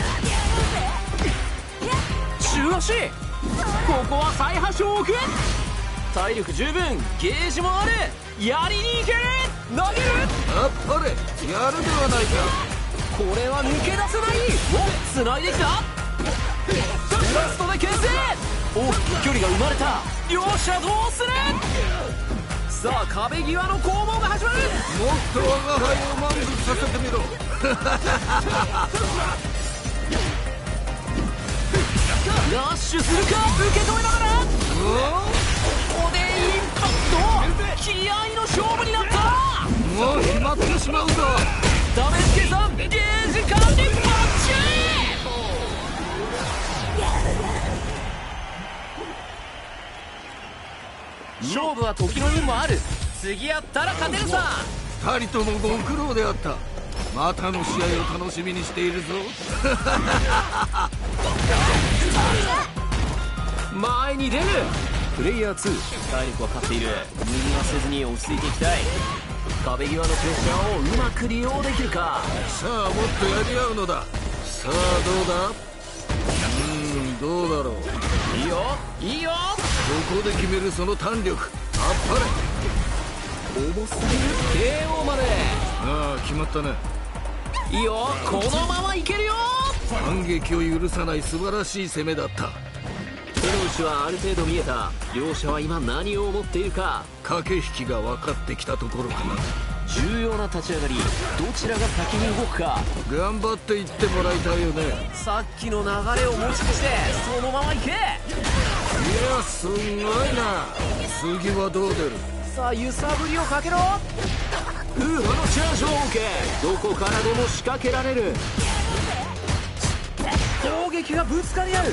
中足。 ここは再発症を置く。体力十分、ゲージもある。やりに行ける。投げる。 あっぱれ、やるではないか。 これは抜け出せない。お、繋いできた。ラストで牽制。お、距離が生まれた。両者どうする。 さあ壁際の攻防が始まる。 もっと我が輩を満足させてみろ。 ラッシュするか。受け止めながら。ここでインパクト。気合の勝負になった。 もう決まってしまうぞ。 ダメージ計算、ゲージ管理バッチリ。 勝負は時の運もある。次やったら勝てるさ。 二人ともご苦労であった。またの試合を楽しみにしているぞ。 前に出る。プレイヤーツー、体力は勝っている。無理はせずに落ち着いていきたい。 壁際のプレッシャーをうまく利用できるか。 さあもっとやり合うのだ。さあどうだ。うーんどうだろう。 いいよいいよ。 ここで決めるその胆力、あっぱれ。 重すぎる。 ケーオー まで。 ああ決まったね。 いいよ、このままいけるよ。 反撃を許さない素晴らしい攻めだった。 手の内はある程度見えた。両者は今何を思っているか。 駆け引きが分かってきたところかな。 重要な立ち上がり、どちらが先に動くか。 頑張っていってもらいたいよね。 さっきの流れを持ち越してそのままいけ。 いやすんごいな。次はどう出る。 さあ揺さぶりをかけろ。 ウーハのチャージを受け、どこからでも仕掛けられる。 攻撃がぶつかり合う。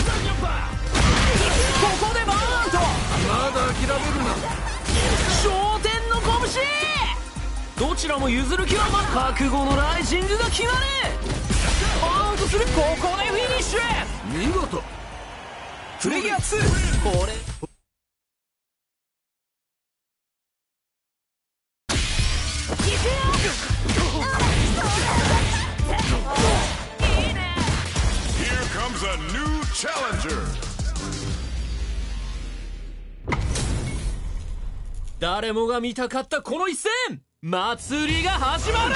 ここでバーンと。 まだ諦めるな。 昇天の拳。どちらも譲る気はま覚悟のライジングが決まる。 アウトする。ここでフィニッシュ。 見事。 プレイヤーツー、これ誰もが見たかったこの一戦、祭りが始まる。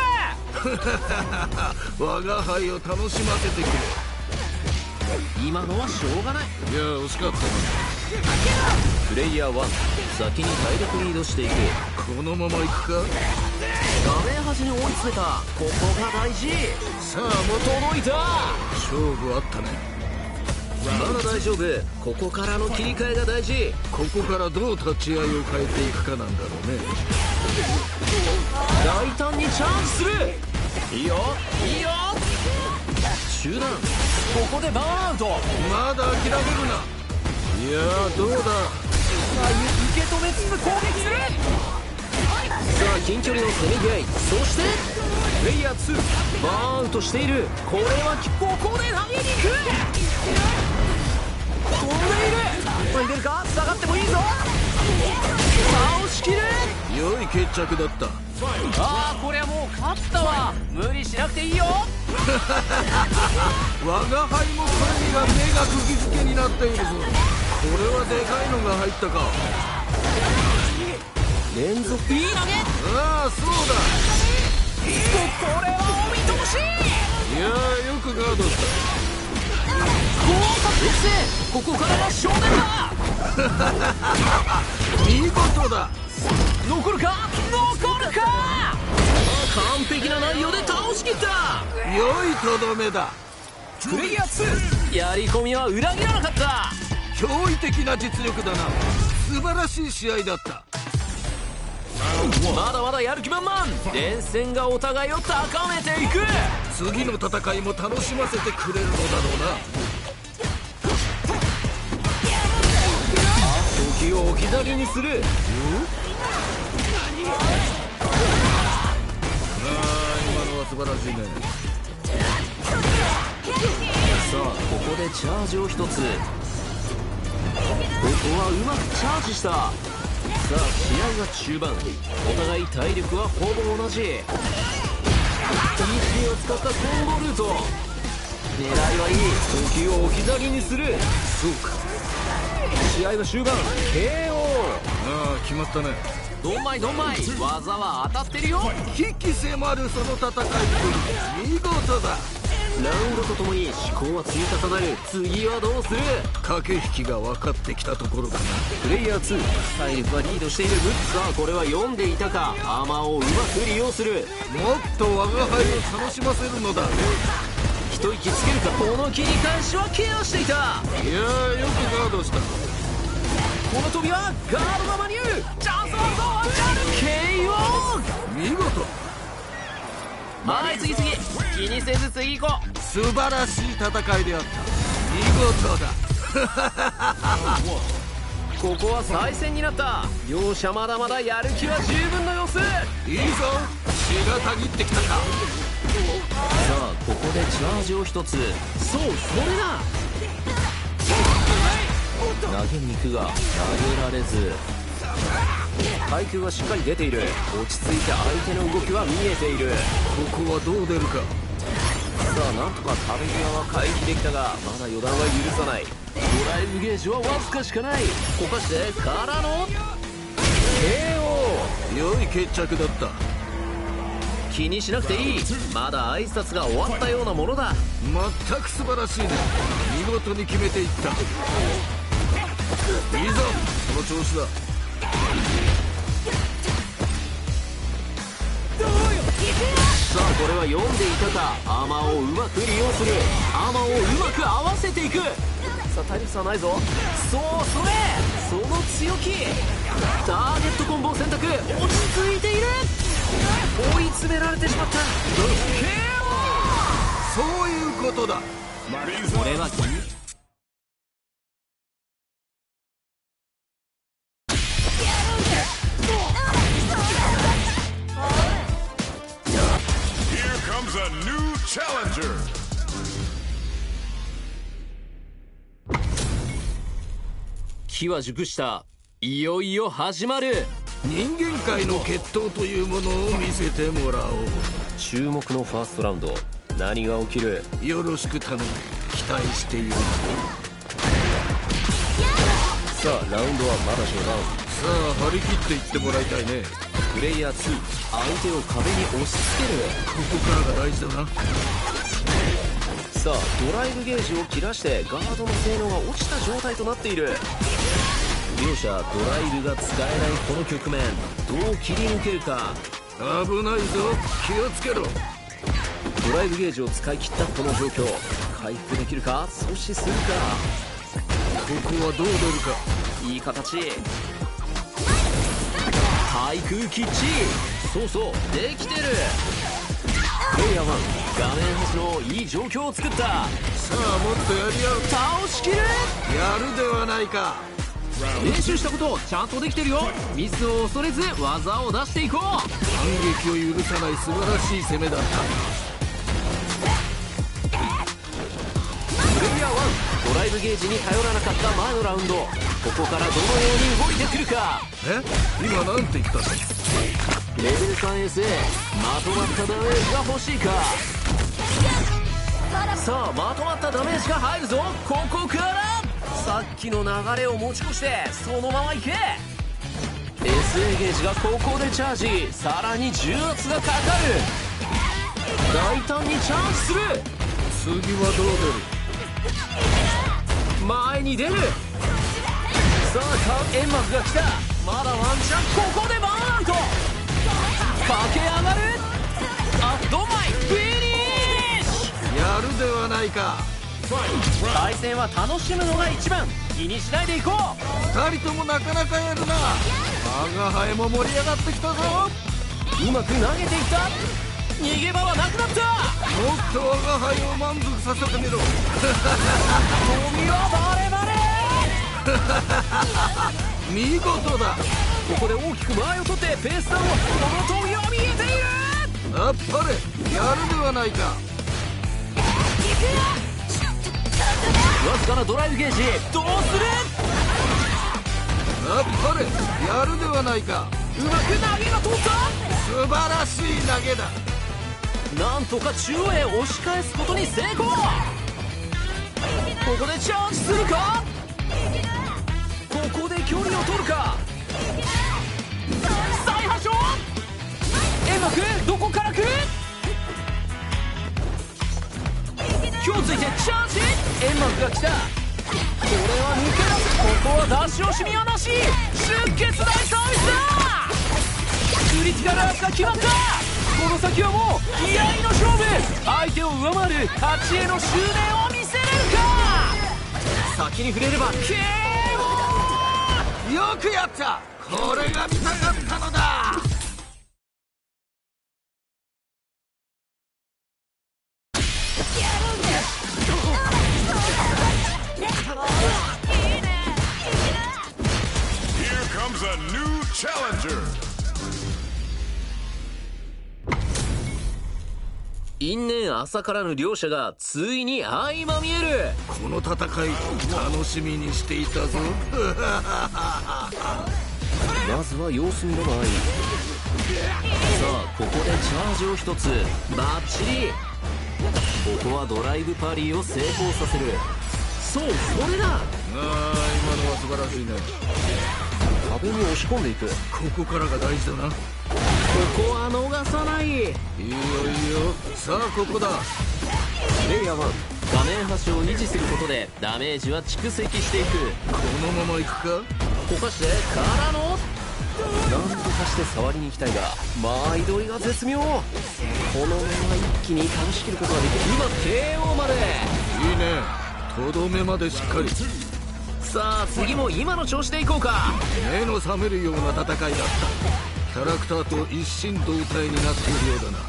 我が輩を楽しませてくれ。 今のはしょうがない。 いや惜しかったな。 プレイヤーワン、先に体力リードしていく。 このまま行くか。 画面端に追い詰めた。ここが大事。 さあも届いた。 勝負あったね。 まだ大丈夫。ここからの切り替えが大事。 ここからどう立ち合いを変えていくかなんだろうね。 大胆にチャージする。 いいよいいよ。 中断。 ここでバーンアウト。 まだ諦めるな。いやどうだ。 さあ受け止めつつ攻撃する。 あ近距離のせめぎ合い、そしてプレイヤーツーバーンアウトしている。これはここで投げに行く。飛んでいる。前に出るか。下がってもいいぞ。倒しきる。 良い決着だった。 ああこれはもう勝ったわ。無理しなくていいよ。 我が輩もこれには目が釘付けになっているぞ。これはでかいのが入ったか。 連続いい投げ。 ああそうだ。 これはお見通し。 いやーよくガードした。 合格複製。ここからが正念だ。 見事だ。 残るか残るか。完璧な内容で倒しきった。 良いとどめだ。 プレイヤーツーやり込みは裏切らなかった。 驚異的な実力だな。素晴らしい試合だった。 まだまだやる気満々。連戦がお互いを高めていく。 次の戦いも楽しませてくれるのだろうな。 時を置き去りにする。 ああ今のは素晴らしいね。 さあここでチャージを一つ。ここはうまくチャージした。さあ試合は中盤。お互い体力はほぼ同じ。 イーピー を使ったコンボルート。狙いはいい。時を置き去りにする。 そうか。 試合は終盤 ケーオー。 ああ決まったね。 どんまいどんまい。技は当たってるよ。 鬼気迫るその戦いぶり見事だ。 ラウンドとともに思考は積み重なる。次はどうする。 駆け引きが分かってきたところだな。 プレイヤーツー体力はリードしている。さあこれは読んでいたか。アーマーをうまく利用する。 もっと我が輩を楽しませるのだ。 一息つけるか。この切り返しはケアしていた。 いやーよくガードした。 この飛びはガードが間に合う。チャンスはワンチャン ケーオー。 見事。 はい次々気にせず次行こう。 素晴らしい戦いであった。見事だ。 ここは再戦になった。両者まだまだやる気は十分の様子。 いいぞ。血がたぎってきたか。 さあここでチャージを一つ。そうそれだ。投げに行くが投げられず。階級はしっかり出ている。落ち着いて相手の動きは見えている。 ここはどう出るか。 さあなんとか壁際は回避できたがまだ予断は許さない。ドライブゲージはわずかしかない。こかしてからの ケーオー。 良い決着だった。 気にしなくていい。まだ挨拶が終わったようなものだ。 全く素晴らしいね。見事に決めていった。いいぞその調子だ。 さあこれは読んでいたか。アーマーをうまく利用する。アーマーをうまく合わせていく。さあ体力差はないぞ。そうそれその強気。ターゲットコンボを選択。落ち着いている。追い詰められてしまった。 ケーオー。 そういうことだ。 これは君。 A new challenger. 機は熟した。いよいよ始まる。 人間界の決闘というものを見せてもらおう。 注目のファーストラウンド。何が起きる。 よろしく頼む。期待している。 さあラウンドはまだ序盤。 さあ張り切っていってもらいたいね。 プレイヤーツー相手を壁に押し付ける。 ここからが大事だな。 さあドライブゲージを切らしてガードの性能が落ちた状態となっている。両者ドライブが使えないこの局面どう切り抜けるか。 危ないぞ気をつけろ。 ドライブゲージを使い切ったこの状況回復できるか。阻止するか。 ここはどう出るか。 いい形。対空キッチ。そうそうできてる。プレイヤーワン画面端のいい状況を作った。 さあもっとやり合う。 倒しきる。 やるではないか。 練習したことちゃんとできてるよ。ミスを恐れず技を出していこう。 反撃を許さない素晴らしい攻めだった。 プレイヤーワン、ドライブゲージに頼らなかった前のラウンド、ここからどのように動いてくるか。 え今なんて言ったの？ レベル スリーエスエー、 まとまったダメージが欲しいか。さあまとまったダメージが入るぞ。ここからさっきの流れを持ち越してそのまま行け。 エスエー ゲージがここでチャージ、さらに重圧がかかる。大胆にチャージする。 次はどう出る？ 前に出る。さあ煙幕が来た。まだワンチャン。ここでバーンアウト。駆け上がる。あっドマイフィニッシュ。 やるではないか。 対戦は楽しむのが一番。気にしないでいこう。 二人ともなかなかやるな。我が輩も盛り上がってきたぞ。 うまく投げていった。逃げ場はなくなった。 もっと我が輩を満足させてみろ。 ゴミはバレバレ。 見事だ。 ここで大きく間合いを取ってペースダウンを。この峠は見えている。 あっぱれやるではないか。 わずかなドライブゲージどうする。 あっぱれやるではないか。 うまく投げが通った。 素晴らしい投げだ。 なんとか中央へ押し返すことに成功。ここでチャージするか。ここで距離を取るか。再発症。煙幕どこから来る。今日ついてチャージ。煙幕が来た。これは抜け出す。ここは出し惜しみはなし。出血大サービスだ。クリティカルアーツが決まった。この先はもう気合の勝負。相手を上回る勝ちへの執念を見せれるか。先に触れれば ケーオー。 よくやった。これが見たかったのだ。 Here comes a new challenger. 因縁朝からの両者がついに相まみえる。 この戦い楽しみにしていたぞ。 まずは様子見の場合、さあここでチャージを一つバッチリ。ここはドライブパリーを成功させる。そうそれだ。 ああ今のは素晴らしいね。 壁に押し込んでいく。こここからが大事だな。 こは逃さない。いいよいいよ。 さあここだ。 プレイヤーワン、画面端を維持することでダメージは蓄積していく。 このまま行くか。 こかしてからのなんとかして触りに行きたいが間合い取りが絶妙。このまま一気に倒しきることができる。今 ケーオー まで。 いいね。とどめまでしっかり。 さあ次も今の調子でいこうか。 目の覚めるような戦いだった。キャラクターと一心同体になっているようだな。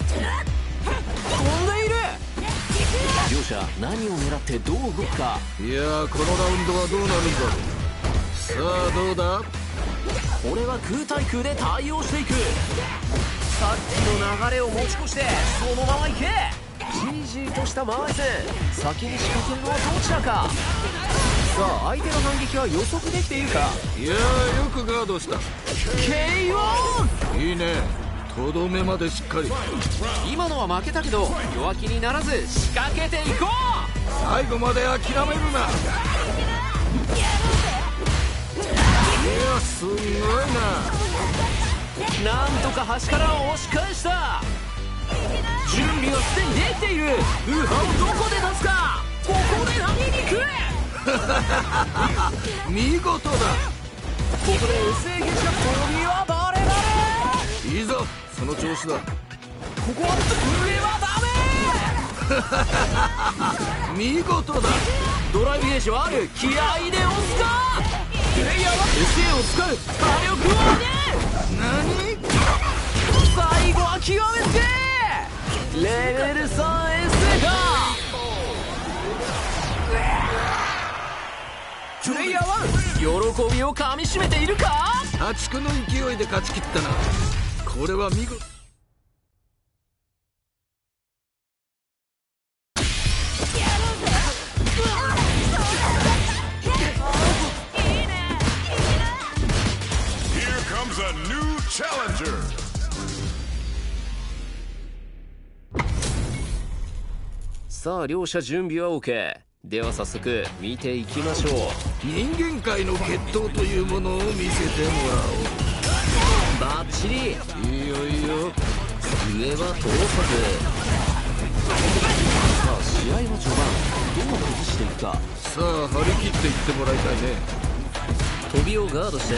飛んでいる。両者何を狙ってどう動くか。 いやーこのラウンドはどうなるんだろう。さあどうだ。 これは空対空で対応していく。さっきの流れを持ち越してそのまま行け。じりじりとした間合い戦。先に仕掛けるのはどちらか。さあ相手の反撃は予測できているか。 いやーよくガードした。 ケーオー。 いいね。とどめまでしっかり。 今のは負けたけど弱気にならず仕掛けていこう。 最後まで諦めるな。いやすんごいな。 なんとか端から押し返した。準備はすでにできている。ウーハをどこで出すか。ここで投げに行く。 見事だ。 ここで エスエー ゲージが飛びはバレバレ。いいぞその調子だ。 ここは上はダメ。 見事だ。 ドライブゲージはある。気合で押すか。プレイヤーは エスエー を使う。火力を上げ。 何。 最後は極めつけ。レベル スリーエスエー か。プレイレイヤーワン、喜びをかみしめているか。 破竹の勢いで勝ち切ったな。これは見事。 Here comes a new challenger. さあ両者準備は OK では早速見ていきましょう。 人間界の決闘というものを見せてもらバッチリ。 おう。いいよいいよ。 上は通さず。 さあ試合は序盤どう崩していくか。 さあ張り切っていってもらいたいね。 飛びをガードして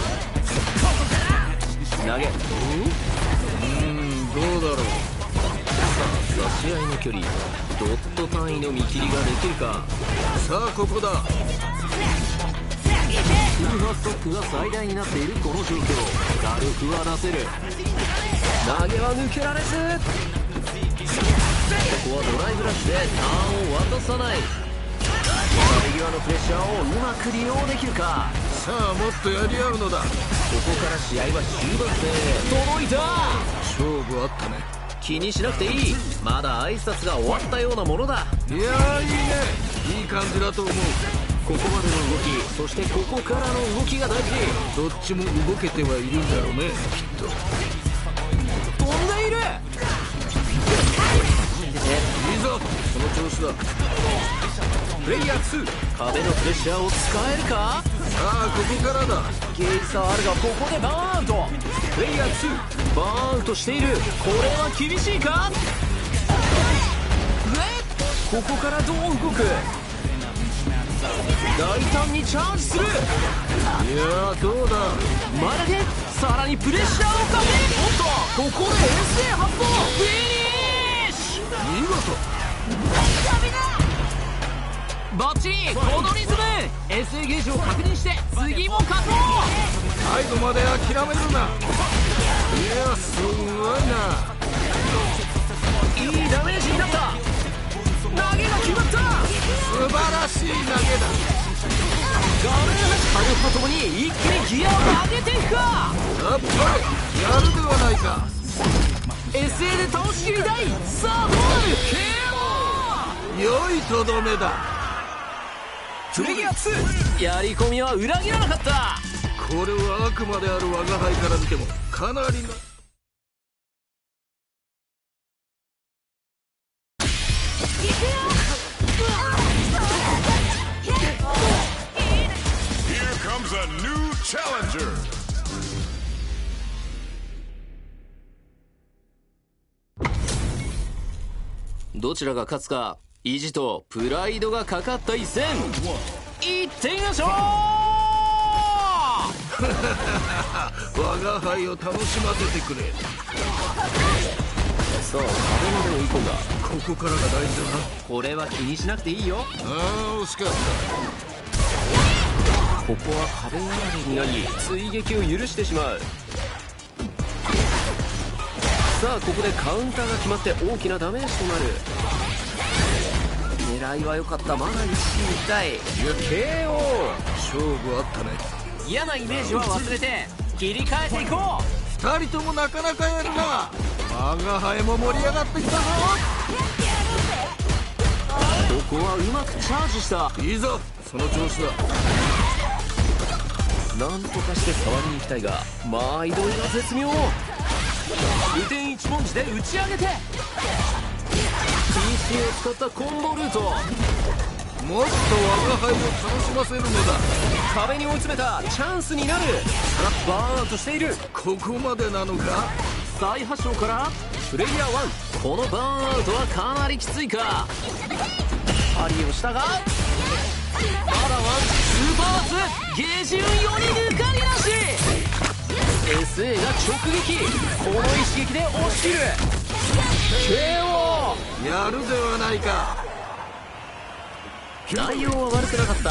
投げ。 うーんどうだろう。 差し合いの距離、ドット単位の見切りができるか。 さあここだ。 フルハストックが最大になっているこの状況、軽くは出せる。 投げは抜けられず。 ここはドライブラッシュでターンを渡さない。壁際のプレッシャーをうまく利用できるか。 さあもっとやり合うのだ。 ここから試合は終盤戦。 届いた。 勝負あったね。 気にしなくていい。まだ挨拶が終わったようなものだ。 いやーいいね。いい感じだと思う。 ここまでの動き、そしてここからの動きが大事。 どっちも動けてはいるんだろうねきっと。 飛んでいる。 いいぞその調子だ。 プレイヤーツー、 壁のプレッシャーを使えるか。 さあここからだ。 ゲージ差はあるがここでバーンと。プレイヤーツー、 バーンとしている。これは厳しいか。 ここからどう動く。大胆にチャージする。 いやーどうだ。 前だけ。さらにプレッシャーをかけ。おっとここで エスエー 発動。フィニッシュ。 見事。 バッチリ。このリズム エスエー ゲージを確認して次も勝とう。 最後まで諦めるな。いやすごいな。 いいダメージになった。投げが決まった。 素晴らしい投げだ。 画面端ハグとともに一気にギアを上げていくか。 やっぱりやるではないか。 エスエー で倒しきりたい。さあどうなる。 ケーオー。 良いとどめだ。 プレイヤーツー、やり込みは裏切らなかった。 これはあくまである我が輩から見てもかなりの。 Here comes a new challenger. どちらが勝つか、意地とプライドがかかった一戦。いってみましょう。 我が輩を楽しませてくれ。 さあ壁まで追い込んだ。 ここからが大事だな。 これは気にしなくていいよ。 ああ惜しかった。 ここは壁やられになり追撃を許してしまう。さあここでカウンターが決まって大きなダメージとなる。狙いは良かった。まだ一進一退。 いや ケーオー 勝負あったね。 嫌なイメージは忘れて切り替えていこう。 二人ともなかなかやるな。我が輩も盛り上がってきたぞ。 ここはうまくチャージした。 いいぞその調子だ。 なんとかして触りに行きたいが、間合い取りが絶妙。 雨天一文字で打ち上げて。 ピーシー を使ったコンボルート。 もっと我が輩を楽しませるのだ。 壁に追い詰めた。チャンスになる。バーンとしている。 ここまでなのか。 再発症からプレイヤーワン。このバーンアウトはかなりきついか。 パリをしたがまだワン。 スーパーアーツゲージ運より抜かりなし。 エスエー が直撃。 この一撃で押し切る。 ケーオー。 やるではないか。 内容は悪くなかった。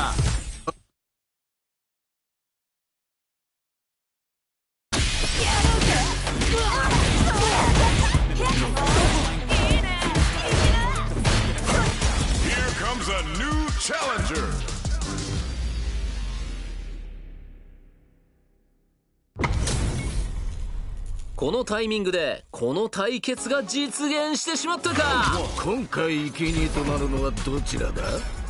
Here comes a new challenger. このタイミングでこの対決が実現してしまったか。 今回生贄となるのはどちらだ？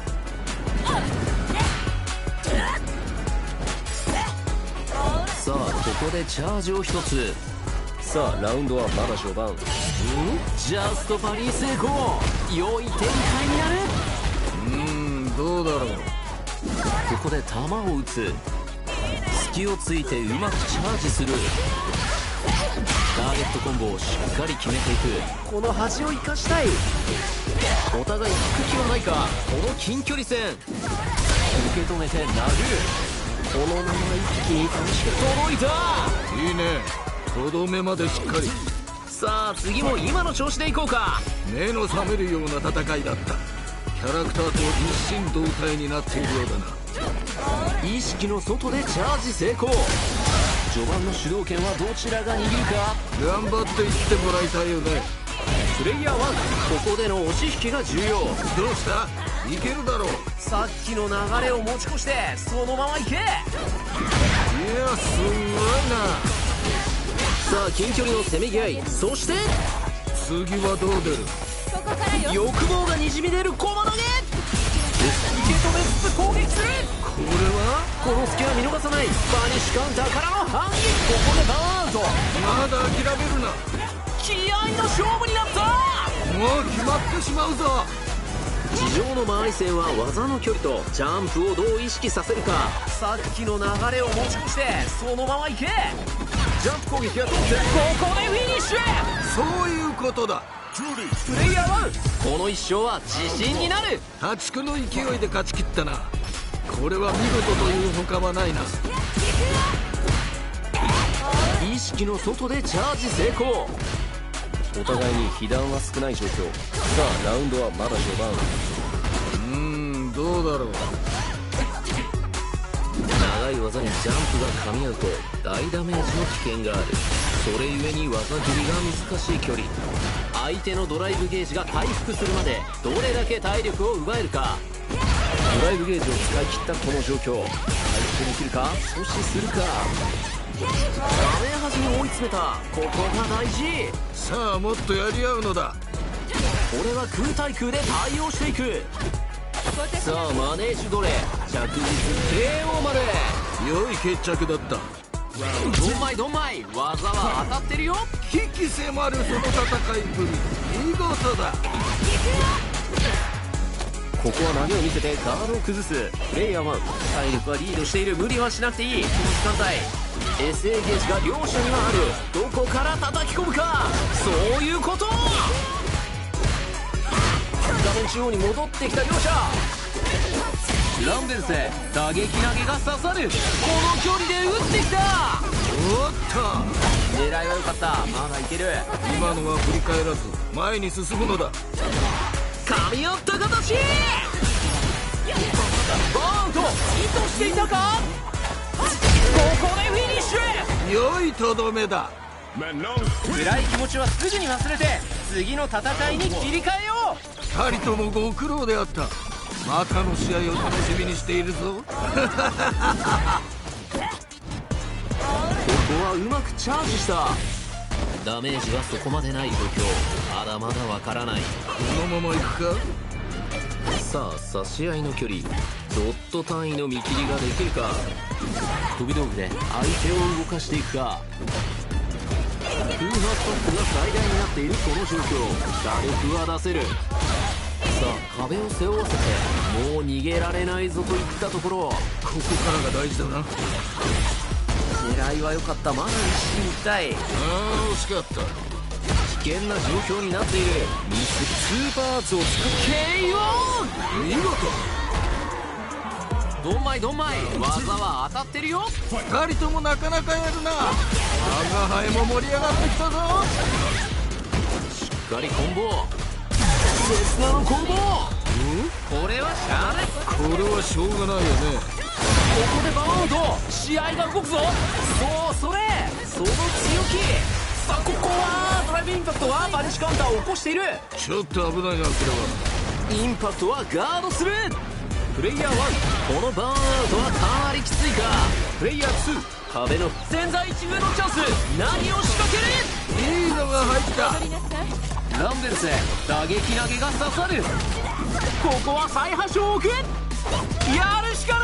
さあここでチャージを一つ。 さあラウンドはまだ序盤。 ジャストパリー成功。良い展開になる。 うーん、どうだろう。 ここで弾を撃つ。隙をついてうまくチャージする。ターゲットコンボをしっかり決めていく。 この端を生かしたい。 お互い引く気はないか。この近距離戦受け止めて殴る。 このまま一気に倒して届いた。 いいね、とどめまでしっかり。 さあ次も今の調子でいこうか。 目の覚めるような戦いだった。キャラクターと一心同体になっているようだな。 意識の外でチャージ成功。序盤の主導権はどちらが握るか。 頑張っていってもらいたいよね。 プレイヤーワン、ここでの押し引きが重要。 どうした？いけるだろう。 さっきの流れを持ち越してそのまま行け。 いや、すんごいな。 さあ近距離のせめぎ合い。そして次はどう出る？ ここからよ。 欲望がにじみ出る駒投げ。受け止めつつ攻撃する。 これはこの隙は見逃さない。バニッシュカウンターからの反撃。ここでバーンアウト。 まだ諦めるな。 気合の勝負になった。 もう決まってしまうぞ。 地上の周り線は技の距離とジャンプをどう意識させるか。さっきの流れを持ち越してそのまま行け。ジャンプ攻撃が通ってここでフィニッシュ。 そういうことだ。 プレイヤーワン、この一勝は自信になる。 破竹の勢いで勝ち切ったな。これは見事という他はないな。 意識の外でチャージ成功。 お互いに被弾は少ない状況。さあラウンドはまだ序盤。 うーん、どうだろう。 長い技にジャンプが噛み合うと大ダメージの危険がある。それゆえに技切りが難しい距離。相手のドライブゲージが回復するまでどれだけ体力を奪えるか。 ドライブゲージを使い切ったこの状況。回復できるか。 阻止するか。画面端に追い詰めた。ここが大事。 さあもっとやり合うのだ。 俺は空対空で対応していく。さあマネージュドレ着実 ケーオー まで。 良い決着だった。 ドンマイドンマイ、技は当たってるよ。 鬼気迫るその戦いぶり、見事だ。 ここは投げを見せてガードを崩す。プレイヤーワン、 体力はリードしている。無理はしなくていい。この時間帯 エスエー ゲージが両者にはある。どこから叩き込むか。そういうこと。画面中央に戻ってきた両者。ランベルセ打撃投げが刺さる。この距離で打ってきた。 おっと、 狙いは良かった。まだいける。 今のは振り返らず前に進むのだ。 噛み合った形。バーンと意図していたか。ここでフィニッシュ。 良いとどめだ。 辛い気持ちはすぐに忘れて次の戦いに切り替えよう。 二人ともご苦労であった。またの試合を楽しみにしているぞ。 ここはうまくチャージした。ダメージはそこまでない状況。まだまだわからない。 このまま行くか。 さあ差し合いの距離、ドット単位の見切りができるか。飛び道具で相手を動かしていくか。空破ストップが最大になっているこの状況。打力は出せる。さあ壁を背負わせてもう逃げられないぞといったところ。 ここからが大事だな。 狙いは良かった。まだ一進一退。 ああ惜しかった。 危険な状況になっている。ミススーパーアーツを使って ケーオー。 見事。 ドンマイドンマイ、技は当たってるよ。 二人ともなかなかやるな。我が輩も盛り上がってきたぞ。 しっかりコンボ。刹那のコンボ。これはしゃあない。 これはしょうがないよね。 ここでバウンド。試合が動くぞ。そうそれ、その強気。さあここはドライブインパクトはバニッシュカウンターを起こしている。 ちょっと危ないなこれは。 インパクトはガードする。プレイヤーワン、このバーンアウトはかなりきついか。プレイヤーツー、 壁の千載一遇のチャンス、何を仕掛ける。 いいのが入った。 ランベルス打撃投げが刺さる。ここは再破傷を置く。やるしかない。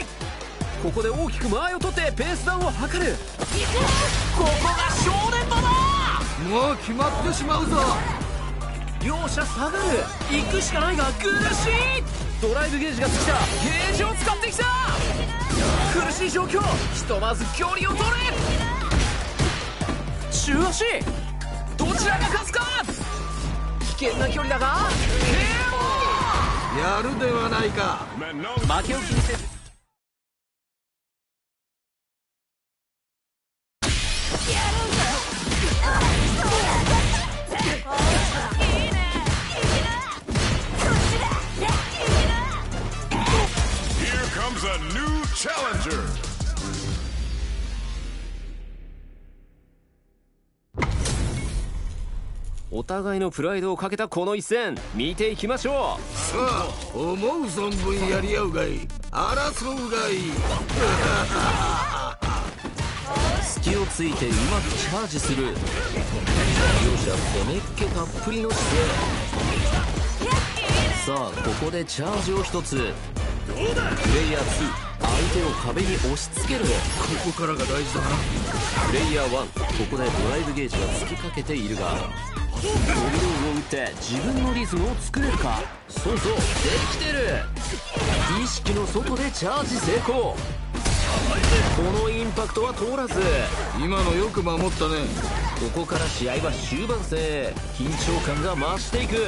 ここで大きく間合いを取ってペースダウンを図る。ここが正念場だ。 もう決まってしまうぞ。 両者下がる。行くしかないが苦しい。ドライブゲージが尽きた。ゲージを使ってきた。苦しい状況。ひとまず距離を取れ。中足。どちらが勝つか。危険な距離だが ケーオー。 やるではないか。 負けを気にせずお互いのプライドをかけたこの一戦見ていきましょう。 さあ思う存分やり合うがいい。争うがいい。 隙をついてうまくチャージする。両者攻めっ気たっぷりの姿勢。さあここでチャージを一つ。プレイヤーツー、相手を壁に押し付ける。 ここからが大事だな。 プレイヤーワン、ここでドライブゲージがつきかけているが、ドミノを打って自分のリズムを作れるか。そうそう、できてる。意識の外でチャージ成功。このインパクトは通らず。 今のよく守ったね。 ここから試合は終盤戦。緊張感が増していく。プ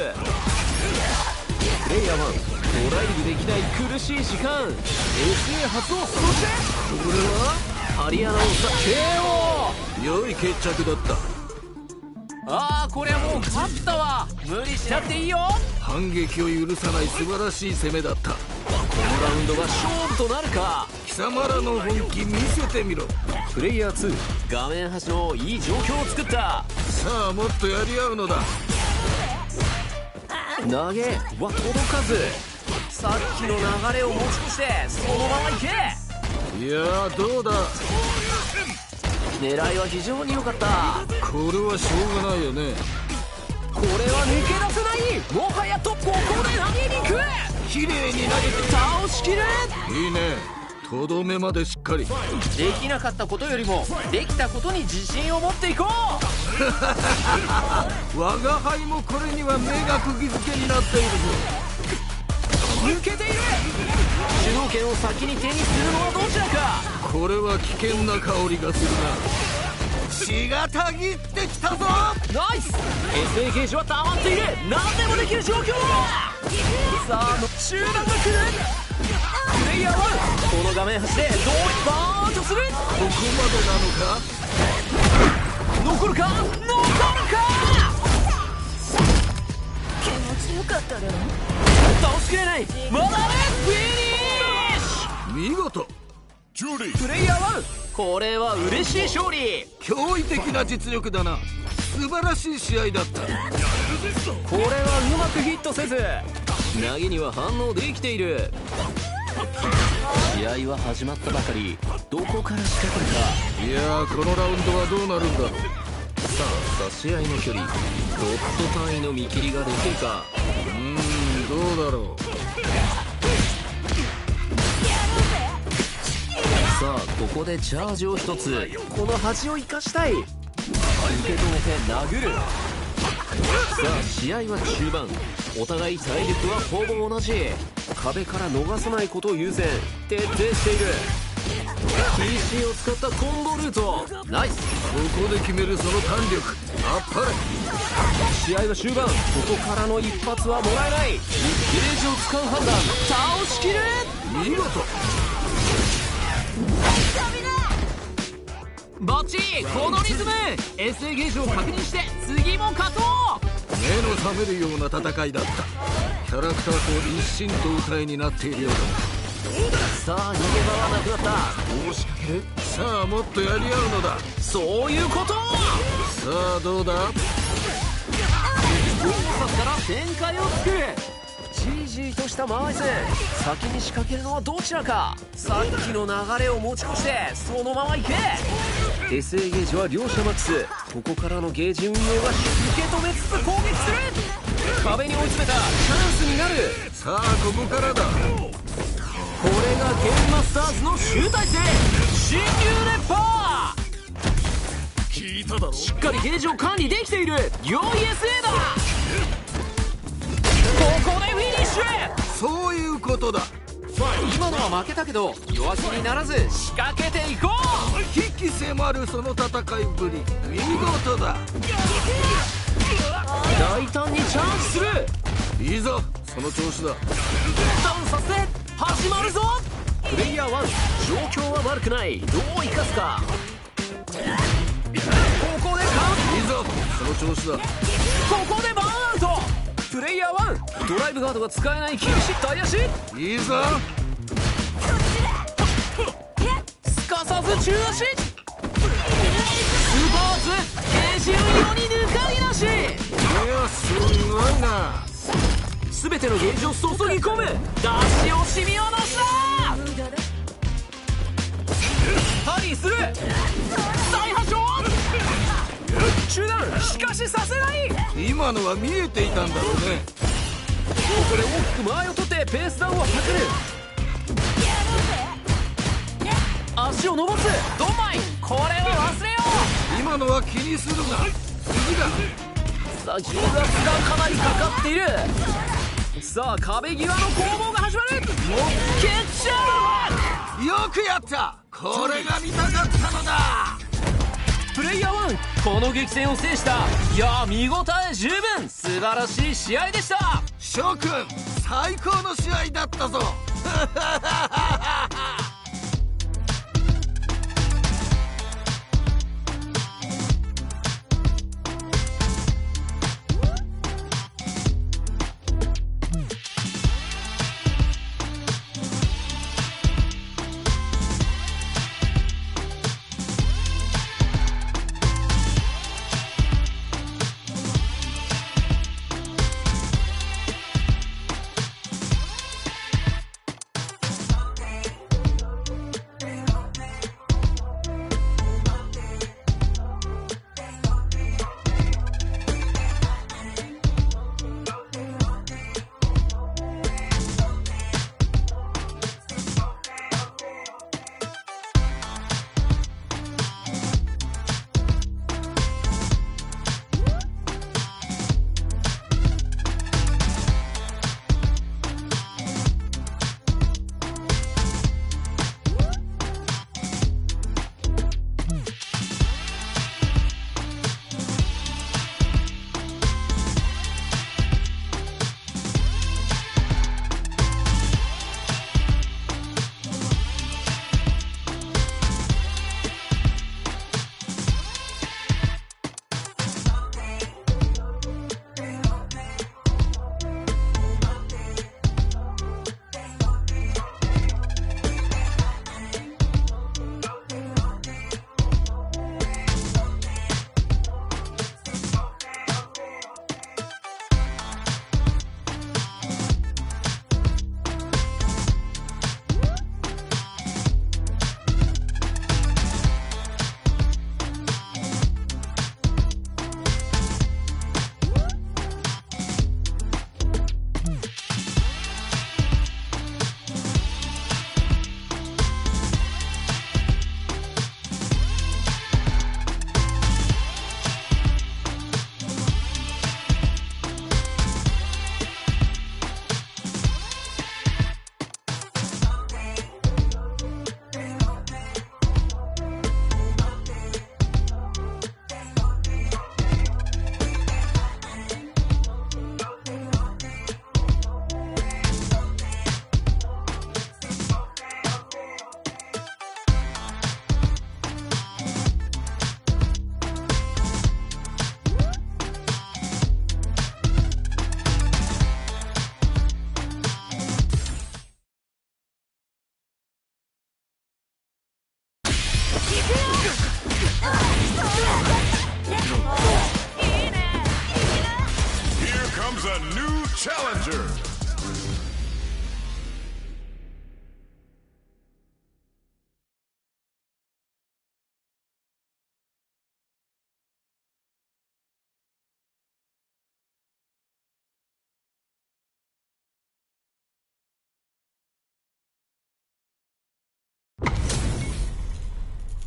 レイヤーワン、ドライブできない苦しい時間。 エスエー 発動。そしてこれはハリアナをさ ケーオー。 良い決着だった。 ああこれはもう勝ったわ。無理しなくていいよ。 反撃を許さない素晴らしい攻めだった。 このラウンドが勝負となるか。 貴様らの本気見せてみろ。 プレイヤーツー、画面端のいい状況を作った。 さあもっとやり合うのだ。 投げは届かず。 さっきの流れを持ち越してそのままいけ。 いやーどうだ。 狙いは非常に良かった。 これはしょうがないよね。 これは抜け出せない。もはやとここで投げに行く。 綺麗に投げて倒しきる。 いいね。とどめまでしっかり。 できなかったことよりもできたことに自信を持っていこう。我が輩もこれには目が釘付けになっているぞ。 抜けている。主導権を先に手にするのはどちらか。 これは危険な香りがするな。血がたぎってきたぞ。 ナイス。 エスエー ゲージは溜まっている。何でもできる状況だ。さあ中段が来る。プレイヤーワン、この画面端でどうバーンとする。 ここまでなのか。 残るか残るか。 気持ちよかっただろ。 倒しきれない。まだね。フィニッシ見事。 ュ。プレイヤーワン、これは嬉しい勝利。 驚異的な実力だな。素晴らしい試合だった。 これはうまくヒットせず。 投げには反応できている。試合は始まったばかり。どこから仕掛けるか。 いやーこのラウンドはどうなるんだろう。 さあ差し合いの距離、ドット単位の見切りができるか。 うーんどうだろう。 さあここでチャージを一つ。 この端を生かしたい。受け止めて殴る。さあ試合は中盤。お互い体力はほぼ同じ。壁から逃さないことを優先。徹底している。 ピーシー を使ったコンボルート。ナイス。 ここで決めるその胆力。あっぱれ。 試合は終盤。ここからの一発はもらえない。ゲージを使う判断。倒しきる。 見事。 バッチリ。このリズム エスエー ゲージを確認して次も勝とう。 目の覚めるような戦いだった。キャラクターと一心同体になっているようだ。 さあ逃げ場はなくなった。 どう仕掛ける。 さあもっとやり合うのだ。 そういうこと。さあどうだ。 あから展開を作る。 じいじいとした間合い戦。先に仕掛けるのはどちらか。さっきの流れを持ち越してそのまま行け。 エスエー ゲージは両者マックス。ここからのゲージ運用が受け止めつつ攻撃する。壁に追い詰めたチャンスになる。 さあここからだ。 これがゲームマスターズの集大成、新竜熱波。 聞いただろ。 しっかりゲージを管理できている。良い エスエー だ。ここでフィニッシュ。 そういうことだ。 今のは負けたけど弱気にならず仕掛けていこう。 鬼気迫るその戦いぶり、見事だ。 大胆にチャージする。 いいぞ、その調子だ。 ダウンさせて始まるぞ。プレイヤーワン、状況は悪くない。どう生かすか。ここでカウンいいぞ、その調子だ。 ト。ここでバーンアウト。プレイヤーワン、ドライブガードが使えない禁止体足。 いいぞ。 すかさず中足。スーパーーツゲージ運用に抜かりなし。 いや、すごいな。 全てのゲージを注ぎ込む。出し惜しみはなしだ。ハリーする。再破傷。中断、しかしさせない。 今のは見えていたんだろうね。 ここで大きく間合いを取ってペースダウンを図る。足を伸ばす。ドンマイ、これは忘れよう。 今のは気にするな。次だ。 さあ重圧がかなりかかっている。さあ壁際の攻防が始まる。もう決着。 よくやった。これが見たかったのだ。 プレイヤーワン、この激戦を制した。いや見応え十分、素晴らしい試合でした。 諸君、最高の試合だったぞ。 Here comes a new challenger.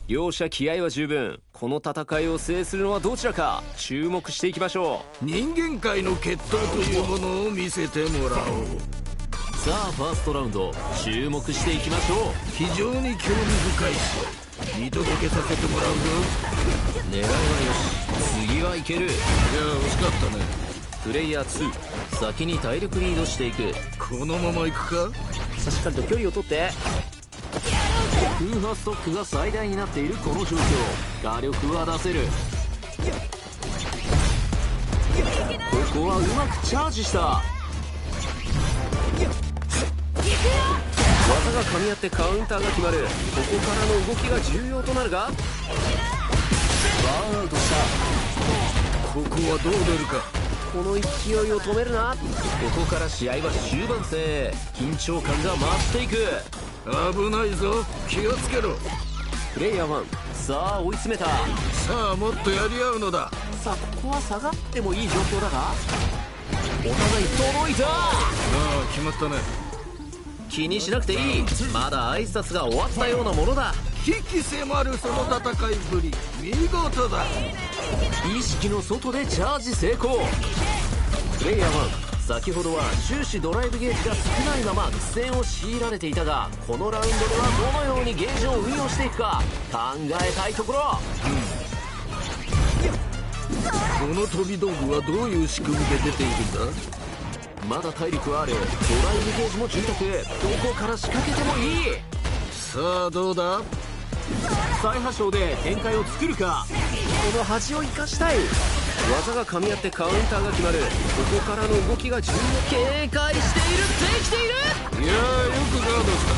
両者気合は十分。この戦いを制するのはどちらか注目していきましょう。人間界の決闘というものを見せてもらおう。 さあファーストラウンド注目していきましょう。 非常に興味深いし見届けさせてもらうぞ。 狙いはよし、次はいける。 いや惜しかったね。 プレイヤーツー、先に体力リードしていく。 このまま行くか。 さあしっかりと距離を取って。 空破ストックが最大になっているこの状況、火力は出せる。ここはうまくチャージした。 技が噛み合ってカウンターが決まる。ここからの動きが重要となるが、バーンアウトした。 ここはどう出るか。 この勢いを止めるな。 ここから試合は終盤戦、緊張感が増していく。 危ないぞ、気をつけろ。 プレイヤーワン、 さあ追い詰めた。 さあもっとやり合うのだ。 さあここは下がってもいい状況だが、 お互い届いた。 ああ決まったね。 気にしなくていい、まだ挨拶が終わったようなものだ。 危機迫るその戦いぶり、見事だ。 意識の外でチャージ成功。プレイヤーワン、先ほどは終始ドライブゲージが少ないまま苦戦を強いられていたが、このラウンドではどのようにゲージを運用していくか考えたいところ。 この飛び道具はどういう仕組みで出ているんだ。 まだ体力はある。ドライブゲージも潤沢。どこから仕掛けてもいい。 さあどうだ。 再破傷で展開を作るか。 この端を生かしたい。技が噛み合ってカウンターが決まる。ここからの動きが重要。 警戒している、できている。 いやーよくガードした。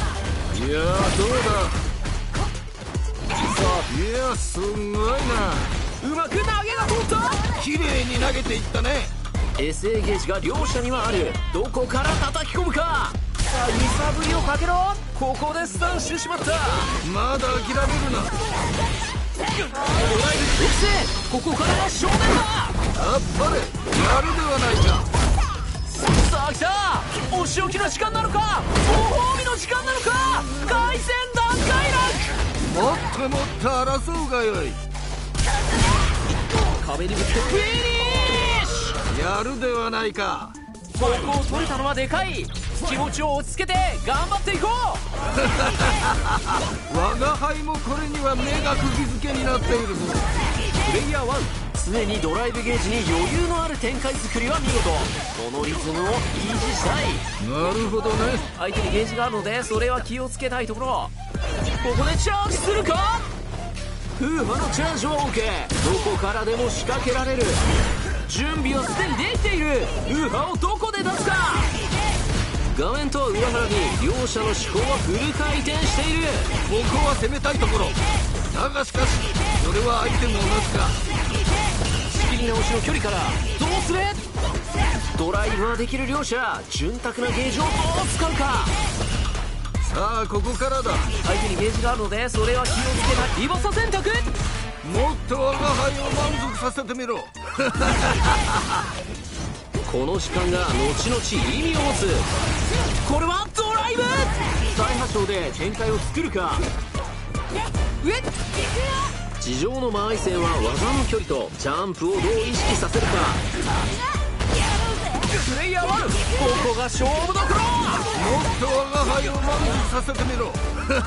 いやーどうだ。さあいやすんごいな。 うまく投げが通った。 綺麗に投げていったね。 エスエー ゲージが両者にはある。どこから叩き込むか。 さあ揺さぶりをかけろ。ここでスタンしてしまった。 まだ諦めるな。 ドライブ複製、ここからが正面だ。 あっぱれ、やるではないか。 さあ来た。お仕置きの時間なのか、ご褒美の時間なのか。回戦段階もっともっと争うがよい。 壁にぶつけフィニッシュ。やるではないか。 ここを取れたのはでかい。気持ちを落ち着けて頑張っていこう。我が輩もこれには目が釘付けになっているぞ。 プレイヤーワン、常にドライブゲージに余裕のある展開作りは見事。このリズムを維持したい。 なるほどね。 相手にゲージがあるのでそれは気をつけたいところ。ここでチャージするか。風魔のチャージは OK。 どこからでも仕掛けられる。準備はすでにできている。ウーハをどこで出すか。画面とは裏腹に両者の思考はフル回転している。 ここは攻めたいところだが、しかしそれは相手も同じか。 仕切り直しの距離からどうする。ドライブはできる両者、潤沢なゲージをどう使うか。 さあここからだ。 相手にゲージがあるのでそれは気をつけない。リボサ選択。 もっと我が輩を満足させてみろ。 この時間が後々意味を持つ。これはドライブ。再破傷で展開を作るか。上地上の間合い線は技の距離とジャンプをどう意識させるか。プレイヤーワン、ここが勝負どころ。 もっと我が輩を満足させてみろ。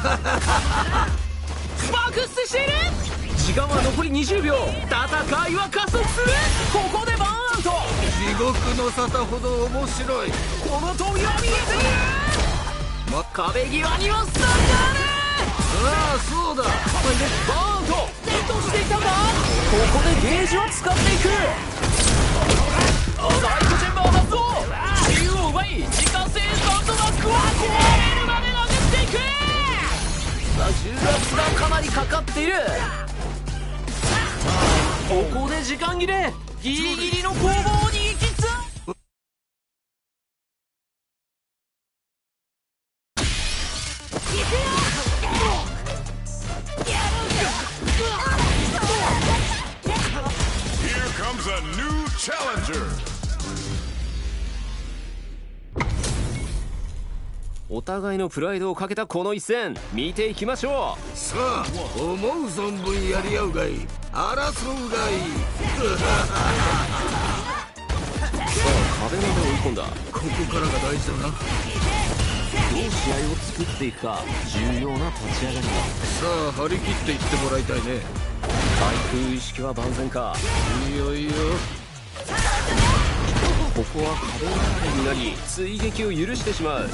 バックスしている。時間は残りにじゅうびょう。戦いは加速する。ここでバーンアウト。 地獄の沙汰ほど面白い。 この扉見えている、ま、壁際にはスタンがある。 ああそうだ。 バーンアウト。ヒットしていたんだ。ここでゲージを使っていく。ライトチェンバーを出すぞ。自由を奪い自家製サンドバッグを壊れるまで殴っていく。さあ重圧がかなりかかっている。ここで時間切れ。ギリギリの攻防を逃げ切った。 Here comes a new challenger. お互いのプライドをかけたこの一戦見ていきましょう。 さあ思う存分やり合うがいい、争うがいい。 さあ壁まで追い込んだ。 ここからが大事だな。 どう試合を作っていくか重要な立ち上がりだ。 さあ張り切っていってもらいたいね。 対空意識は万全か。 いいよいいよ。 ここは壁流れになり追撃を許してしまう。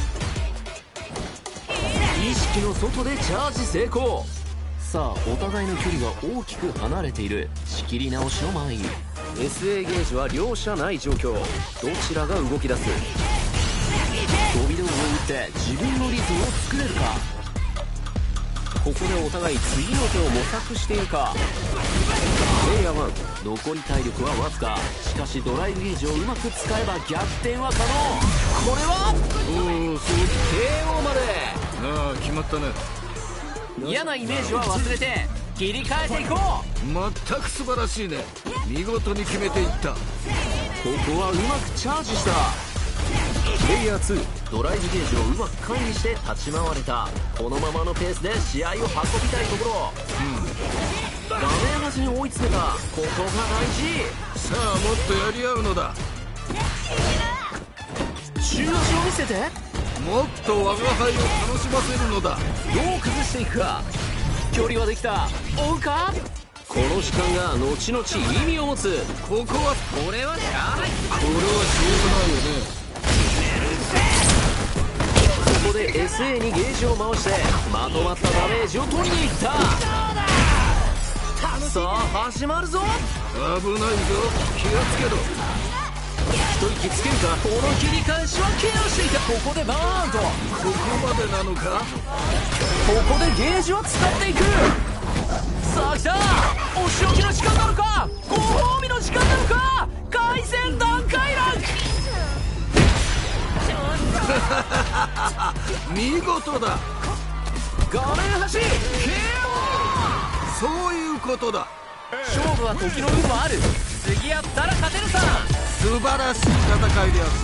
意識の外でチャージ成功。さあお互いの距離が大きく離れている。仕切り直しの前にエスエー ゲージは両者ない状況。どちらが動き出す。 飛び道具を打って自分のリズムを作れるか。 ここでお互い次の手を模索しているか。プレイヤーワン、 残り体力はわずか。しかしドライブゲージをうまく使えば逆転は可能。これはおおそう。 ケーオー まで。 ああ決まったね。 嫌なイメージは忘れて切り替えていこう。 全く素晴らしいね。見事に決めていった。 ここはうまくチャージした。 プレイヤーツー、 ドライブゲージをうまく管理して立ち回れた。このままのペースで試合を運びたいところ。画面端に追い詰めた。ここが大事。 さあもっとやり合うのだ。 中足を見せて。 もっと我が輩を楽しませるのだ。 どう崩していくか。距離はできた。追うか。 この時間が後々意味を持つ。 ここはこれはしゃあない。 これはしょうがないよね。 ここで エスエー にゲージを回してまとまったダメージを取りに行った。さあ始まるぞ。 危ないぞ、気をつけろ。 一息つけるか。この切り返しはケアしていた。ここでバーンと。 ここまでなのか。 ここでゲージを使っていく。さあ来た。お仕置きの時間なのかご褒美の時間なのか。回戦段階ランク。 見事だ。 画面端 ケーオー。 そういうことだ。 勝負は時の運もある。次やったら勝てるさ。 素晴らしい戦いである。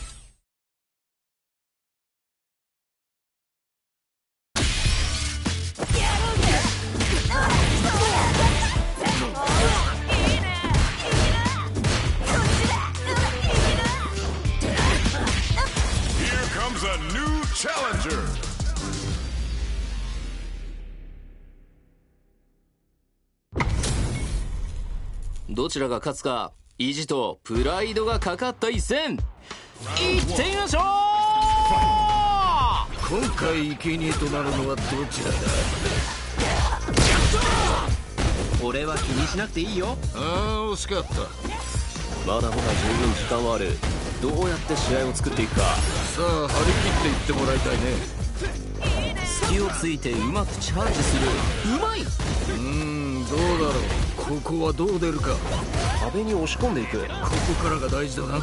どちらが勝つか、意地とプライドがかかった一戦。いってみましょう。 今回生贄となるのはどちらだ。 俺は気にしなくていいよ。 ああ惜しかった。 まだまだ十分時間はある。どうやって試合を作っていくか。 さあ張り切っていってもらいたいね。 隙をついてうまくチャージする。うまい。 うーんどうだろう。ここはどう出るか。 壁に押し込んでいく。 ここからが大事だな。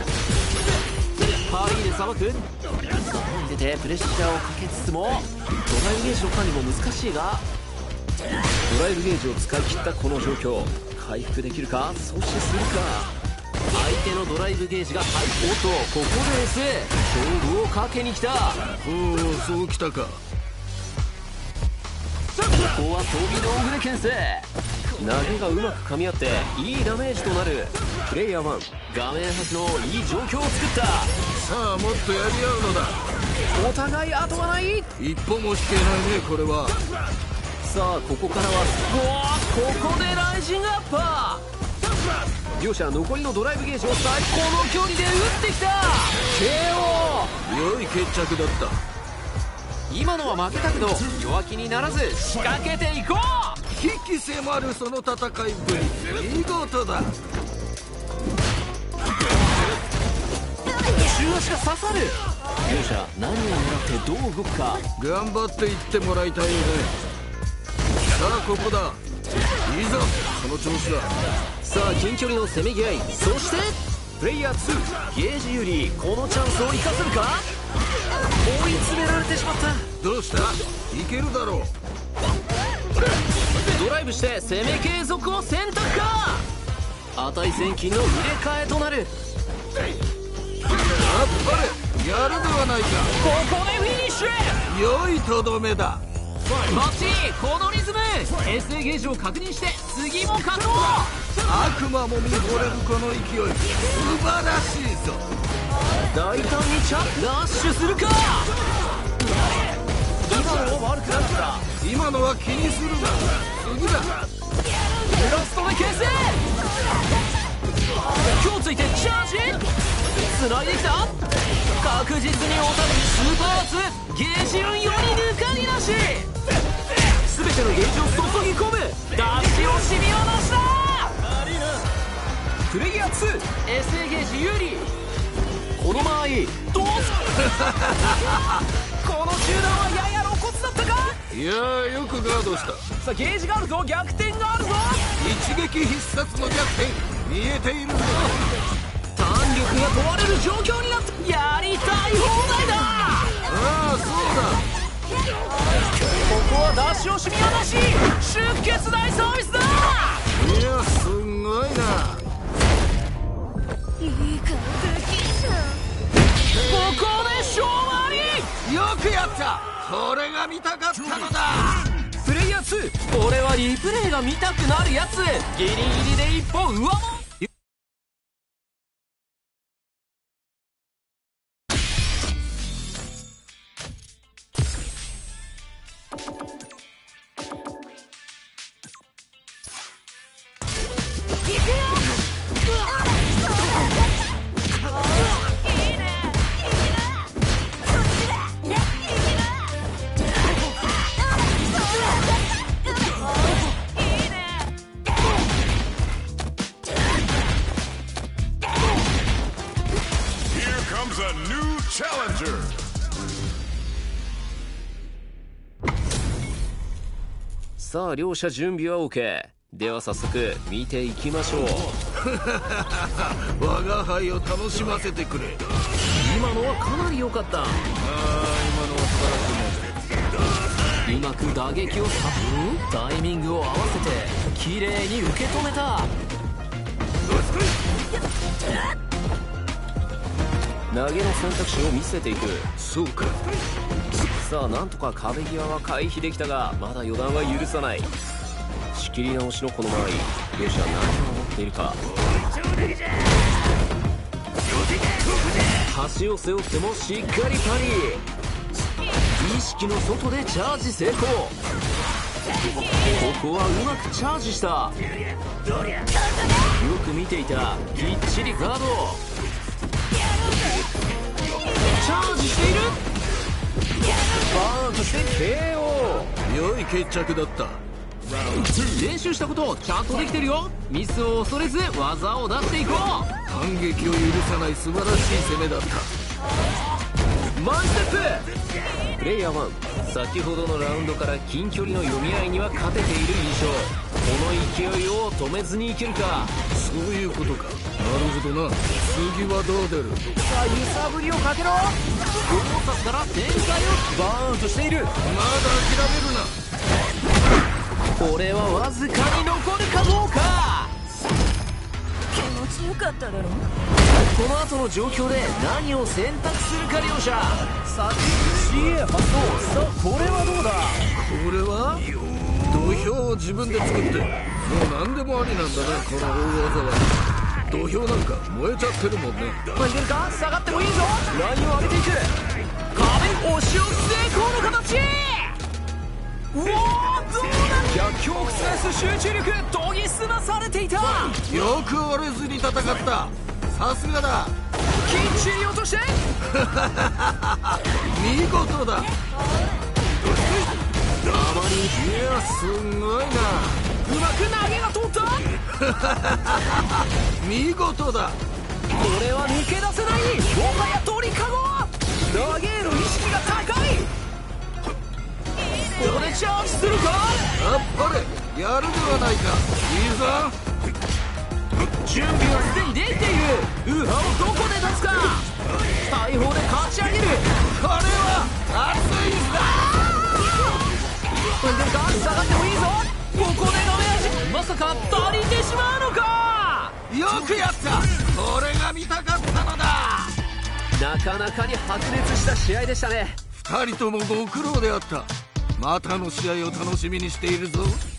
パリでさばく。外に出てプレッシャーをかけつつもドライブゲージの管理も難しいが、 ドライブゲージを使い切ったこの状況、回復できるか。阻止するか。 相手のドライブゲージがハイ。おっとここで エスエー 勝負をかけに来た。 おおそうきたか。 ここは飛び道具で牽制。 投げがうまく噛み合っていいダメージとなる。プレイヤーワン、 画面端のいい状況を作った。 さあもっとやり合うのだ。 お互い後がない。 一歩も引けないねこれは。 さあここからはうわここでライジングアッパー。両者残りのドライブゲージを最ー。この距離で打ってきた。 ケーオー。 良い決着だった。 今のは負けたけど弱気にならず仕掛けていこう。 引き迫るその戦いぶり見事だ。 中足が刺さる。両者何を狙ってどう動くか。 頑張っていってもらいたいよね。さあここだ。いざその調子だ。 さあ近距離のせめぎ合い。そしてプレイヤーツー、 ゲージ有利。このチャンスを生かせるか。追い詰められてしまった。 どうした。いけるだろう。 ドライブして攻め継続を選択か。値千金の入れ替えとなる。 あっぱれやるではないか。 ここでフィニッシュ。 良いとどめだ。 バッチリこのリズム。 エスエー ゲージを確認して次も勝とう。 悪魔も見惚れるこの勢い、素晴らしいぞ。 大胆にチャラッシュするか。 今のも悪くなかった。 今のは気にするな。次だ。 ラストで形成。 今日ついてチャージ。つないできた。確実にオタクスーパーアーツゲージ運用に抜かりなし。全てのゲージを注ぎ込む。出し惜しみはなしだ。 プレイヤーツーエスエー ゲージ有利。この場合どうするこの集団はやや露骨だったか。 いやー、よくガードした。 さあゲージがあるぞ。逆転があるぞ。 一撃必殺の逆転見えているぞ。 弾力が問われる状況になった。やりたい放題だ。 ああ、そうだ。 ここは出し惜しみはなし。出血大サービスだ。 いや、すんごいな。 いい顔できんじゃん。 ここで勝利。 よくやった。これが見たかったのだ。 プレイヤーツー俺はリプレイが見たくなるやつ。ギリギリで一歩上回る。さあ両者準備は OK では早速見ていきましょう。 我が輩を楽しませてくれ。 今のはかなり良かった。 ああ、今のは素晴らしい。 うまく打撃をさタイミングを合わせて綺麗に受け止めた。投げの選択肢を見せていく。 そうか。 さあなんとか壁際は回避できたがまだ予断は許さない。仕切り直しのこの場合両者何を持っているか。橋を背負ってもしっかりパリ。意識の外でチャージ成功。ここはうまくチャージした。よく見ていた。きっちりガード。チャージしている。バーンとして ケーオー。 良い決着だった。 練習したことちゃんとできてるよ。ミスを恐れず技を出していこう。 反撃を許さない素晴らしい攻めだった。 マンステップ。プレイヤーワン先ほどのラウンドから近距離の読み合いには勝てている印象。この勢いを止めずにいけるか。 そういうことか。なるほどな。次はどう出る。 さあ揺さぶりをかけろ。ゴーサスから展開をバーンとしている。 まだ諦めるな。 俺はわずかに残るかどうか。 気持ちよかっただろ。 この後の状況で何を選択するか両者。さあ シーエー 発動。さあこれはどうだ。 これは土俵を自分で作ってもう何でもありなんだな。この大技は土俵なんか燃えちゃってるもんね。 まあ、いけるか。下がってもいいぞ。ラインを上げていく。壁押し置き成功の形。うおーどうだ。逆境を覆す集中力研ぎ澄まされていた。 よく折れずに戦った。さすがだ。 きっちり落として見事だ。 たまにいやすんごいな。 うまく投げが通った。 見事だ。 これは抜け出せない。もはや鳥かご。投げる意識が高い。ここでチャージするか。 あっぱれやるではないか。いいぞ。 準備はすでにできている。ウハをどこで出すか。大砲で勝ち上げる。 これは熱いんだ。 踏んでるか。下がってもいいぞ。ここでダメージ。まさか足りてしまうのか。 よくやった。これが見たかったのだ。 投なかなかに白熱した試合でしたね。 ふたりともご苦労であった。またの試合を楽しみにしているぞ。